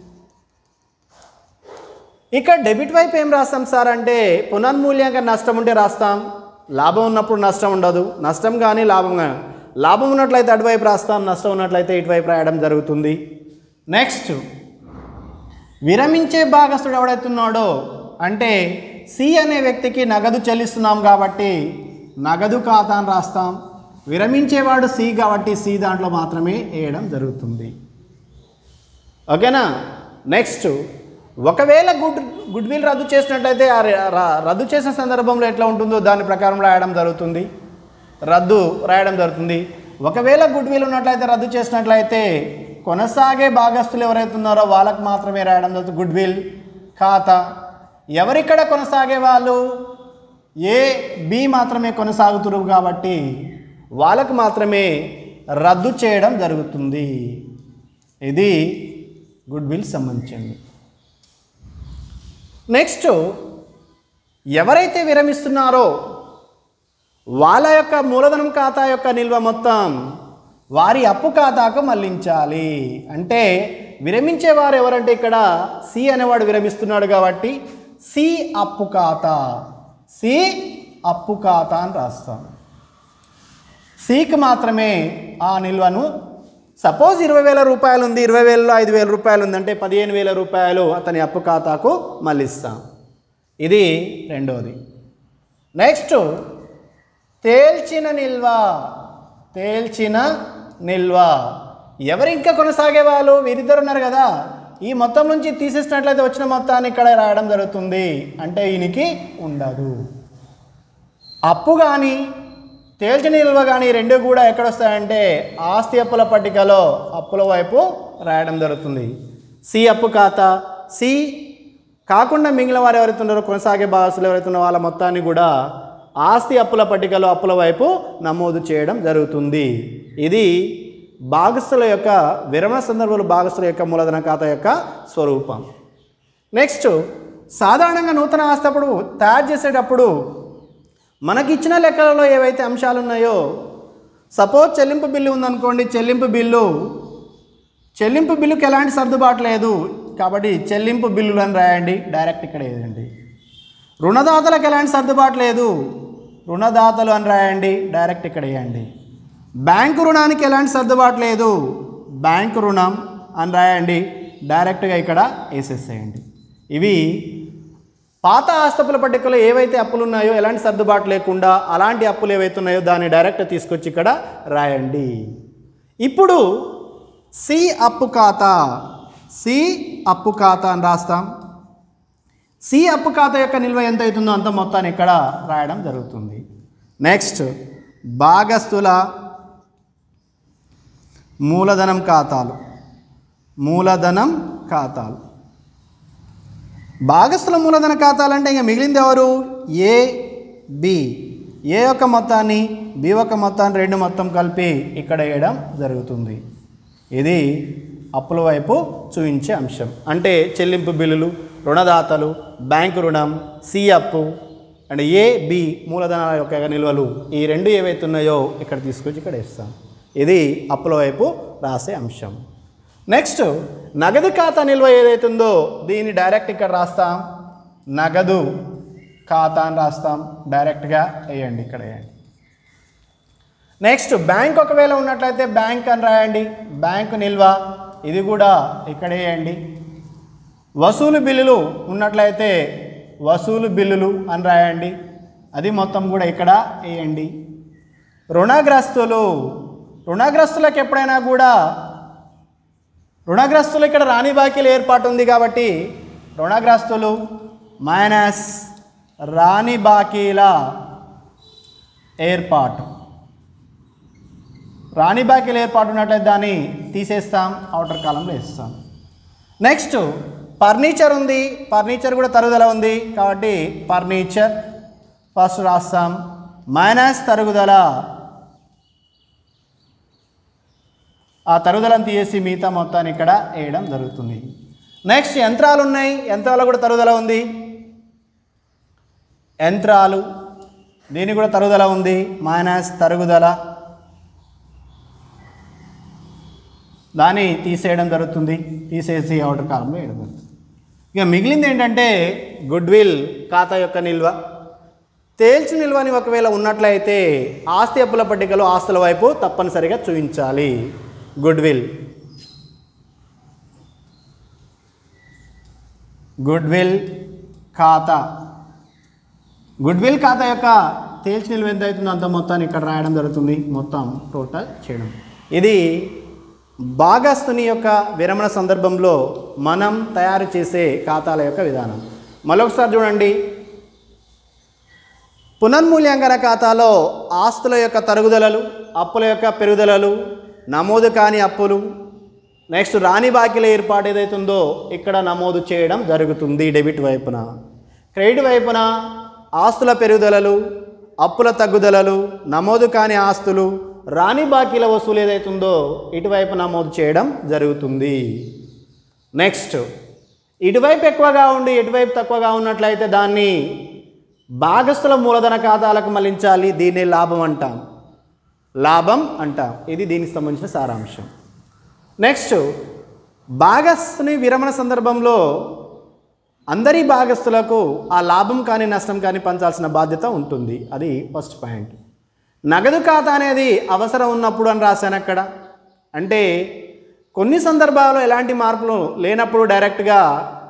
ఇక్కడ డెబిట్ వైపు ఏం రాస్తాం సార్ అంటే పునర్మూల్యాంకన నష్టం ఉంటే రాస్తాం, లాభం ఉన్నప్పుడు నష్టం ఉండదు. నష్టం కానీ లాభం కానీ, లాభం ఉన్నట్లయితే అటువైపు రాస్తాం, నష్టం ఉన్నట్లయితే ఇటువైపు రాయడం జరుగుతుంది. నెక్స్ట్ విరమించే భాగస్తుడు ఎవడైతున్నాడో అంటే సి అనే వ్యక్తికి నగదు చెల్లిస్తున్నాం కాబట్టి నగదు ఖాతాను రాస్తాం. విరమించేవాడు సి కాబట్టి సి దాంట్లో మాత్రమే వేయడం జరుగుతుంది. ఓకేనా. నెక్స్ట్ ఒకవేళ గుడ్ గుడ్విల్ రద్దు చేసినట్లయితే రద్దు చేసిన సందర్భంలో ఎట్లా ఉంటుందో దాని ప్రకారం రాయడం జరుగుతుంది, రద్దు రాయడం జరుగుతుంది. ఒకవేళ గుడ్విల్ ఉన్నట్లయితే రద్దు చేసినట్లయితే కొనసాగే భాగస్తులు ఎవరైతే ఉన్నారో వాళ్ళకు మాత్రమే రాయడం జరుగుతుంది గుడ్విల్ ఖాతా. ఎవరిక్కడ కొనసాగే వాళ్ళు ఏ బి మాత్రమే కొనసాగుతున్నారు కాబట్టి వాళ్ళకు మాత్రమే రద్దు చేయడం జరుగుతుంది. ఇది గుడ్విల్ సంబంధించింది. నెక్స్ట్ ఎవరైతే విరమిస్తున్నారో వాళ్ళ యొక్క మూలధనం ఖాతా యొక్క నిల్వ మొత్తం వారి అప్పు ఖాతాకు మళ్లించాలి. అంటే విరమించేవారు ఎవరంటే ఇక్కడ సి అనేవాడు విరమిస్తున్నాడు కాబట్టి సి అప్పు ఖాతా, సి అప్పు ఖాతా అని రాస్తాం. సికి మాత్రమే ఆ నిల్వను, సపోజ్ ఇరవై వేల రూపాయలు ఉంది, ఇరవై వేలలో ఐదు వేల రూపాయలు ఉందంటే పదిహేను వేల రూపాయలు అతని అప్పు ఖాతాకు మళ్ళిస్తాం. ఇది రెండోది. నెక్స్ట్ తేల్చిన నిల్వ, తేల్చిన నిల్వ ఎవరు ఇంకా కొనసాగే వాళ్ళు వీరిద్దరు ఉన్నారు కదా, ఈ మొత్తం నుంచి తీసేసినట్లయితే వచ్చిన మొత్తాన్ని ఇక్కడ రాయడం జరుగుతుంది. అంటే ఈయనకి ఉండదు. అప్పు కానీ తేల్చిన నిల్వ కానీ రెండు కూడా ఎక్కడొస్తాయంటే ఆస్తి అప్పుల పట్టికలో అప్పుల వైపు రాయడం జరుగుతుంది. సి అప్పు ఖాతా, సి కాకుండా మిగిలిన వారు ఎవరైతే ఉన్నారో కొనసాగే భాగస్తులు ఎవరైతే ఉన్నారో వాళ్ళ మొత్తాన్ని కూడా ఆస్తి అప్పుల పట్టికలో అప్పుల వైపు నమోదు చేయడం జరుగుతుంది. ఇది భాగస్తుల యొక్క విరమణ సందర్భంలో భాగస్తుల యొక్క మూలధన ఖాతా యొక్క స్వరూపం. నెక్స్ట్ సాధారణంగా నూతన ఆస్తి అప్పుడు తయారు చేసేటప్పుడు మనకిచ్చిన లెక్కలలో ఏవైతే అంశాలు ఉన్నాయో, సపోజ్ చెల్లింపు బిల్లు ఉందనుకోండి, చెల్లింపు బిల్లు చెల్లింపు బిల్లుకి ఎలాంటి సర్దుబాటు లేదు కాబట్టి చెల్లింపు బిల్లులు అని రాయండి, డైరెక్ట్ ఇక్కడ వేయండి. రుణదాతలకు ఎలాంటి సర్దుబాటు లేదు, రుణదాతలు అని రాయండి, డైరెక్ట్ ఇక్కడ వేయండి. బ్యాంకు రుణానికి ఎలాంటి సర్దుబాటు లేదు, బ్యాంకు రుణం అని రాయండి, డైరెక్ట్గా ఇక్కడ వేసేసేయండి. ఇవి పాత ఆస్తుల పట్టికలో ఏవైతే అప్పులు ఉన్నాయో ఎలాంటి సర్దుబాటు లేకుండా అలాంటి అప్పులు ఏవైతే ఉన్నాయో దాన్ని డైరెక్ట్ తీసుకొచ్చి ఇక్కడ రాయండి. ఇప్పుడు సి అప్పు ఖాతా, సి అప్పు ఖాతా అని రాస్తాం. సి అప్పు ఖాతా యొక్క నిల్వ ఎంత అవుతుందో అంత మొత్తాన్ని ఇక్కడ రాయడం జరుగుతుంది. నెక్స్ట్ భాగస్తుల మూలధనం ఖాతాలు, మూలధనం ఖాతాలు భాగస్తుల మూలధన ఖాతాలు అంటే ఇంకా మిగిలింది ఎవరు, ఏ బి. ఏ యొక్క మొత్తాన్ని బి యొక్క మొత్తాన్ని రెండు మొత్తం కలిపి ఇక్కడ వేయడం జరుగుతుంది. ఇది అప్పుల వైపు చూపించే అంశం. అంటే చెల్లింపు బిల్లులు, రుణదాతలు, బ్యాంకు రుణం, సి అప్పు అండ్ ఏ బి మూలధనాల యొక్క నిల్వలు ఈ రెండు ఏవైతే ఉన్నాయో ఇక్కడ తీసుకొచ్చి ఇక్కడ వేస్తాం. ఇది అప్పుల వైపు రాసే అంశం. నెక్స్ట్ నగదు ఖాతా నిల్వ ఏదైతే ఉందో దీన్ని డైరెక్ట్ ఇక్కడ రాస్తాం. నగదు ఖాతా అని రాస్తాం, డైరెక్ట్గా వేయండి, ఇక్కడ వేయండి. నెక్స్ట్ బ్యాంక్ ఒకవేళ ఉన్నట్లయితే బ్యాంక్ అని రాయండి, బ్యాంకు నిల్వ, ఇది కూడా ఇక్కడ వేయండి. వసూలు బిల్లులు ఉన్నట్లయితే వసూలు బిల్లులు అని రాయండి, అది మొత్తం కూడా ఇక్కడ వేయండి. రుణగ్రస్తులు, రుణగ్రస్తులకు ఎప్పుడైనా కూడా రుణగ్రస్తులు ఇక్కడ రాని బాకీల ఏర్పాటు ఉంది కాబట్టి రుణగ్రస్తులు మైనస్ రాని బాకీల ఏర్పాటు, రాని బాకీల ఏర్పాటు ఉన్నట్లయితే దాన్ని తీసేస్తాం, అవుటర్ కాలంలో వేస్తాం. నెక్స్ట్ ఫర్నిచర్ ఉంది, ఫర్నిచర్ కూడా తరుగుదల ఉంది కాబట్టి ఫర్నిచర్ ఫస్ట్ రాస్తాం, మైనస్ తరుగుదల, ఆ తరుగుదలను తీసేసి మిగతా మొత్తాన్ని ఇక్కడ వేయడం జరుగుతుంది. నెక్స్ట్ యంత్రాలు ఉన్నాయి, యంత్రాలు కూడా తరుగుదల ఉంది, యంత్రాలు దీనికి కూడా తరుగుదల ఉంది, మైనస్ తరుగుదల, దాన్ని తీసేయడం జరుగుతుంది, తీసేసి అవుటర్ కాలంలో వేయడం జరుగుతుంది. ఇక మిగిలింది ఏంటంటే గుడ్విల్ ఖాతా యొక్క నిల్వ. తేల్చి నిల్వని ఒకవేళ ఉన్నట్లయితే ఆస్తి అప్పుల పట్టికలో ఆస్తుల వైపు తప్పనిసరిగా చూపించాలి. గుడ్విల్ గుడ్విల్ ఖాతా, గుడ్విల్ ఖాతా యొక్క తేల్చి నిల్వ ఎంత అవుతుందో అంత మొత్తాన్ని ఇక్కడ రాయడం జరుగుతుంది, మొత్తం టోటల్ చేయడం. ఇది భాగస్తుని యొక్క విరమణ సందర్భంలో మనం తయారు చేసే ఖాతాల యొక్క విధానం. మరొకసారి చూడండి, పునర్మూల్యాంకన ఖాతాలో ఆస్తుల యొక్క తరుగుదలలు, అప్పుల యొక్క పెరుగుదలలు, నమోదు కాని అప్పులు, నెక్స్ట్ రాని బాకీల ఏర్పాటు ఏదైతుందో ఇక్కడ నమోదు చేయడం జరుగుతుంది డెబిట్ వైపున. క్రెడిట్ వైపున ఆస్తుల పెరుగుదలలు, అప్పుల తగ్గుదలలు, నమోదు కాని ఆస్తులు, రాని బాకీల వసూలు ఏదైతుందో ఇటువైపు నమోదు చేయడం జరుగుతుంది. నెక్స్ట్ ఇటువైపు ఎక్కువగా ఉండి ఇటువైపు తక్కువగా ఉన్నట్లయితే దాన్ని భాగస్థుల మూలధన ఖాతాలకు మళ్లించాలి, దీన్ని లాభం అంటాం, లాభం అంటాం. ఇది దీనికి సంబంధించిన సారాంశం. నెక్స్ట్ భాగస్థుని విరమణ సందర్భంలో అందరి భాగస్థులకు ఆ లాభం కానీ నష్టం కానీ పంచాల్సిన బాధ్యత ఉంటుంది, అది ఫస్ట్ పాయింట్. నగదు ఖాతా అనేది అవసరం ఉన్నప్పుడు అని రాశాను అక్కడ. అంటే కొన్ని సందర్భాల్లో ఎలాంటి మార్పులు లేనప్పుడు డైరెక్ట్గా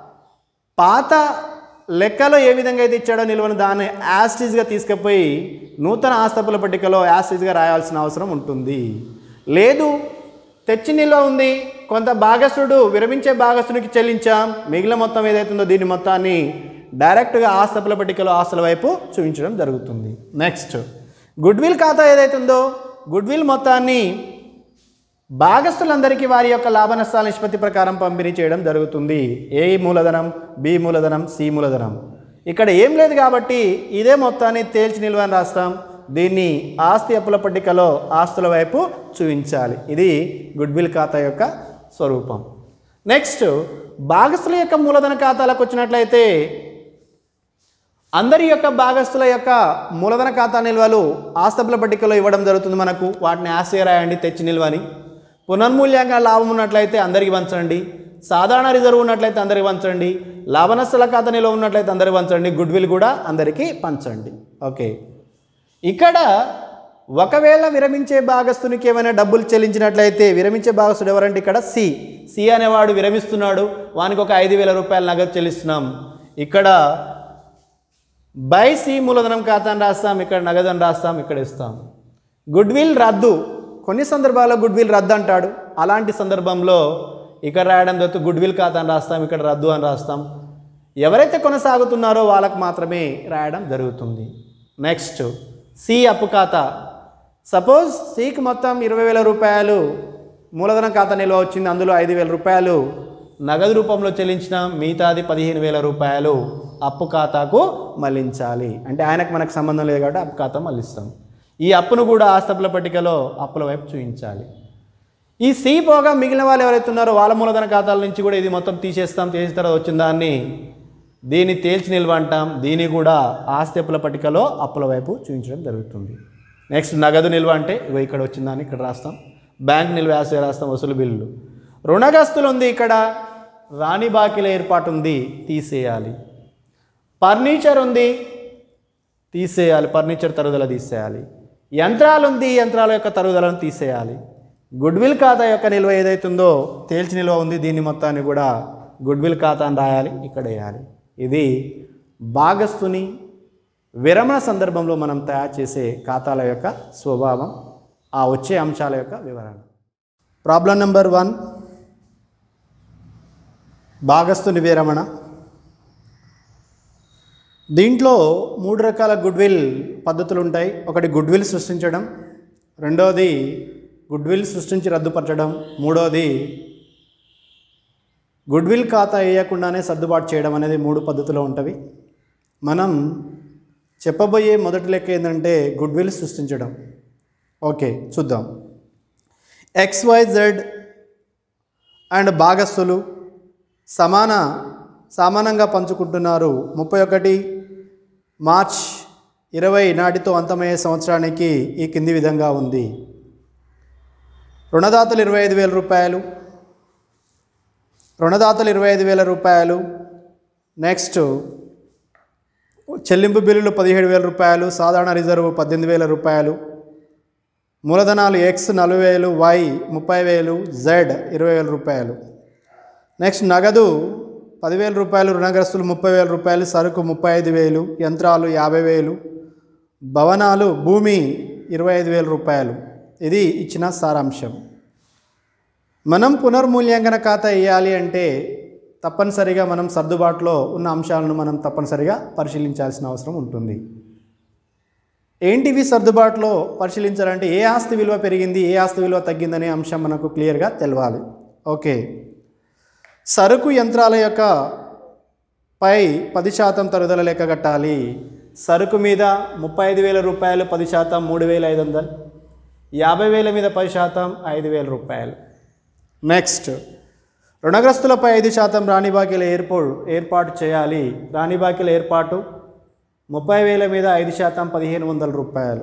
పాత లెక్కలో ఏ విధంగా అయితే ఇచ్చాడో నిల్వను దాన్ని యాస్టీజ్గా తీసుకుపోయి నూతన ఆస్తపుల పట్టికలో యాస్టీజ్గా రాయాల్సిన అవసరం ఉంటుంది. లేదు తెచ్చి నిల్వ ఉంది, కొంత భాగస్థుడు విరమించే భాగస్థుడికి చెల్లించాం, మిగిలిన మొత్తం ఏదైతుందో దీని మొత్తాన్ని డైరెక్ట్గా ఆస్తపుల పట్టికలో ఆస్తుల వైపు చూపించడం జరుగుతుంది. నెక్స్ట్ గుడ్విల్ ఖాతా ఏదైతుందో గుడ్విల్ మొత్తాన్ని భాగస్థులందరికీ వారి యొక్క లాభ నష్టాల నిష్పత్తి ప్రకారం పంపిణీ చేయడం జరుగుతుంది. ఏ మూలధనం, బి మూలధనం, సి మూలధనం. ఇక్కడ ఏం లేదు కాబట్టి ఇదే మొత్తాన్ని తేల్చి నిల్వ అని రాస్తాం, దీన్ని ఆస్తి అప్పుల పట్టికలో ఆస్తుల వైపు చూపించాలి. ఇది గుడ్విల్ ఖాతా యొక్క స్వరూపం. నెక్స్ట్ భాగస్థుల యొక్క మూలధన ఖాతాలకు వచ్చినట్లయితే అందరి యొక్క భాగస్థుల యొక్క మూలధన ఖాతా నిల్వలు ఆస్తపుల పట్టికలో ఇవ్వడం జరుగుతుంది మనకు, వాటిని ఆస్తిగా రాయండి తెచ్చి నిల్వని. పునర్మూల్యాంకన లాభం ఉన్నట్లయితే అందరికి పంచండి, సాధారణ రిజర్వ్ ఉన్నట్లయితే అందరికి పంచండి, లాభ నష్టాల ఖాతా నిల్వ ఉన్నట్లయితే అందరికి పంచండి, గుడ్విల్ కూడా అందరికీ పంచండి. ఓకే, ఇక్కడ ఒకవేళ విరమించే భాగస్థునికి ఏమైనా డబ్బులు చెల్లించినట్లయితే విరమించే భాగస్థుడు ఎవరంటే ఇక్కడ సి సి అనేవాడు విరమిస్తున్నాడు, వానికి ఒక ఐదు వేల రూపాయల నగదు చెల్లిస్తున్నాం. ఇక్కడ బై సి మూలధనం ఖాతా అని రాస్తాం, ఇక్కడ నగదు అని రాస్తాం, ఇక్కడ ఇస్తాం. గుడ్విల్ రద్దు, కొన్ని సందర్భాల్లో గుడ్విల్ రద్దు అంటాడు, అలాంటి సందర్భంలో ఇక్కడ రాయడం జరుగుతుంది, గుడ్విల్ ఖాతా అని రాస్తాం, ఇక్కడ రద్దు అని రాస్తాం. ఎవరైతే కొనసాగుతున్నారో వాళ్ళకు మాత్రమే రాయడం జరుగుతుంది. నెక్స్ట్ సి అప్పు ఖాతా. సపోజ్ సికి మొత్తం ఇరవై వేల రూపాయలు మూలధన ఖాతా నిల్వ వచ్చింది, అందులో ఐదు వేల రూపాయలు నగదు రూపంలో చెల్లించిన, మిగతాది పదిహేను వేల రూపాయలు అప్పు ఖాతాకు మళ్లించాలి. అంటే ఆయనకు మనకు సంబంధం లేదు కాబట్టి అప్పు ఖాతా మళ్లిస్తాం. ఈ అప్పును కూడా ఆస్తపుల పట్టికలో అప్పుల వైపు చూపించాలి. ఈ సి పోగా మిగిలిన వాళ్ళు ఎవరైతే ఉన్నారో వాళ్ళ మూలధన ఖాతాల నుంచి కూడా ఇది మొత్తం తీసేస్తాం, తీసిన తర్వాత వచ్చిన దాన్ని దీన్ని తేల్చి నిల్వ అంటాం, దీన్ని కూడా ఆస్తి అప్పుల పట్టికలో అప్పుల వైపు చూపించడం జరుగుతుంది. నెక్స్ట్ నగదు నిల్వ అంటే ఇగో ఇక్కడ వచ్చిందని ఇక్కడ రాస్తాం, బ్యాంక్ నిల్వ యాసే రాస్తాం, వసూలు బిల్లులు. రుణగ్రస్తులు ఉంది, ఇక్కడ రాని బాకీల ఏర్పాటు ఉంది, తీసేయాలి. ఫర్నిచర్ ఉంది, తీసేయాలి, ఫర్నిచర్ తరుగుదల తీసేయాలి. యంత్రాలు ఉంది, ఈ యంత్రాల యొక్క తరుగుదలను తీసేయాలి. గుడ్విల్ ఖాతా యొక్క నిల్వ ఏదైతుందో తేల్చి నిల్వ ఉంది, దీన్ని మొత్తాన్ని కూడా గుడ్విల్ ఖాతా అని రాయాలి, ఇక్కడ వేయాలి. ఇది భాగస్తుని విరమణ సందర్భంలో మనం తయారు చేసే ఖాతాల యొక్క స్వభావం, ఆ వచ్చే అంశాల యొక్క వివరణ. ప్రాబ్లం నెంబర్ వన్, భాగస్తుని విరమణ. దీంట్లో మూడు రకాల గుడ్విల్ పద్ధతులు ఉంటాయి. ఒకటి గుడ్విల్ సృష్టించడం, రెండవది గుడ్విల్ సృష్టించి రద్దుపరచడం, మూడవది గుడ్విల్ ఖాతా వేయకుండానే సర్దుబాటు చేయడం అనేది మూడు పద్ధతులు ఉంటవి. మనం చెప్పబోయే మొదటి లెక్క ఏంటంటే గుడ్విల్ సృష్టించడం. ఓకే, చూద్దాం. ఎక్స్ వై జెడ్ అండ్ భాగస్తులు సమాన సమానంగా పంచుకుంటున్నారు. ముప్పై ఒకటి మార్చ్ ఇరవై నాటితో అంతమయ్యే సంవత్సరానికి ఈ కింది విధంగా ఉంది. రుణదాతలు ఇరవై ఐదు వేల రూపాయలు రుణదాతలు ఇరవై ఐదు వేల రూపాయలు నెక్స్ట్ చెల్లింపు బిల్లులు పదిహేడు వేల రూపాయలు, సాధారణ రిజర్వ్ పద్దెనిమిది వేల రూపాయలు, మూలధనాలు ఎక్స్ నలభై వేలు, వై ముప్పై వేలు, జెడ్ ఇరవై వేల రూపాయలు. నెక్స్ట్ నగదు పదివేల రూపాయలు, రుణగ్రస్తులు ముప్పై వేల రూపాయలు, సరుకు ముప్పై ఐదు వేలు, యంత్రాలు యాభై వేలు, భవనాలు భూమి ఇరవై ఐదు వేల రూపాయలు. ఇది ఇచ్చిన సారాంశం. మనం పునర్మూల్యాంకన ఖాతా వేయాలి అంటే తప్పనిసరిగా మనం సర్దుబాటులో ఉన్న అంశాలను మనం తప్పనిసరిగా పరిశీలించాల్సిన అవసరం ఉంటుంది. ఏంటివి సర్దుబాటులో పరిశీలించాలంటే ఏ ఆస్తి విలువ పెరిగింది, ఏ ఆస్తి విలువ తగ్గిందనే అంశం మనకు క్లియర్గా తెలవాలి. ఓకే, సరుకు యంత్రాల యొక్క పై పది శాతం తరుగుదల లెక్క కట్టాలి. సరుకు మీద ముప్పై ఐదు వేల రూపాయలు, పది శాతం మూడు వేల ఐదు వందలు, యాభై వేల మీద పది శాతం ఐదు వేల రూపాయలు. నెక్స్ట్ రుణగ్రస్తులపై ఐదు శాతం రాణి బాకీల ఏర్పాటు ఏర్పాటు చేయాలి. రాణి బాకీల ఏర్పాటు ముప్పై వేల మీద ఐదు శాతం పదిహేను వందల రూపాయలు.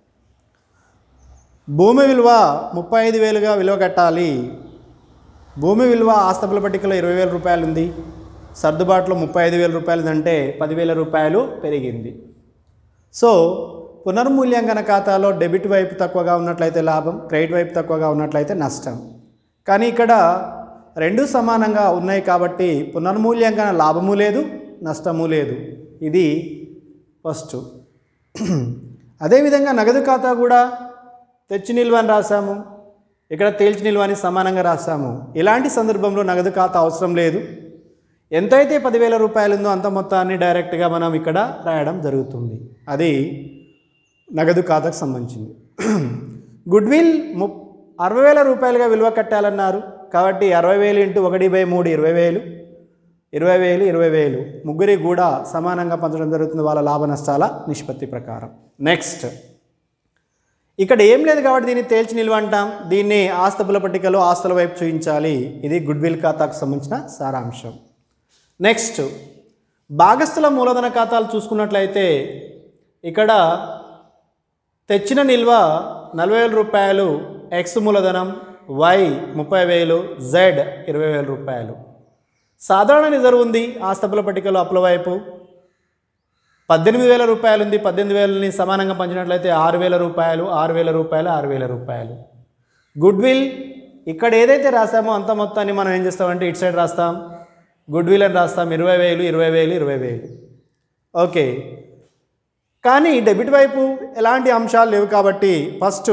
భూమి విలువ ముప్పై ఐదు వేలుగా విలువ కట్టాలి. భూమి విలువ ఆస్తుల పట్టికలో ఇరవై వేల రూపాయలు ఉంది, సర్దుబాటులో ముప్పై ఐదు వేల రూపాయలు అంటే పదివేల రూపాయలు పెరిగింది. సో పునర్మూల్యాంకన ఖాతాలో డెబిట్ వైపు తక్కువగా ఉన్నట్లయితే లాభం, క్రెడిట్ వైపు తక్కువగా ఉన్నట్లయితే నష్టం. కానీ ఇక్కడ రెండు సమానంగా ఉన్నాయి కాబట్టి పునర్మూల్యాంకన లాభము లేదు, నష్టము లేదు. ఇది ఫస్ట్. అదేవిధంగా నగదు ఖాతా కూడా తెచ్చి నిల్వ అని రాసాము, ఇక్కడ తేల్చి నిల్వ అని సమానంగా రాసాము. ఇలాంటి సందర్భంలో నగదు ఖాతా అవసరం లేదు. ఎంతైతే పదివేల రూపాయలు ఉందో అంత మొత్తాన్ని డైరెక్ట్గా మనం ఇక్కడ రాయడం జరుగుతుంది. అది నగదు ఖాతాకు సంబంధించింది. గుడ్విల్ ము అరవై వేల రూపాయలుగా విలువ కట్టాలన్నారు కాబట్టి అరవై వేలు ఇంటూ ఒకటి బై మూడు ఇరవై వేలు, ఇరవై వేలు ఇరవై వేలు ముగ్గురికి కూడా సమానంగా పంచడం జరుగుతుంది వాళ్ళ లాభ నష్టాల నిష్పత్తి ప్రకారం. నెక్స్ట్ ఇక్కడ ఏం లేదు కాబట్టి దీన్ని తేల్చి నిల్వ అంటాం. దీన్ని ఆస్తుల పట్టికలో ఆస్తుల వైపు చూపించాలి. ఇది గుడ్విల్ ఖాతాకు సంబంధించిన సారాంశం. నెక్స్ట్ భాగస్థుల మూలధన ఖాతాలు చూసుకున్నట్లయితే ఇక్కడ తెచ్చిన నిల్వ నలభై వేల రూపాయలు, ఎక్స్ మూలధనం, వై ముప్పై వేలు, జెడ్ ఇరవై వేల రూపాయలు. సాధారణ రిజర్వ్ ఉంది ఆస్తుల పట్టికలో అప్పుల వైపు పద్దెనిమిది వేల రూపాయలు ఉంది. పద్దెనిమిది వేలని సమానంగా పంచినట్లయితే ఆరు వేల రూపాయలు, ఆరు వేల రూపాయలు, ఆరు వేల రూపాయలు. గుడ్విల్ ఇక్కడ ఏదైతే రాసామో అంత మొత్తాన్ని మనం ఏం చేస్తామంటే ఇటు సైడ్ రాస్తాం, గుడ్విల్ అని రాస్తాం. ఇరవై వేలు ఇరవై వేలు ఇరవై వేలు ఓకే. కానీ డెబిట్ వైపు ఎలాంటి అంశాలు లేవు కాబట్టి ఫస్ట్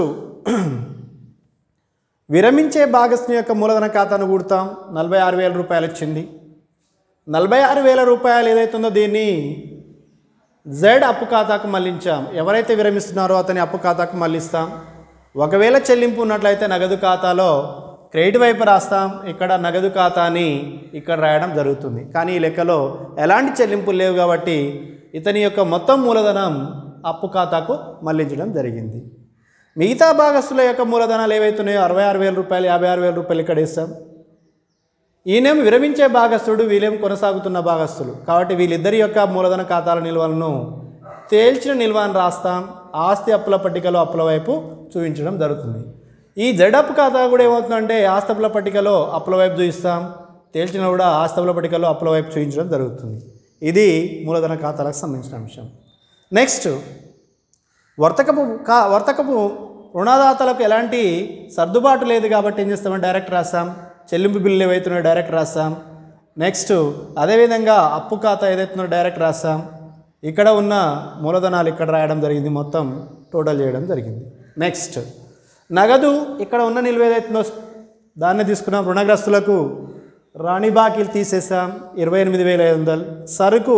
విరమించే భాగస్వామి యొక్క మూలధన ఖాతాను కూడతాం. నలభై ఆరు వేల రూపాయలు వచ్చింది. నలభై ఆరు వేల రూపాయలు ఏదైతుందో దీన్ని జెడ్ అప్పు ఖాతాకు మళ్ళించాం. ఎవరైతే విరమిస్తున్నారో అతని అప్పు ఖాతాకు మళ్ళిస్తాం. ఒకవేళ చెల్లింపు ఉన్నట్లయితే నగదు ఖాతాలో క్రెడిట్ వైపు రాస్తాం. ఇక్కడ నగదు ఖాతాని ఇక్కడ రాయడం జరుగుతుంది. కానీ ఈ లెక్కలో ఎలాంటి చెల్లింపులు లేవు కాబట్టి ఇతని యొక్క మొత్తం మూలధనం అప్పు ఖాతాకు మళ్ళించడం జరిగింది. మిగతా భాగస్తుల యొక్క మూలధనాలు ఏవైతున్నాయో అరవై ఆరు వేల రూపాయలు, యాభై ఆరు వేల రూపాయలు ఇక్కడ ఇస్తాం. ఈయనేం విరమించే భాగస్తుడు, వీళ్ళేం కొనసాగుతున్న భాగస్తులు కాబట్టి వీళ్ళిద్దరి యొక్క మూలధన ఖాతాల నిల్వలను తేల్చిన నిల్వ అని రాస్తాం. ఆస్తి అప్పుల పట్టికలో అప్పుల వైపు చూపించడం జరుగుతుంది. ఈ జెడ్ అప్పు ఖాతా కూడా ఏమవుతుందంటే ఆస్తి అప్పుల పట్టికలో అప్పుల వైపు చూపిస్తాం, తేల్చిన కూడా ఆస్తి అప్పుల పట్టికలో అప్పుల వైపు చూపించడం జరుగుతుంది. ఇది మూలధన ఖాతాలకు సంబంధించిన అంశం. నెక్స్ట్ వర్తకపు కా వర్తకపు రుణదాతలకు ఎలాంటి సర్దుబాటు లేదు కాబట్టి ఏం చేస్తామని డైరెక్ట్ రాస్తాం. చెల్లింపు బిల్లు ఏవైతున్నాయో డైరెక్ట్ రాస్తాం. నెక్స్ట్ అదేవిధంగా అప్పు ఖాతా ఏదైతుందో డైరెక్ట్ రాస్తాం. ఇక్కడ ఉన్న మూలధనాలు ఇక్కడ రాయడం జరిగింది, మొత్తం టోటల్ చేయడం జరిగింది. నెక్స్ట్ నగదు ఇక్కడ ఉన్న నిల్వ ఏదైతుందో దాన్ని తీసుకున్నాం. రుణగ్రస్తులకు రాణి బాకీలు తీసేసాం ఇరవై ఎనిమిది వేల ఐదు వందలు. సరుకు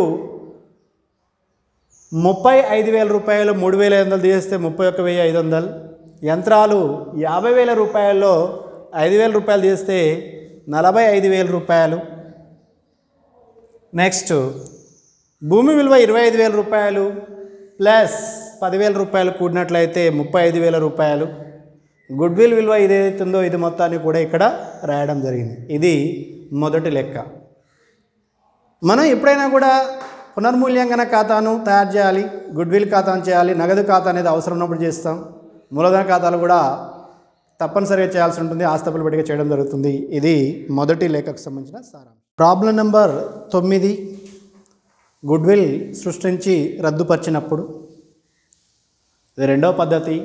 ముప్పై ఐదు వేల రూపాయలు మూడు వేల ఐదు వందలు తీసేస్తే ముప్పై ఒక్క వెయ్యి ఐదు వందలు. యంత్రాలు యాభై వేల రూపాయల్లో ఐదు వేల రూపాయలు తీస్తే నలభై ఐదు వేల రూపాయలు. నెక్స్ట్ భూమి విలువ ఇరవై ఐదు వేల రూపాయలు ప్లస్ పదివేల రూపాయలు కూడినట్లయితే ముప్పై ఐదు వేల రూపాయలు. గుడ్విల్ విలువ ఇదేదైతుందో ఇది మొత్తాన్ని కూడా ఇక్కడ రాయడం జరిగింది. ఇది మొదటి లెక్క. మనం ఎప్పుడైనా కూడా పునర్మూల్యాంకన ఖాతాను తయారు చేయాలి, గుడ్విల్ ఖాతాను చేయాలి, నగదు ఖాతా అనేది అవసరం ఉన్నప్పుడు చేస్తాం. మూలధన ఖాతాలు కూడా తప్పనిసరిగా చేయాల్సి ఉంటుంది, ఆస్తపుల పట్టిక చేయడం జరుగుతుంది. ఇది మొదటి లెక్కకు సంబంధించిన సారాంశం. ప్రాబ్లం నెంబర్ తొమ్మిది, గుడ్విల్ సృష్టించి రద్దుపరిచినప్పుడు. ఇది రెండవ పద్ధతి.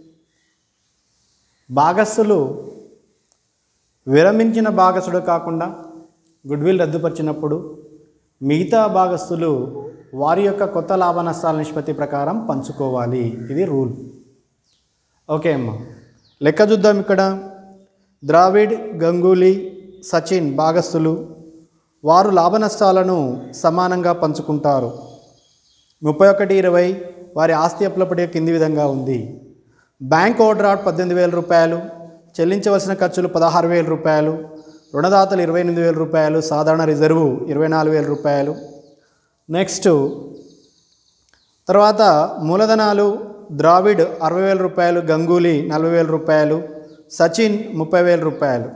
భాగస్థులు విరమించిన భాగస్థుడు కాకుండా గుడ్విల్ రద్దుపరిచినప్పుడు మిగతా భాగస్థులు వారి యొక్క కొత్త లాభ నష్టాల నిష్పత్తి ప్రకారం పంచుకోవాలి. ఇది రూల్. ఓకే అమ్మా, లెక్క చూద్దాం. ఇక్కడ ద్రావిడ్, గంగూలీ, సచిన్ భాగస్థులు. వారు లాభ నష్టాలను సమానంగా పంచుకుంటారు. ముప్పై ఒకటి ఇరవై వారి ఆస్తి అప్పుల పట్టిక కింది విధంగా ఉంది. బ్యాంక్ ఓవర్డ్రాఫ్ట్ పద్దెనిమిది వేల రూపాయలు, చెల్లించవలసిన ఖర్చులు పదహారు వేల రూపాయలు, రుణదాతలు ఇరవై ఎనిమిది వేల రూపాయలు, సాధారణ రిజర్వు ఇరవై నాలుగు వేల రూపాయలు. నెక్స్ట్ తర్వాత మూలధనాలు ద్రావిడ్ అరవై వేల రూపాయలు, గంగూలీ నలభై వేల రూపాయలు, సచిన్ ముప్పై వేల రూపాయలు.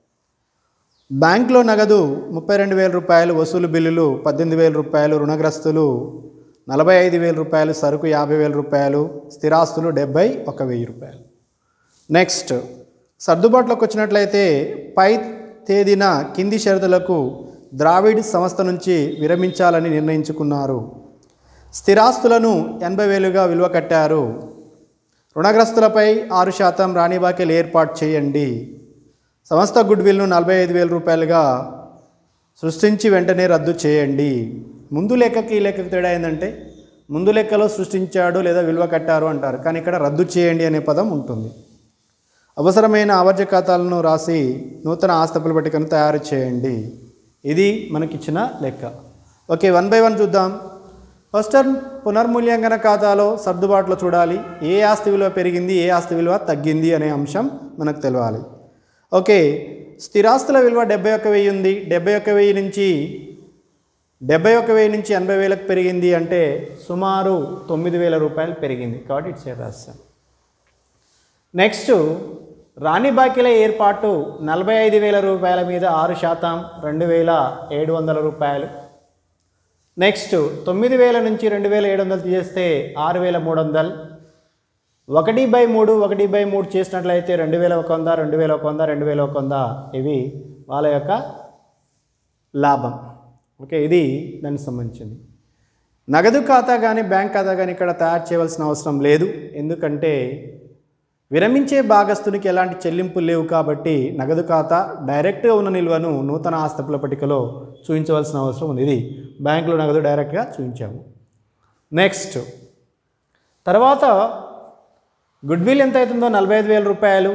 బ్యాంకులో నగదు ముప్పై రెండు వేల రూపాయలు, వసూలు బిల్లులు పద్దెనిమిది వేల రూపాయలు, రుణగ్రస్తులు నలభై ఐదు వేల రూపాయలు, సరుకు యాభై వేల రూపాయలు, స్థిరాస్తులు డెబ్బై ఒక వెయ్యి రూపాయలు. నెక్స్ట్ సర్దుబాటులోకి వచ్చినట్లయితే పై తేదీన కింది షరతులకు ద్రావిడ్ సంస్థ నుంచి విరమించాలని నిర్ణయించుకున్నారు. స్థిరాస్తులను ఎనభై వేలుగా విలువ కట్టారు. రుణగ్రస్తులపై ఆరు శాతం రాణి బాకీలు ఏర్పాటు చేయండి. సంస్థ గుడ్విల్ను నలభై ఐదు వేల రూపాయలుగా సృష్టించి వెంటనే రద్దు చేయండి. ముందు లెక్కకి ఈ లెక్కకి తేడా ఏంటంటే ముందు లెక్కలో సృష్టించాడు లేదా విలువ కట్టారు అంటారు, కానీ ఇక్కడ రద్దు చేయండి అనే పదం ఉంటుంది. అవసరమైన ఆవర్జ ఖాతాలను రాసి నూతన ఆస్తపుల పట్టికను తయారు చేయండి. ఇది మనకిచ్చిన లెక్క. ఓకే, వన్ బై వన్ చూద్దాం. ఫస్ట్ పునర్మూల్యాంకన ఖాతాలో సర్దుబాటులో చూడాలి. ఏ ఆస్తి విలువ పెరిగింది, ఏ ఆస్తి విలువ తగ్గింది అనే అంశం మనకు తెలియాలి. ఓకే, స్థిరాస్తుల విలువ డెబ్బై ఒక్క వెయ్యి ఉంది. డెబ్బై ఒక్క వెయ్యి నుంచి డెబ్బై ఒక్క వెయ్యి నుంచి ఎనభై వేలకు పెరిగింది అంటే సుమారు తొమ్మిది వేల రూపాయలు పెరిగింది, కాబట్టి ఇట్స్ రాస్తాం. నెక్స్ట్ రాణి బాకీల ఏర్పాటు నలభై ఐదు వేల రూపాయల మీద ఆరు శాతం రెండు వేల ఏడు వందల రూపాయలు. నెక్స్ట్ తొమ్మిది వేల నుంచి రెండు వేల ఏడు వందలు తీసేస్తే ఆరు వేల మూడు వందలు. ఒకటి బై మూడు ఒకటి బై మూడు చేసినట్లయితే రెండు వేల ఒక వంద రెండు వేల ఒక వంద రెండు వేల ఒక వంద ఇవి వాళ్ళ యొక్క లాభం. ఓకే, ఇది దానికి సంబంధించింది. నగదు ఖాతా కానీ బ్యాంక్ ఖాతా కానీ ఇక్కడ తయారు చేయవలసిన అవసరం లేదు, ఎందుకంటే విరమించే భాగస్తునికి ఎలాంటి చెల్లింపులు లేవు కాబట్టి నగదు ఖాతా డైరెక్ట్గా ఉన్న నిల్వను నూతన ఆస్తపుల పట్టికలో చూపించవలసిన అవసరం ఉంది. ఇది బ్యాంకులో నగదు డైరెక్ట్గా చూపించాము. నెక్స్ట్ తర్వాత గుడ్విల్ ఎంత అవుతుందో నలభై ఐదు వేల రూపాయలు.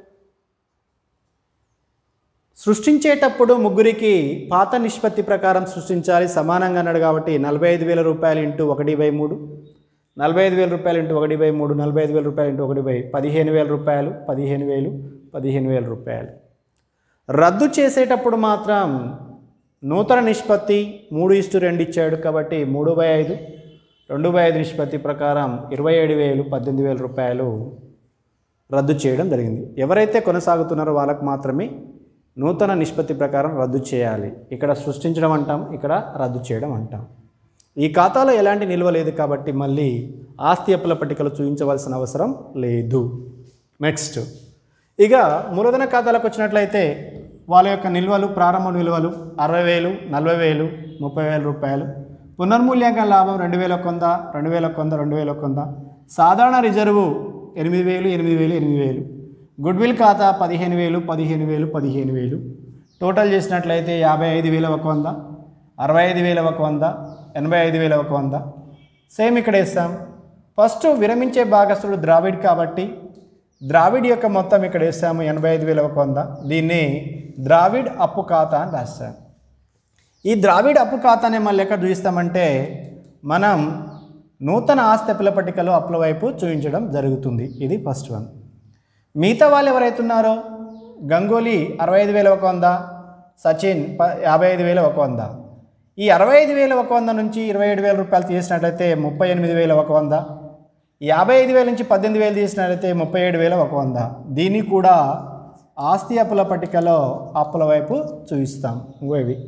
సృష్టించేటప్పుడు ముగ్గురికి పాత నిష్పత్తి ప్రకారం సృష్టించాలి, సమానంగా అన్నాడు కాబట్టి నలభై ఐదు వేల రూపాయలు ఇంటూ ఒకటి బై మూడు, నలభై ఐదు వేల రూపాయలు ఇంటూ ఒకటి బై మూడు, నలభై ఐదు వేల రూపాయలు ఇంటూ ఒకటి బై పదిహేను వేల రూపాయలు, పదిహేను వేలు పదిహేను వేల రూపాయలు. రద్దు చేసేటప్పుడు మాత్రం నూతన నిష్పత్తి మూడు ఇస్టు రెండు ఇచ్చాడు కాబట్టి మూడు బై ఐదు రెండు బై ఐదు నిష్పత్తి ప్రకారం ఇరవై ఏడు వేలు పద్దెనిమిది వేల రూపాయలు రద్దు చేయడం జరిగింది. ఎవరైతే కొనసాగుతున్నారో వాళ్ళకు మాత్రమే నూతన నిష్పత్తి ప్రకారం రద్దు చేయాలి. ఇక్కడ సృష్టించడం అంటాం, ఇక్కడ రద్దు చేయడం అంటాం. ఈ ఖాతాలో ఎలాంటి నిల్వ లేదు కాబట్టి మళ్ళీ ఆస్తి అప్పుల పట్టికలు చూపించవలసిన అవసరం లేదు. నెక్స్ట్ ఇక మూలధన ఖాతాలకు వచ్చినట్లయితే వాళ్ళ యొక్క నిల్వలు ప్రారంభ నిల్వలు అరవై వేలు నలభై వేలు ముప్పై వేల రూపాయలు. పునర్మూల్యాంకన లాభం రెండు వేల ఒక వంద రెండు వేల ఒక వంద రెండు వేల ఒక వంద సాధారణ రిజర్వు ఎనిమిది వేలు ఎనిమిది వేలు ఎనిమిది వేలు గుడ్విల్ ఖాతా పదిహేను వేలు పదిహేను వేలు పదిహేను వేలు టోటల్ చేసినట్లయితే యాభై ఐదు వేల ఒక వంద అరవై ఐదు వేల ఒక వంద ఎనభై ఐదు వేల ఒక వంద సేమ్ ఇక్కడ వేస్తాం. ఫస్ట్ విరమించే భాగస్థుడు ద్రావిడ్ కాబట్టి ద్రావిడ్ యొక్క మొత్తం ఇక్కడ వేస్తాము ఎనభై ఐదు వేల ఒక వంద. దీన్ని ద్రావిడ్ అప్పు ఖాతా అని రాస్తాం. ఈ ద్రావిడ్ అప్పు ఖాతానే మళ్ళీ ఎక్కడ చూపిస్తామంటే మనం నూతన ఆస్తి అప్పుల పట్టికలో అప్పుల వైపు చూపించడం జరుగుతుంది. ఇది ఫస్ట్ వన్. మిగతా వాళ్ళు ఎవరైతున్నారో గంగోలీ అరవై ఐదు వేల ఒక వంద, సచిన్ ప యాభై ఐదు వేల ఒక వంద. ఈ అరవై ఐదు వేల ఒక వంద నుంచి ఇరవై ఏడు వేల రూపాయలు తీసినట్లయితే ముప్పై ఎనిమిది వేల ఒక వంద. యాభై ఐదు వేల నుంచి పద్దెనిమిది వేలు తీసినట్లయితే ముప్పై ఏడు వేల ఒక వంద. దీన్ని కూడా ఆస్తి అప్పుల పట్టికలో అప్పుల వైపు చూపిస్తాం. ఇంకో ఇవి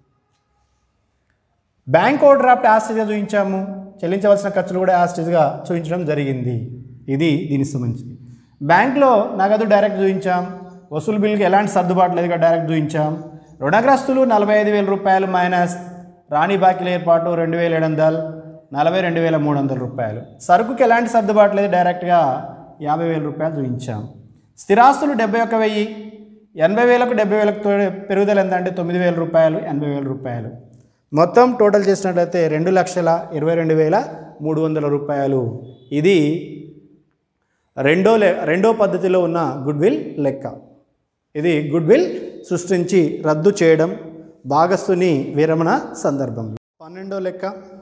బ్యాంక్ ఓవర్ డ్రాఫ్ట్ యాస్టేజ్గా చూపించాము, చెల్లించవలసిన ఖర్చులు కూడా యాస్టేజ్గా చూపించడం జరిగింది. ఇది దీనికి సంబంధించి. బ్యాంక్లో నగదు డైరెక్ట్ చూపించాం, వసూలు బిల్లుకి ఎలాంటి సర్దుబాటు లేదుగా డైరెక్ట్ చూపించాం. రుణగ్రస్తులు నలభై ఐదు వేల రూపాయలు మైనస్ రాణి బాకీల ఏర్పాటు రెండు వేల ఏడు వందలు నలభై రెండు వేల మూడు వందల రూపాయలు. సరుకుకి ఎలాంటి సర్దుబాటు లేదు, డైరెక్ట్గా యాభై వేల రూపాయలు చూపించాం. స్థిరాస్తులు డెబ్బై ఒక్క వెయ్యి ఎనభై వేలకు డెబ్బై వేలకు పెరుగుదల ఎంత అంటే తొమ్మిది వేల రూపాయలు ఎనభై వేల రూపాయలు. మొత్తం టోటల్ చేసినట్లయితే రెండు లక్షల ఇరవై రెండు వేల మూడు వందల రూపాయలు. ఇది రెండో లె రెండో పద్ధతిలో ఉన్న గుడ్విల్ లెక్క. ఇది గుడ్విల్ సృష్టించి రద్దు చేయడం భాగస్తుని విరమణ సందర్భంలో. పన్నెండో లెక్క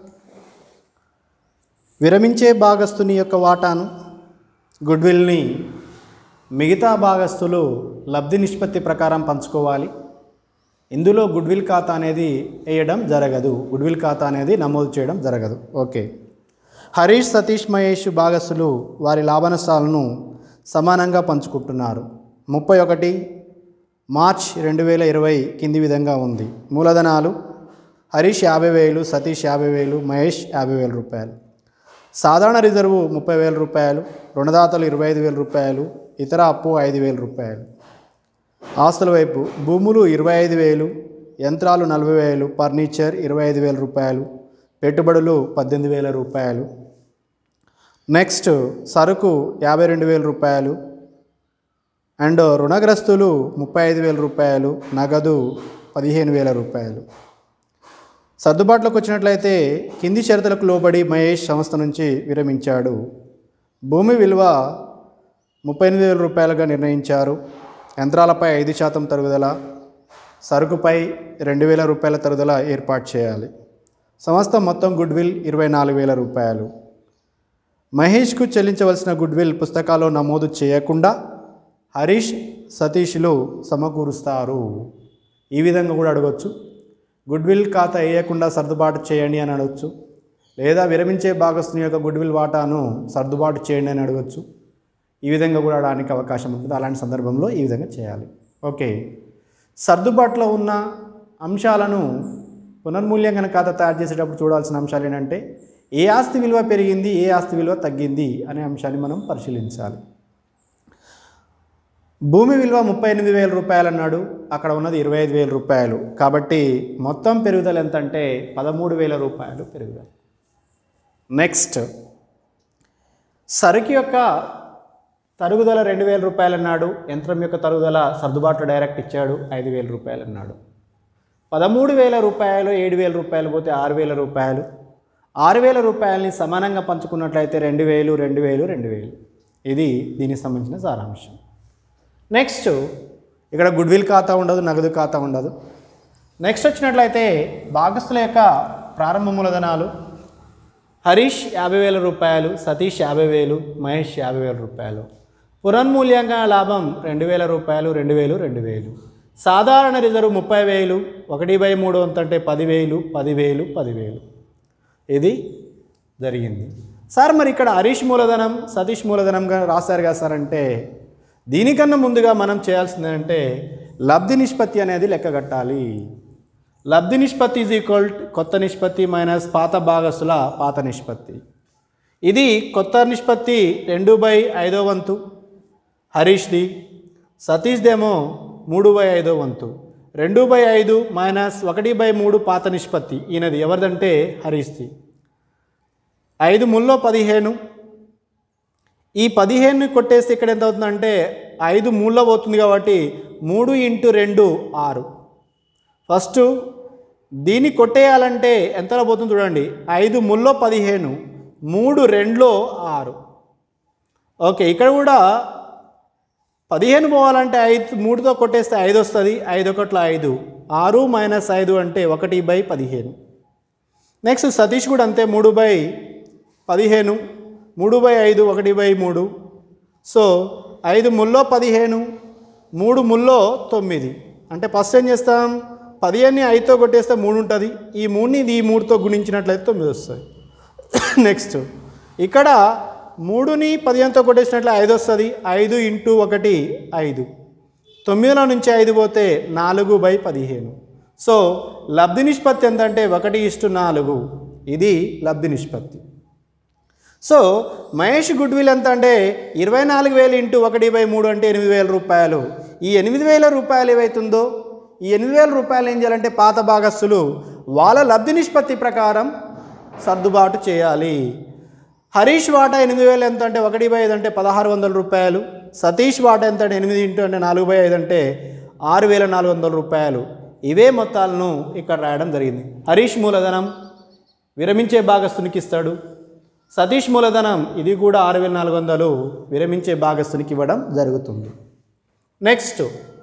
విరమించే భాగస్తుని యొక్క వాటాను గుడ్విల్ని మిగతా భాగస్తులు లబ్ధి నిష్పత్తి ప్రకారం పంచుకోవాలి. ఇందులో గుడ్విల్ ఖాతా అనేది వేయడం జరగదు, గుడ్విల్ ఖాతా అనేది నమోదు చేయడం జరగదు. ఓకే. హరీష్ సతీష్ మహేష్ భాగస్తులు వారి లాభ నష్టాలను సమానంగా పంచుకుంటున్నారు. ముప్పై ఒకటి మార్చ్ రెండు వేల ఇరవై కింది విధంగా ఉంది. మూలధనాలు హరీష్ యాభై వేలు, సతీష్ యాభై వేలు, మహేష్ యాభై వేల రూపాయలు. సాధారణ రిజర్వు ముప్పై వేల రూపాయలు, రుణదాతలు ఇరవై ఐదు వేల రూపాయలు, ఇతర అప్పు ఐదు వేల రూపాయలు. ఆస్తుల వైపు భూములు ఇరవై ఐదు వేలు, యంత్రాలు నలభై వేలు, ఫర్నిచర్ ఇరవై ఐదు వేల రూపాయలు, పెట్టుబడులు పద్దెనిమిది వేల రూపాయలు. నెక్స్ట్ సరుకు యాభై రెండు వేల రూపాయలు అండ్ రుణగ్రస్తులు ముప్పై ఐదు వేల రూపాయలు, నగదు పదిహేను వేల రూపాయలు. సర్దుబాట్లోకి వచ్చినట్లయితే కింది షరతులకు లోబడి మహేష్ సంస్థ నుంచి విరమించాడు. భూమి విలువ ముప్పై ఎనిమిది వేల రూపాయలుగా నిర్ణయించారు. యంత్రాలపై ఐదు శాతం తరుగుదల, సరుకుపై రెండు వేల రూపాయల తరుగుదల ఏర్పాటు చేయాలి. సంస్థ మొత్తం గుడ్విల్ ఇరవై నాలుగు వేల రూపాయలు. మహేష్కు చెల్లించవలసిన గుడ్విల్ పుస్తకాల్లో నమోదు చేయకుండా హరీష్ సతీష్లు సమకూరుస్తారు. ఈ విధంగా కూడా అడగవచ్చు. గుడ్విల్ ఖాతా వేయకుండా సర్దుబాటు చేయండి అని అడగచ్చు, లేదా విరమించే భాగస్తుని యొక్క గుడ్విల్ వాటాను సర్దుబాటు చేయండి అని అడగచ్చు. ఈ విధంగా కూడా అడగడానికి అవకాశం ఉంటుంది. అలాంటి సందర్భంలో ఈ విధంగా చేయాలి. ఓకే. సర్దుబాటులో ఉన్న అంశాలను పునర్మూల్యాంకన ఖాతా తయారు చేసేటప్పుడు చూడాల్సిన అంశాలు ఏంటంటే ఏ ఆస్తి విలువ పెరిగింది, ఏ ఆస్తి విలువ తగ్గింది అనే అంశాన్ని మనం పరిశీలించాలి. భూమి విలువ ముప్పై ఎనిమిది వేల రూపాయలు అన్నాడు, అక్కడ ఉన్నది ఇరవై ఐదు వేల రూపాయలు. కాబట్టి మొత్తం పెరుగుదల ఎంత అంటే పదమూడు వేల రూపాయలు పెరుగుదల. నెక్స్ట్ సరుకు యొక్క తరుగుదల రెండు వేల రూపాయలు అన్నాడు, యంత్రం యొక్క తరుగుదల సర్దుబాటు డైరెక్ట్ ఇచ్చాడు ఐదు వేల రూపాయలు అన్నాడు. పదమూడు వేల రూపాయలు ఏడు వేల రూపాయలు పోతే ఆరు వేల రూపాయలు. ఆరు వేల రూపాయలని సమానంగా పంచుకున్నట్లయితే రెండు వేలు రెండు వేలు రెండు వేలు. ఇది దీనికి సంబంధించిన సారాంశం. నెక్స్ట్ ఇక్కడ గుడ్విల్ ఖాతా ఉండదు, నగదు ఖాతా ఉండదు. నెక్స్ట్ వచ్చినట్లయితే భాగస్తుల యొక్క ప్రారంభ మూలధనాలు హరీష్ యాభై వేల రూపాయలు, సతీష్ యాభై వేలు, మహేష్ యాభై వేల రూపాయలు. పునర్మూల్యాంకన లాభం రెండు వేల రూపాయలు రెండు వేలు రెండు వేలు. సాధారణ రిజర్వ్ ముప్పై వేలు, ఒకటి బై మూడు వంతు అంటే పదివేలు పదివేలు పదివేలు. ఇది జరిగింది. సార్ మరి ఇక్కడ హరీష్ మూలధనం సతీష్ మూలధనంగా రాశారు కదా సార్ అంటే దీనికన్నా ముందుగా మనం చేయాల్సింది అంటే లబ్ధి నిష్పత్తి అనేది లెక్క కట్టాలి. లబ్ధి నిష్పత్తి ఈజ్ ఈక్వల్ కొత్త నిష్పత్తి మైనస్ పాత భాగస్తుల పాత నిష్పత్తి. ఇది కొత్త నిష్పత్తి రెండు బై ఐదో వంతు హరీష్ది, సతీష్దేమో మూడు బై ఐదో వంతు. రెండు బై ఐదు మైనస్ ఒకటి బై మూడు పాత నిష్పత్తి ఈయనది ఎవరిదంటే హరీష్ది. ఐదు మూడులో పదిహేను, ఈ పదిహేను కొట్టేస్తే ఇక్కడ ఎంత అవుతుందంటే ఐదు మూడులో పోతుంది కాబట్టి మూడు ఇంటూ రెండు ఆరు. ఫస్ట్ దీన్ని కొట్టేయాలంటే ఎంతలో పోతుంది చూడండి, ఐదు మూడులో పదిహేను, మూడు రెండులో ఆరు. ఓకే, ఇక్కడ కూడా పదిహేను పోవాలంటే ఐదు మూడుతో కొట్టేస్తే ఐదు వస్తుంది, ఐదు ఒకట్ల ఐదు, ఆరు మైనస్ ఐదు అంటే ఒకటి బై పదిహేను. నెక్స్ట్ సతీష్ కూడా అంతే, మూడు బై పదిహేను, మూడు బై ఐదు ఒకటి బై మూడు. సో ఐదు ముల్లో పదిహేను, మూడు ముల్లో తొమ్మిది. అంటే ఫస్ట్ ఏం చేస్తాం, పదిహేను ఐదుతో కొట్టేస్తే మూడు ఉంటుంది, ఈ మూడుని ఈ మూడుతో గుణించినట్లయితే తొమ్మిది వస్తుంది. నెక్స్ట్ ఇక్కడ మూడుని పదిహేనుతో కొట్టేసినట్లయితే ఐదు వస్తుంది, ఐదు ఇంటూ ఒకటి ఐదు, తొమ్మిదిలో నుంచి ఐదు పోతే నాలుగు బై పదిహేను. సో లబ్ధి నిష్పత్తి ఎంత అంటే ఒకటి ఇష్టు నాలుగు, ఇది లబ్ధి నిష్పత్తి. సో మహేష్ గుడ్ విల్ ఎంత అంటే ఇరవై నాలుగు వేలు ఇంటూ ఒకటి బై మూడు అంటే ఎనిమిది వేల రూపాయలు. ఈ ఎనిమిది వేల రూపాయలు ఏవైతుందో ఈ ఎనిమిది వేల రూపాయలు ఏం చేయాలంటే పాత భాగస్తులు వాళ్ళ లబ్ధి నిష్పత్తి ప్రకారం సర్దుబాటు చేయాలి. హరీష్ వాటా ఎనిమిది వేలు ఎంత అంటే ఒకటి బై ఐదు అంటే పదహారు వందల రూపాయలు, సతీష్ వాటా ఎంత అంటే ఎనిమిది ఇంటూ అంటే నాలుగు బై ఐదు అంటే ఆరు వేల నాలుగు వందల రూపాయలు. ఇవే మొత్తాలను ఇక్కడ రాయడం జరిగింది. హరీష్ మూలధనం విరమించే భాగస్తునికి ఇస్తాడు, సతీష్ మూలధనం ఇది కూడా ఆరు వేల నాలుగు వందలు విరమించే భాగస్తునికి ఇవ్వడం జరుగుతుంది. నెక్స్ట్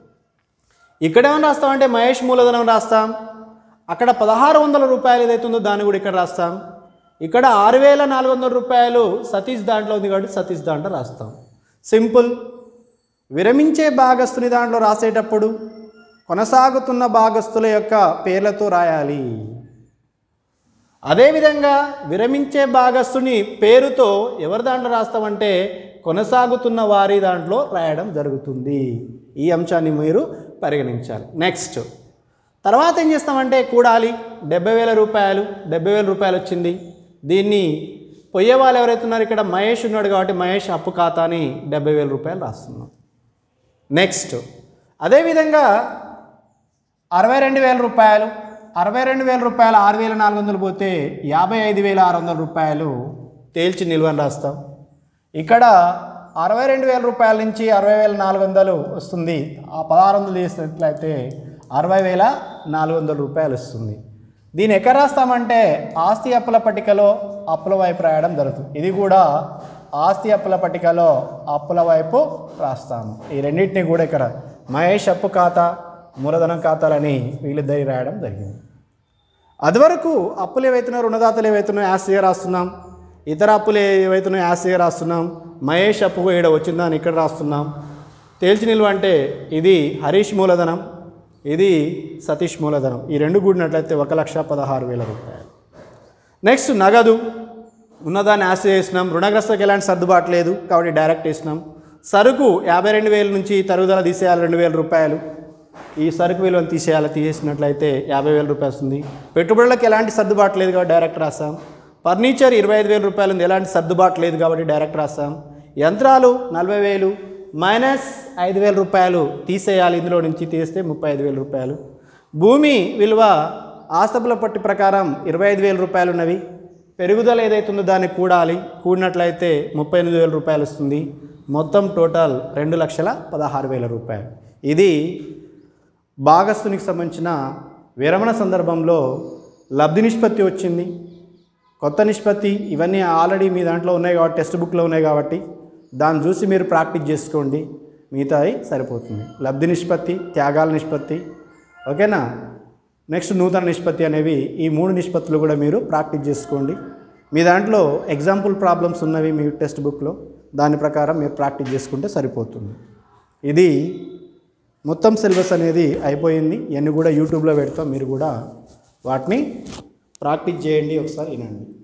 ఇక్కడ ఏమైనా రాస్తామంటే మహేష్ మూలధనం రాస్తాం, అక్కడ పదహారు వందల రూపాయలు ఏదైతుందో దాన్ని కూడా ఇక్కడ రాస్తాం, ఇక్కడ ఆరు వేల నాలుగు వందల రూపాయలు సతీష్ దాంట్లో ఉంది కాబట్టి సతీష్ దాంట్లో రాస్తాం. సింపుల్. విరమించే భాగస్తుని దాంట్లో రాసేటప్పుడు కొనసాగుతున్న భాగస్తుల యొక్క పేర్లతో రాయాలి. అదేవిధంగా విరమించే భాగస్తుని పేరుతో ఎవరి దాంట్లో రాస్తామంటే కొనసాగుతున్న వారి దాంట్లో రాయడం జరుగుతుంది. ఈ అంశాన్ని మీరు పరిగణించాలి. నెక్స్ట్ తర్వాత ఏం చేస్తామంటే కూడాలి. డెబ్బై వేల రూపాయలు డెబ్బై వేల రూపాయలు వచ్చింది. దీన్ని పొయ్యే వాళ్ళు ఎవరైతే ఉన్నారో ఇక్కడ మహేష్ ఉన్నాడు కాబట్టి మహేష్ అప్పు ఖాతాని డెబ్బై వేల రూపాయలు రాస్తున్నాం. నెక్స్ట్ అదేవిధంగా అరవై రెండు వేల రూపాయలు అరవై రెండు వేల రూపాయలు ఆరు వేల నాలుగు వందలు పోతే యాభై ఐదు వేల ఆరు వందల రూపాయలు తేల్చి నిల్వని రాస్తాం. ఇక్కడ అరవై రెండు వేల రూపాయల నుంచి అరవై వేల నాలుగు వందలు వస్తుంది, ఆ పదహారు వందలు చేసినట్లయితే అరవై వేల నాలుగు వందల రూపాయలు వస్తుంది. దీన్ని ఎక్కడ రాస్తామంటే ఆస్తి అప్పుల పట్టికలో అప్పుల వైపు రాయడం జరుగుతుంది. ఇది కూడా ఆస్తి అప్పుల పట్టికలో అప్పుల వైపు రాస్తాము. ఈ రెండింటినీ కూడా ఇక్కడ మహేష్ అప్పు ఖాతా మూలధనం ఖాతాలని వీళ్ళిద్దరి రాయడం జరిగింది. అదివరకు అప్పులు ఏవైతున్నాయో రుణదాతలు ఏవైతున్నాయో యాస్గా రాస్తున్నాం, ఇతర అప్పులు ఏవైతున్నాయో యాస్గా రాస్తున్నాం. మహేష్ అప్పు ఇక్కడ వచ్చిందా అని ఇక్కడ రాస్తున్నాం. తేల్చి నిల్వ అంటే ఇది హరీష్ మూలధనం, ఇది సతీష్ మూలధనం. ఈ రెండు కూడినట్లయితే ఒక లక్ష పదహారు వేల రూపాయలు. నెక్స్ట్ నగదు ఉన్నదాన్ని యాస్ చేసినాం. రుణగ్రస్తకి ఎలాంటి సర్దుబాటు లేదు కాబట్టి డైరెక్ట్ వేసినాం. సరుకు యాభై రెండు వేల నుంచి తరుగుదల తీసేయాలి రెండు వేల రూపాయలు. ఈ సరుకు విలువను తీసేయాలి, తీసేసినట్లయితే యాభై వేల రూపాయలు వస్తుంది. పెట్టుబడులకు ఎలాంటి సర్దుబాటు లేదు కాబట్టి డైరెక్ట్ రాస్తాం. ఫర్నిచర్ ఇరవై ఐదు వేల రూపాయలు ఉంది, ఎలాంటి సర్దుబాటు లేదు కాబట్టి డైరెక్ట్ రాస్తాం. యంత్రాలు నలభై వేలు మైనస్ ఐదు వేల రూపాయలు తీసేయాలి, ఇందులో నుంచి తీస్తే ముప్పై ఐదు వేల రూపాయలు. భూమి విలువ ఆస్తపుల పట్టి ప్రకారం ఇరవై ఐదు వేల రూపాయలు ఉన్నవి. పెరుగుదల ఏదైతుందో దాన్ని కూడాలి, కూడినట్లయితే ముప్పై ఎనిమిది వేల రూపాయలు వస్తుంది. మొత్తం టోటల్ రెండు లక్షల పదహారు వేల రూపాయలు. ఇది భాగస్తునికి సంబంధించిన విరమణ సందర్భంలో లబ్ధి నిష్పత్తి వచ్చింది, కొత్త నిష్పత్తి. ఇవన్నీ ఆల్రెడీ మీ దాంట్లో ఉన్నాయి కాబట్టి టెక్స్ట్ బుక్లో ఉన్నాయి కాబట్టి దాన్ని చూసి మీరు ప్రాక్టీస్ చేసుకోండి, మిగతాది సరిపోతుంది. లబ్ధి నిష్పత్తి, త్యాగాల నిష్పత్తి, ఓకేనా. నెక్స్ట్ నూతన నిష్పత్తి అనేవి ఈ మూడు నిష్పత్తులు కూడా మీరు ప్రాక్టీస్ చేసుకోండి. మీ దాంట్లో ఎగ్జాంపుల్ ప్రాబ్లమ్స్ ఉన్నవి మీ టెక్స్ట్ బుక్లో, దాని ప్రకారం మీరు ప్రాక్టీస్ చేసుకుంటే సరిపోతుంది. ఇది మొత్తం సిలబస్ అనేది అయిపోయింది. ఇవన్నీ కూడా యూట్యూబ్లో పెడతాం, మీరు కూడా వాటిని ప్రాక్టీస్ చేయండి, ఒకసారి వినండి.